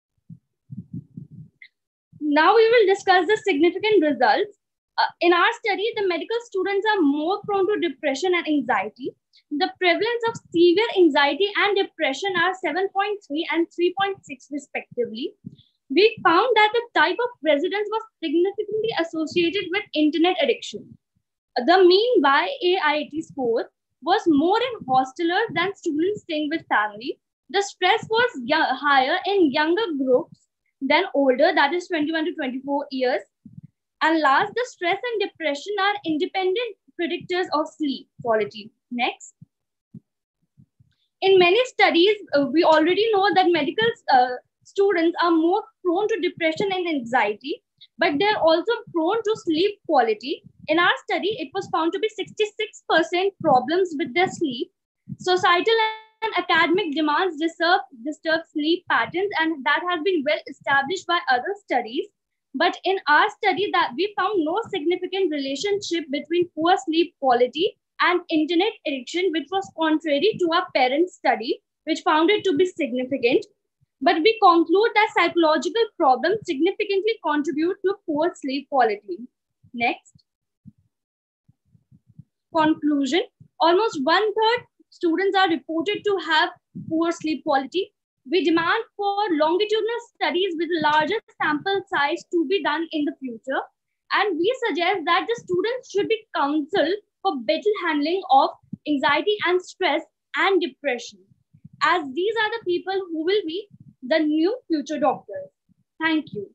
Now we will discuss the significant results. Uh, in our study, the medical students are more prone to depression and anxiety. The prevalence of severe anxiety and depression are seven point three and three point six respectively. We found that the type of residence was significantly associated with internet addiction. The mean Y A I T score was more in hostelers than students staying with family. The stress was higher in younger groups than older, that is twenty-one to twenty-four years. And last, the stress and depression are independent predictors of sleep quality. Next. In many studies, uh, we already know that medical uh, students are more prone to depression and anxiety, but they're also prone to sleep quality. In our study, it was found to be sixty-six percent problems with their sleep. Societal and academic demands disturb, disturb sleep patterns, and that has been well established by other studies. But in our study, that we found no significant relationship between poor sleep quality and internet addiction, which was contrary to our parent study, which found it to be significant. But we conclude that psychological problems significantly contribute to poor sleep quality. Next. Conclusion. Almost one third students are reported to have poor sleep quality. We demand for longitudinal studies with larger sample size to be done in the future. And we suggest that the students should be counseled for better handling of anxiety and stress and depression, as these are the people who will be the new future doctors. Thank you.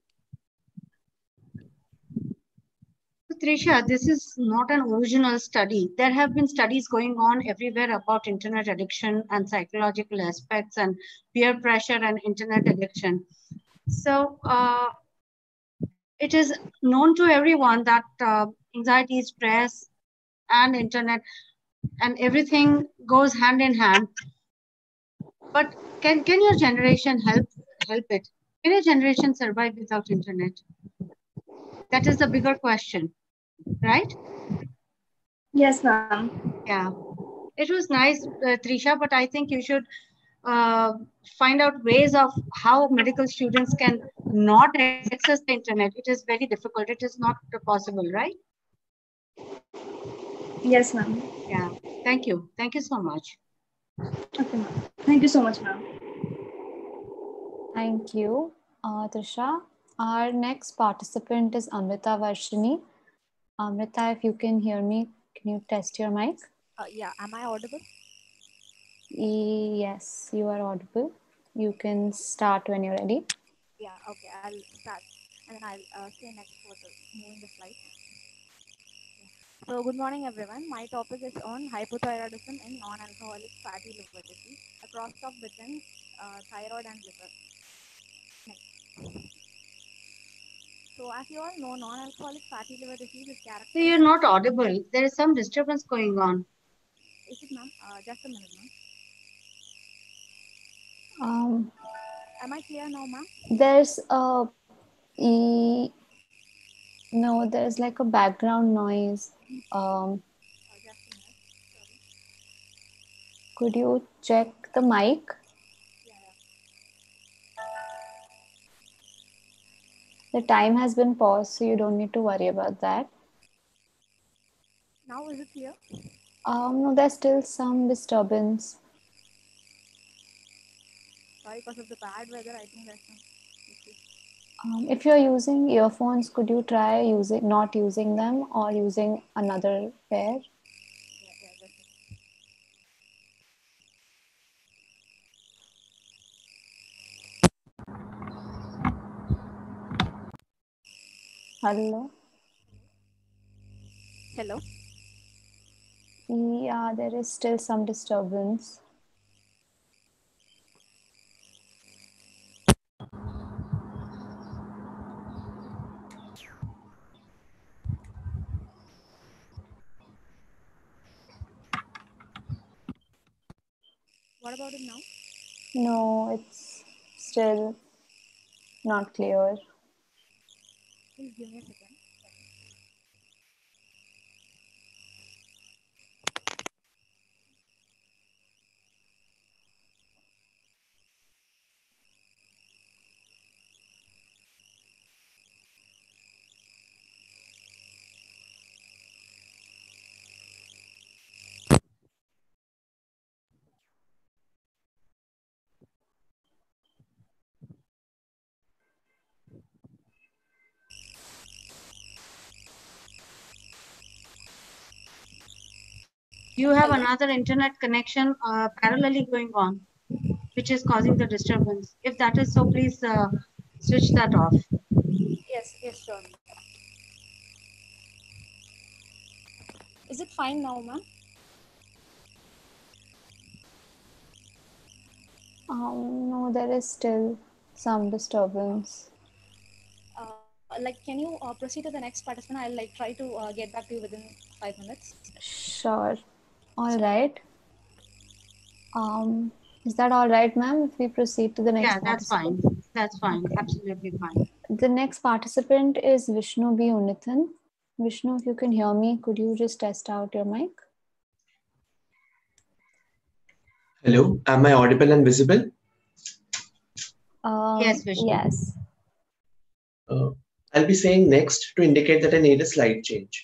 Trisha, this is not an original study. There have been studies going on everywhere about internet addiction and psychological aspects and peer pressure and internet addiction. So uh, it is known to everyone that uh, anxiety, stress, and internet and everything goes hand in hand. But can, can your generation help, help it? Can your generation survive without internet? That is the bigger question. Right? Yes, ma'am. Yeah. It was nice, uh, Trisha, but I think you should uh, find out ways of how medical students can not access the internet. It is very difficult. It is not possible, right? Yes, ma'am. Yeah. Thank you. Thank you so much. Okay, ma'am. Thank you so much, ma'am. Thank you, uh, Trisha. Our next participant is Amrita Varshini. Amrita, if you can hear me, can you test your mic? Uh, yeah, am I audible? Yes, you are audible. You can start when you're ready. Yeah, okay, I'll start and then I'll uh, stay next for the moving the slide. So, good morning, everyone. My topic is on hypothyroidism in non-alcoholic fatty liver disease, a crosstalk between uh, thyroid and liver. Next. So, as you all know, non-alcoholic fatty liver disease is characterized. So you're not audible. There is some disturbance going on. Is it, ma'am? Uh, just a minute, ma'am. Um, Am I clear now, ma'am? There's a e no, there's like a background noise. Um, could you check the mic? The time has been paused, so you don't need to worry about that. Now is it clear? Um, no, there's still some disturbance. Sorry, because of the bad weather, I think that's some issue. Um, if you're using earphones, could you try using not using them or using another pair? Yeah, yeah, that's it. Hello? Hello? Yeah, there is still some disturbance. What about it now? No, it's still not clear. Please give me a second. You have Hello? another internet connection uh, parallelly going on, which is causing the disturbance. If that is so, please uh, switch that off. Yes, yes, sure. Is it fine now, ma'am? Um, no, there is still some disturbance. Uh, like, can you uh, proceed to the next participant? I'll like try to uh, get back to you within five minutes. Sure. All right. Um, is that all right, ma'am? If we proceed to the next Yeah, that's participant? fine. That's fine. Okay. Absolutely fine. The next participant is Vishnu B. Unithan. Vishnu, if you can hear me, could you just test out your mic? Hello, am I audible and visible? Um, yes, Vishnu. Yes. Uh, I'll be saying next to indicate that I need a slide change.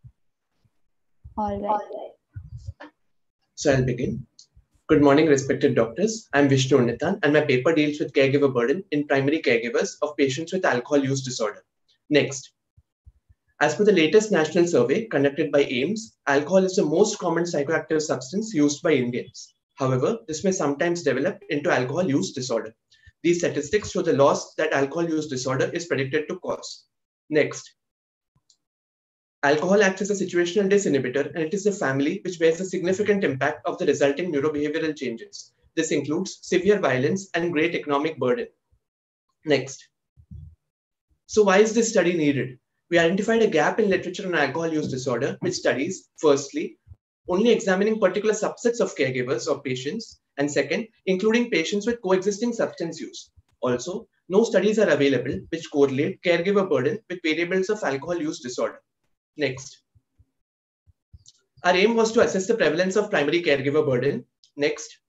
All right. So I'll begin. Good morning, respected doctors. I'm Vishnu Unithan, and my paper deals with caregiver burden in primary caregivers of patients with alcohol use disorder. Next. As per the latest national survey conducted by AIMS, alcohol is the most common psychoactive substance used by Indians. However, this may sometimes develop into alcohol use disorder. These statistics show the loss that alcohol use disorder is predicted to cause. Next. Alcohol acts as a situational disinhibitor, and it is the family which bears a significant impact of the resulting neurobehavioral changes. This includes severe violence and great economic burden. Next. So why is this study needed? We identified a gap in literature on alcohol use disorder, which studies, firstly, only examining particular subsets of caregivers or patients, and second, including patients with coexisting substance use. Also, no studies are available which correlate caregiver burden with variables of alcohol use disorder. Next. Our aim was to assess the prevalence of primary caregiver burden. Next.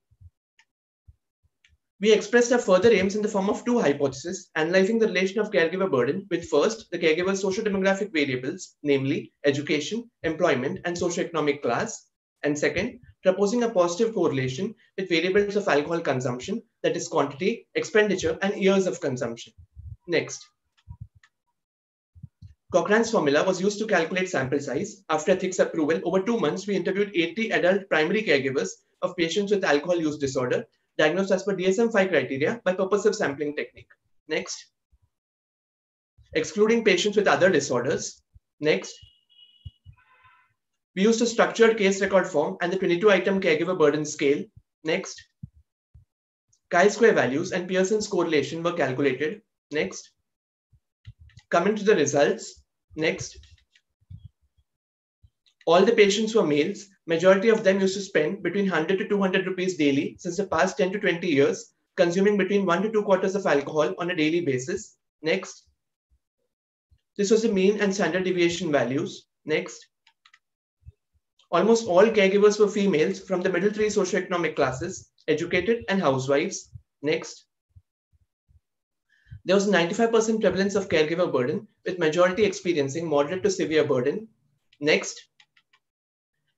We expressed our further aims in the form of two hypotheses, analyzing the relation of caregiver burden with first, the caregiver's socio-demographic variables, namely education, employment, and socioeconomic class, and second, proposing a positive correlation with variables of alcohol consumption, that is quantity, expenditure, and years of consumption. Next. Cochrane's formula was used to calculate sample size. After ethics approval, over two months, we interviewed eighty adult primary caregivers of patients with alcohol use disorder, diagnosed as per D S M five criteria by purposive sampling technique. Next. Excluding patients with other disorders. Next. We used a structured case record form and the twenty-two item caregiver burden scale. Next. Chi-square values and Pearson's correlation were calculated. Next. Coming to the results. Next. All the patients were males. Majority of them used to spend between one hundred to two hundred rupees daily since the past ten to twenty years, consuming between one to two quarters of alcohol on a daily basis. Next. This was the mean and standard deviation values. Next. Almost all caregivers were females from the middle three socioeconomic classes, educated and housewives. Next. There was a ninety-five percent prevalence of caregiver burden, with majority experiencing moderate to severe burden. Next.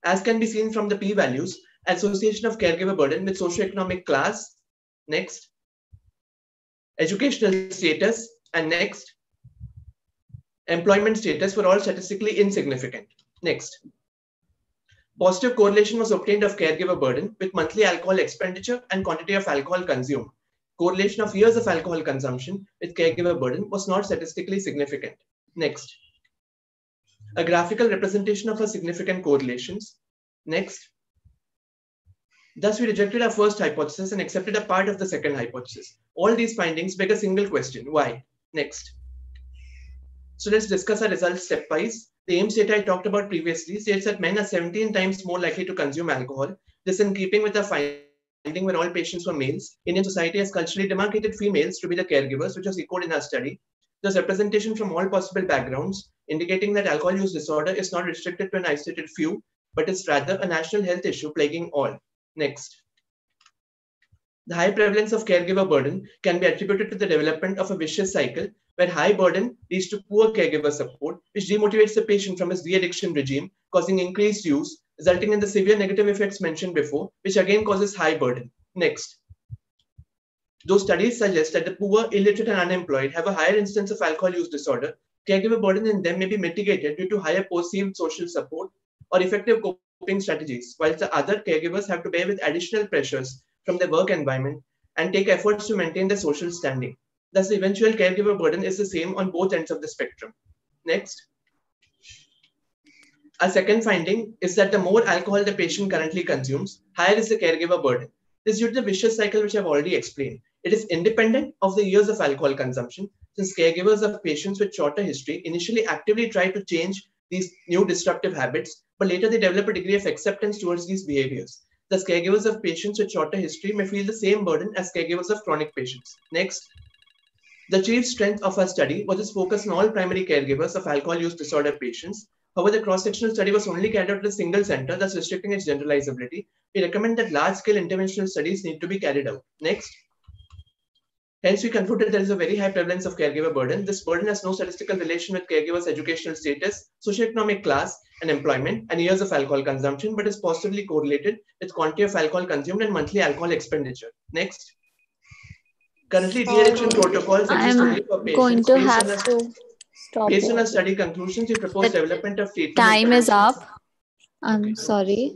As can be seen from the p-values, association of caregiver burden with socioeconomic class, next, educational status, and next, employment status were all statistically insignificant. Next, positive correlation was obtained of caregiver burden with monthly alcohol expenditure and quantity of alcohol consumed. Correlation of years of alcohol consumption with caregiver burden was not statistically significant. Next, a graphical representation of a significant correlations. Next, thus we rejected our first hypothesis and accepted a part of the second hypothesis. All these findings beg a single question, why? Next. So let's discuss our results stepwise. The AIMS data I talked about previously states that men are seventeen times more likely to consume alcohol. This in keeping with the finding when all patients were males. Indian society has culturally demarcated females to be the caregivers, which was echoed in our study. There's representation from all possible backgrounds, indicating that alcohol use disorder is not restricted to an isolated few, but is rather a national health issue plaguing all. Next. The high prevalence of caregiver burden can be attributed to the development of a vicious cycle where high burden leads to poor caregiver support, which demotivates the patient from his de-addiction regime, causing increased use, resulting in the severe negative effects mentioned before, which again causes high burden. Next. Those studies suggest that the poor, illiterate, and unemployed have a higher instance of alcohol use disorder. Caregiver burden in them may be mitigated due to higher perceived social support or effective coping strategies, whilst the other caregivers have to bear with additional pressures from their work environment and take efforts to maintain their social standing. Thus, the eventual caregiver burden is the same on both ends of the spectrum. Next. Our second finding is that the more alcohol the patient currently consumes, higher is the caregiver burden. This is due to the vicious cycle which I've already explained. It is independent of the years of alcohol consumption, since caregivers of patients with shorter history initially actively try to change these new destructive habits, but later they develop a degree of acceptance towards these behaviors. Thus, caregivers of patients with shorter history may feel the same burden as caregivers of chronic patients. Next. The chief strength of our study was its focus on all primary caregivers of alcohol use disorder patients. However, the cross-sectional study was only carried out at a single center, thus restricting its generalizability. We recommend that large-scale interventional studies need to be carried out. Next. Hence, we concluded there is a very high prevalence of caregiver burden. This burden has no statistical relation with caregivers' educational status, socioeconomic class, and employment, and years of alcohol consumption, but is positively correlated with quantity of alcohol consumed and monthly alcohol expenditure. Next. Currently, de-addiction protocols exist only for patients. Going to based have on a, to stop. Based on our study conclusions, we propose The development of treatment. time is up. I'm sorry.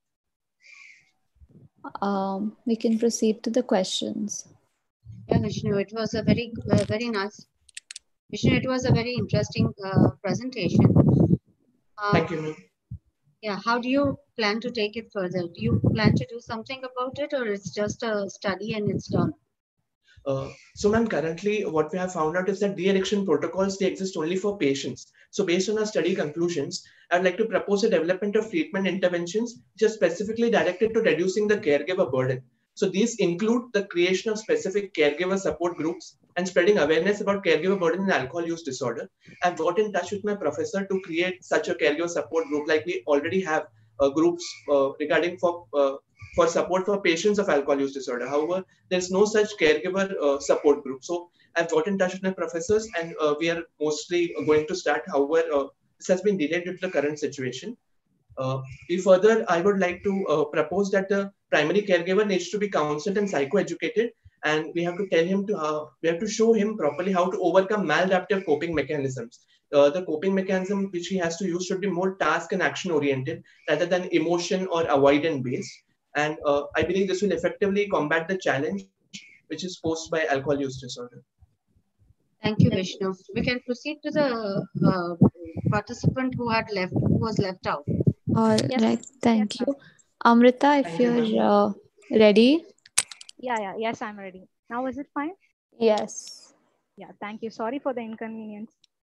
Um, we can proceed to the questions. Yeah, Vishnu, it was a very, uh, very nice. Vishnu, it was a very interesting uh, presentation. Uh, Thank you, ma'am. Yeah, how do you plan to take it further? Do you plan to do something about it, or it's just a study and it's done? Uh, so, ma'am, currently what we have found out is that de-addiction protocols, they exist only for patients. So based on our study conclusions, I'd like to propose a development of treatment interventions which are specifically directed to reducing the caregiver burden. So these include the creation of specific caregiver support groups and spreading awareness about caregiver burden and alcohol use disorder. I've got in touch with my professor to create such a caregiver support group, like we already have uh, groups uh, regarding for uh, for support for patients of alcohol use disorder. However, there's no such caregiver uh, support group. So I've got in touch with my professors, and uh, we are mostly going to start. However, uh, this has been delayed due to the current situation. Uh, we further, I would like to uh, propose that the primary caregiver needs to be counseled and psychoeducated, and we have to tell him to, uh, we have to show him properly how to overcome maladaptive coping mechanisms. Uh, the coping mechanism which he has to use should be more task and action oriented rather than emotion or avoidant based. And uh, I believe this will effectively combat the challenge which is posed by alcohol use disorder. Thank you, Vishnu. We can proceed to the uh, participant who had left, who was left out. All Yes. right, thank Yes, you. Amrita, if Thank you, you're ma'am. uh, ready. Yeah, yeah, yes, I'm ready. Now is it fine? Yes. Yeah, thank you. Sorry for the inconvenience.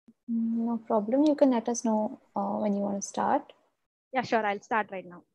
No problem. You can let us know uh, when you want to start. Yeah, sure. I'll start right now.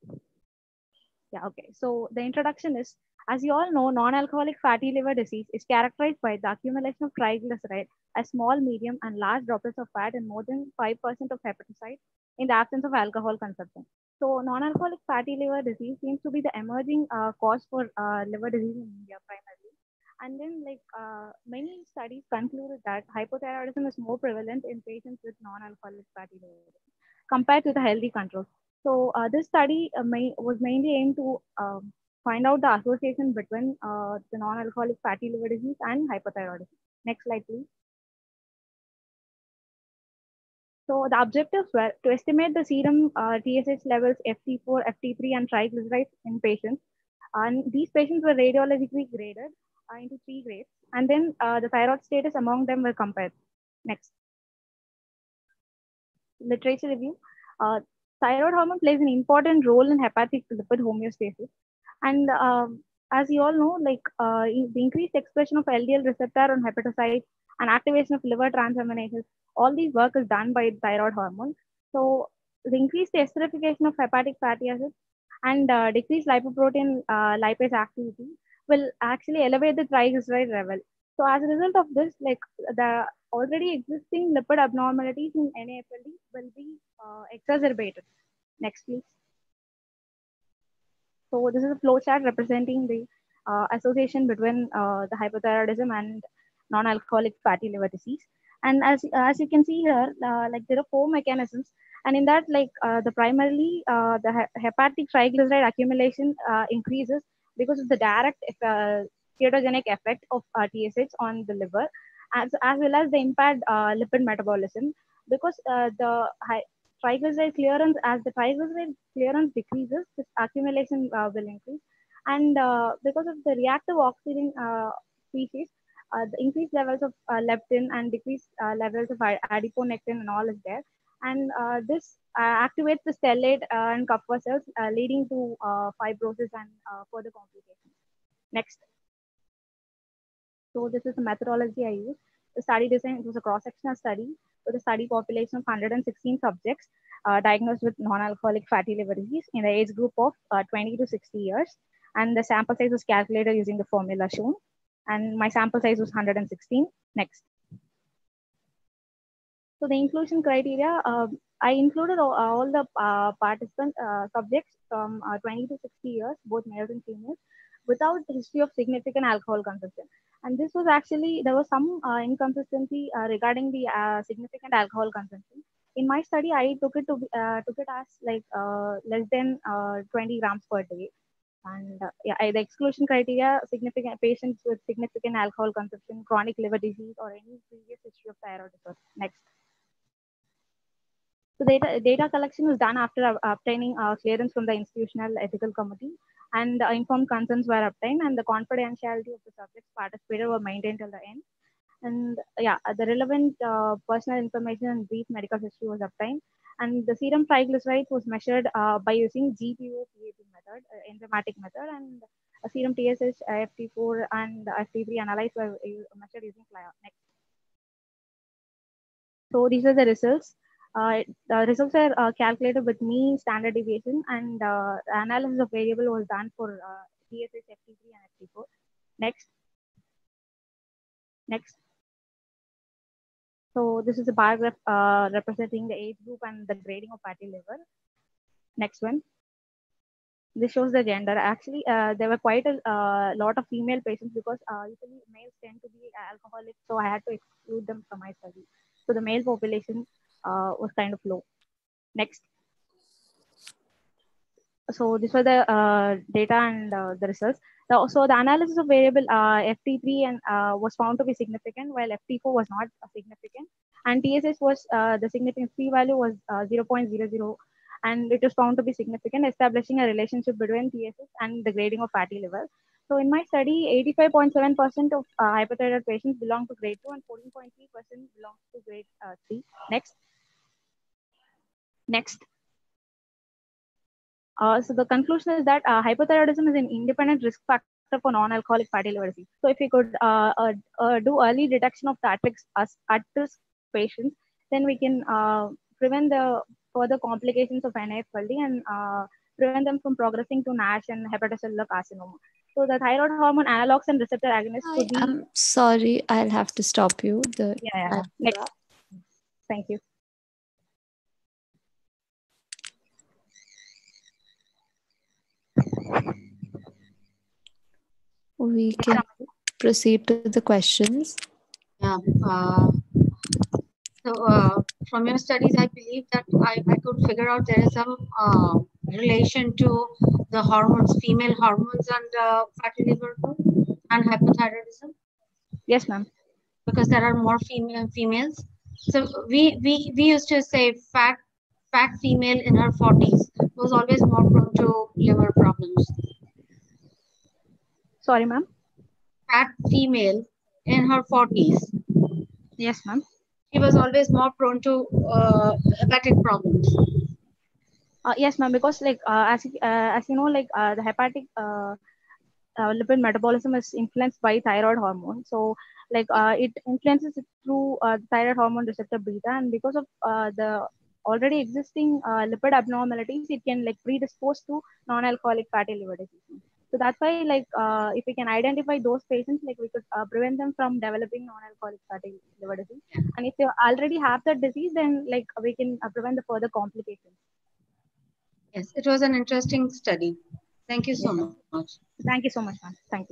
Yeah, okay. So the introduction is, as you all know, non-alcoholic fatty liver disease is characterized by the accumulation of triglyceride, a small, medium, and large droplets of fat and more than five percent of hepatocyte in the absence of alcohol consumption. So non-alcoholic fatty liver disease seems to be the emerging uh, cause for uh, liver disease in India primarily. And then like uh, many studies concluded that hypothyroidism is more prevalent in patients with non-alcoholic fatty liver disease compared to the healthy controls. So uh, this study uh, may, was mainly aimed to um, find out the association between uh, the non-alcoholic fatty liver disease and hypothyroidism. Next slide, please. So the objectives were to estimate the serum uh, T S H levels, F T four, F T three, and triglycerides in patients. And these patients were radiologically graded uh, into three grades. And then uh, the thyroid status among them were compared. Next. Literature review. Uh, thyroid hormone plays an important role in hepatic lipid homeostasis. And um, as you all know, like uh, the increased expression of L D L receptor on hepatocytes and activation of liver transaminases, all these work is done by thyroid hormone. So the increased esterification of hepatic fatty acids and uh, decreased lipoprotein uh, lipase activity will actually elevate the triglyceride level. So as a result of this, like the already existing lipid abnormalities in N A F L D will be uh, exacerbated. Next, please. So this is a flowchart representing the uh, association between uh, the hypothyroidism and non-alcoholic fatty liver disease. And as, as you can see here, uh, like there are four mechanisms. And in that, like uh, the primarily uh, the he hepatic triglyceride accumulation uh, increases because of the direct uh, ketogenic effect of uh, T S H on the liver, as, as well as the impaired uh, lipid metabolism, because uh, the high, triglyceride clearance, as the triglyceride clearance decreases, this accumulation uh, will increase. And uh, because of the reactive oxidation uh, species, uh, the increased levels of uh, leptin and decreased uh, levels of adiponectin and all is there. And uh, this uh, activates the stellate uh, and Kupffer cells, uh, leading to uh, fibrosis and uh, further complications. Next. So this is the methodology I used. The study design, it was a cross-sectional study with a study population of one hundred sixteen subjects uh, diagnosed with non-alcoholic fatty liver disease in the age group of uh, twenty to sixty years. And the sample size was calculated using the formula shown. And my sample size was one hundred sixteen. Next. So the inclusion criteria, uh, I included all, all the uh, participant uh, subjects from uh, twenty to sixty years, both males and females, without history of significant alcohol consumption. And this was actually, there was some uh, inconsistency uh, regarding the uh, significant alcohol consumption. In my study, I took it to uh, took it as like uh, less than uh, twenty grams per day. And uh, yeah, the exclusion criteria, significant patients with significant alcohol consumption, chronic liver disease, or any previous history of thyroid disorder. Next. So data, data collection was done after uh, obtaining uh, clearance from the institutional ethical committee, and uh, informed consents were obtained, and the confidentiality of the subjects participated were maintained till the end. And yeah, the relevant uh, personal information and brief medical history was obtained, and the serum triglycerides was measured uh, by using G P O P A P method, uh, enzymatic method, and a serum T S H, F T four, and F T three analyzed were measured using CLIA. Next. So these are the results. Uh, the results are uh, calculated with mean, standard deviation, and uh, analysis of variable was done for uh, T S H, F T three, and F T four. Next. Next. So this is a bar graph uh, representing the age group and the grading of fatty liver. Next one. This shows the gender. Actually, uh, there were quite a uh, lot of female patients because uh, usually males tend to be alcoholic, so I had to exclude them from my study. So the male population uh, was kind of low. Next. So these were the uh, data and uh, the results. So the analysis of variable uh, F T three and uh, was found to be significant, while F T four was not uh, significant, and T S H was uh, the significance p value was uh, zero point zero zero, and it was found to be significant, establishing a relationship between T S H and the grading of fatty liver. So in my study, eighty-five point seven percent of uh, hypothyroid patients belong to grade two, and fourteen point three percent belong to grade uh, three. Next. Next. Uh, so the conclusion is that uh, hypothyroidism is an independent risk factor for non-alcoholic fatty liver disease. So if we could uh, uh, uh, do early detection of the at-risk, at-risk patients, then we can uh, prevent the further complications of N A F L D and uh, prevent them from progressing to NASH and hepatocellular carcinoma. So the thyroid hormone analogs and receptor agonists could be... I'm sorry, I'll have to stop you. The yeah, yeah. Next. Thank you. We can proceed to the questions. Yeah. Uh, so uh, from your studies, I believe that I, I could figure out there is some uh, relation to the hormones, female hormones and uh, fatty liver and hypothyroidism. Yes, ma'am. Because there are more female females. So we, we, we used to say fat, fat female in her forties was always more prone to liver problems. Sorry, ma'am. Fat female in her forties. Yes, ma'am. She was always more prone to uh, hepatic problems. Uh, yes, ma'am. Because like uh, as uh, as you know, like uh, the hepatic uh, uh, lipid metabolism is influenced by thyroid hormone. So like uh, it influences it through uh, thyroid hormone receptor beta, and because of uh, the already existing uh, lipid abnormalities, it can like predispose to non-alcoholic fatty liver disease. So that's why, like, uh, if we can identify those patients, like, we could uh, prevent them from developing non-alcoholic fatty liver disease. And if they already have that disease, then like we can uh, prevent the further complications. Yes, it was an interesting study. Thank you so Yes, much. Thank you so much, ma'am. Thank you.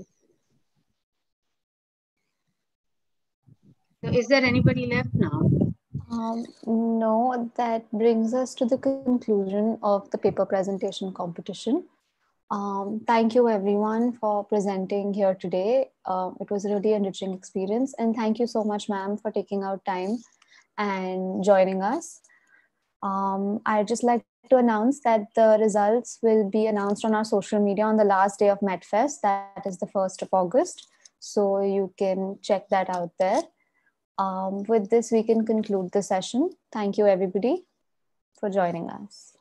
So is there anybody left now? Um, no, that brings us to the conclusion of the paper presentation competition. Um, thank you everyone for presenting here today. Uh, it was a really enriching experience, and thank you so much, ma'am, for taking out time and joining us. Um, I'd just like to announce that the results will be announced on our social media on the last day of MedFest, that is the first of August. So you can check that out there. Um, with this, we can conclude the session. Thank you everybody for joining us.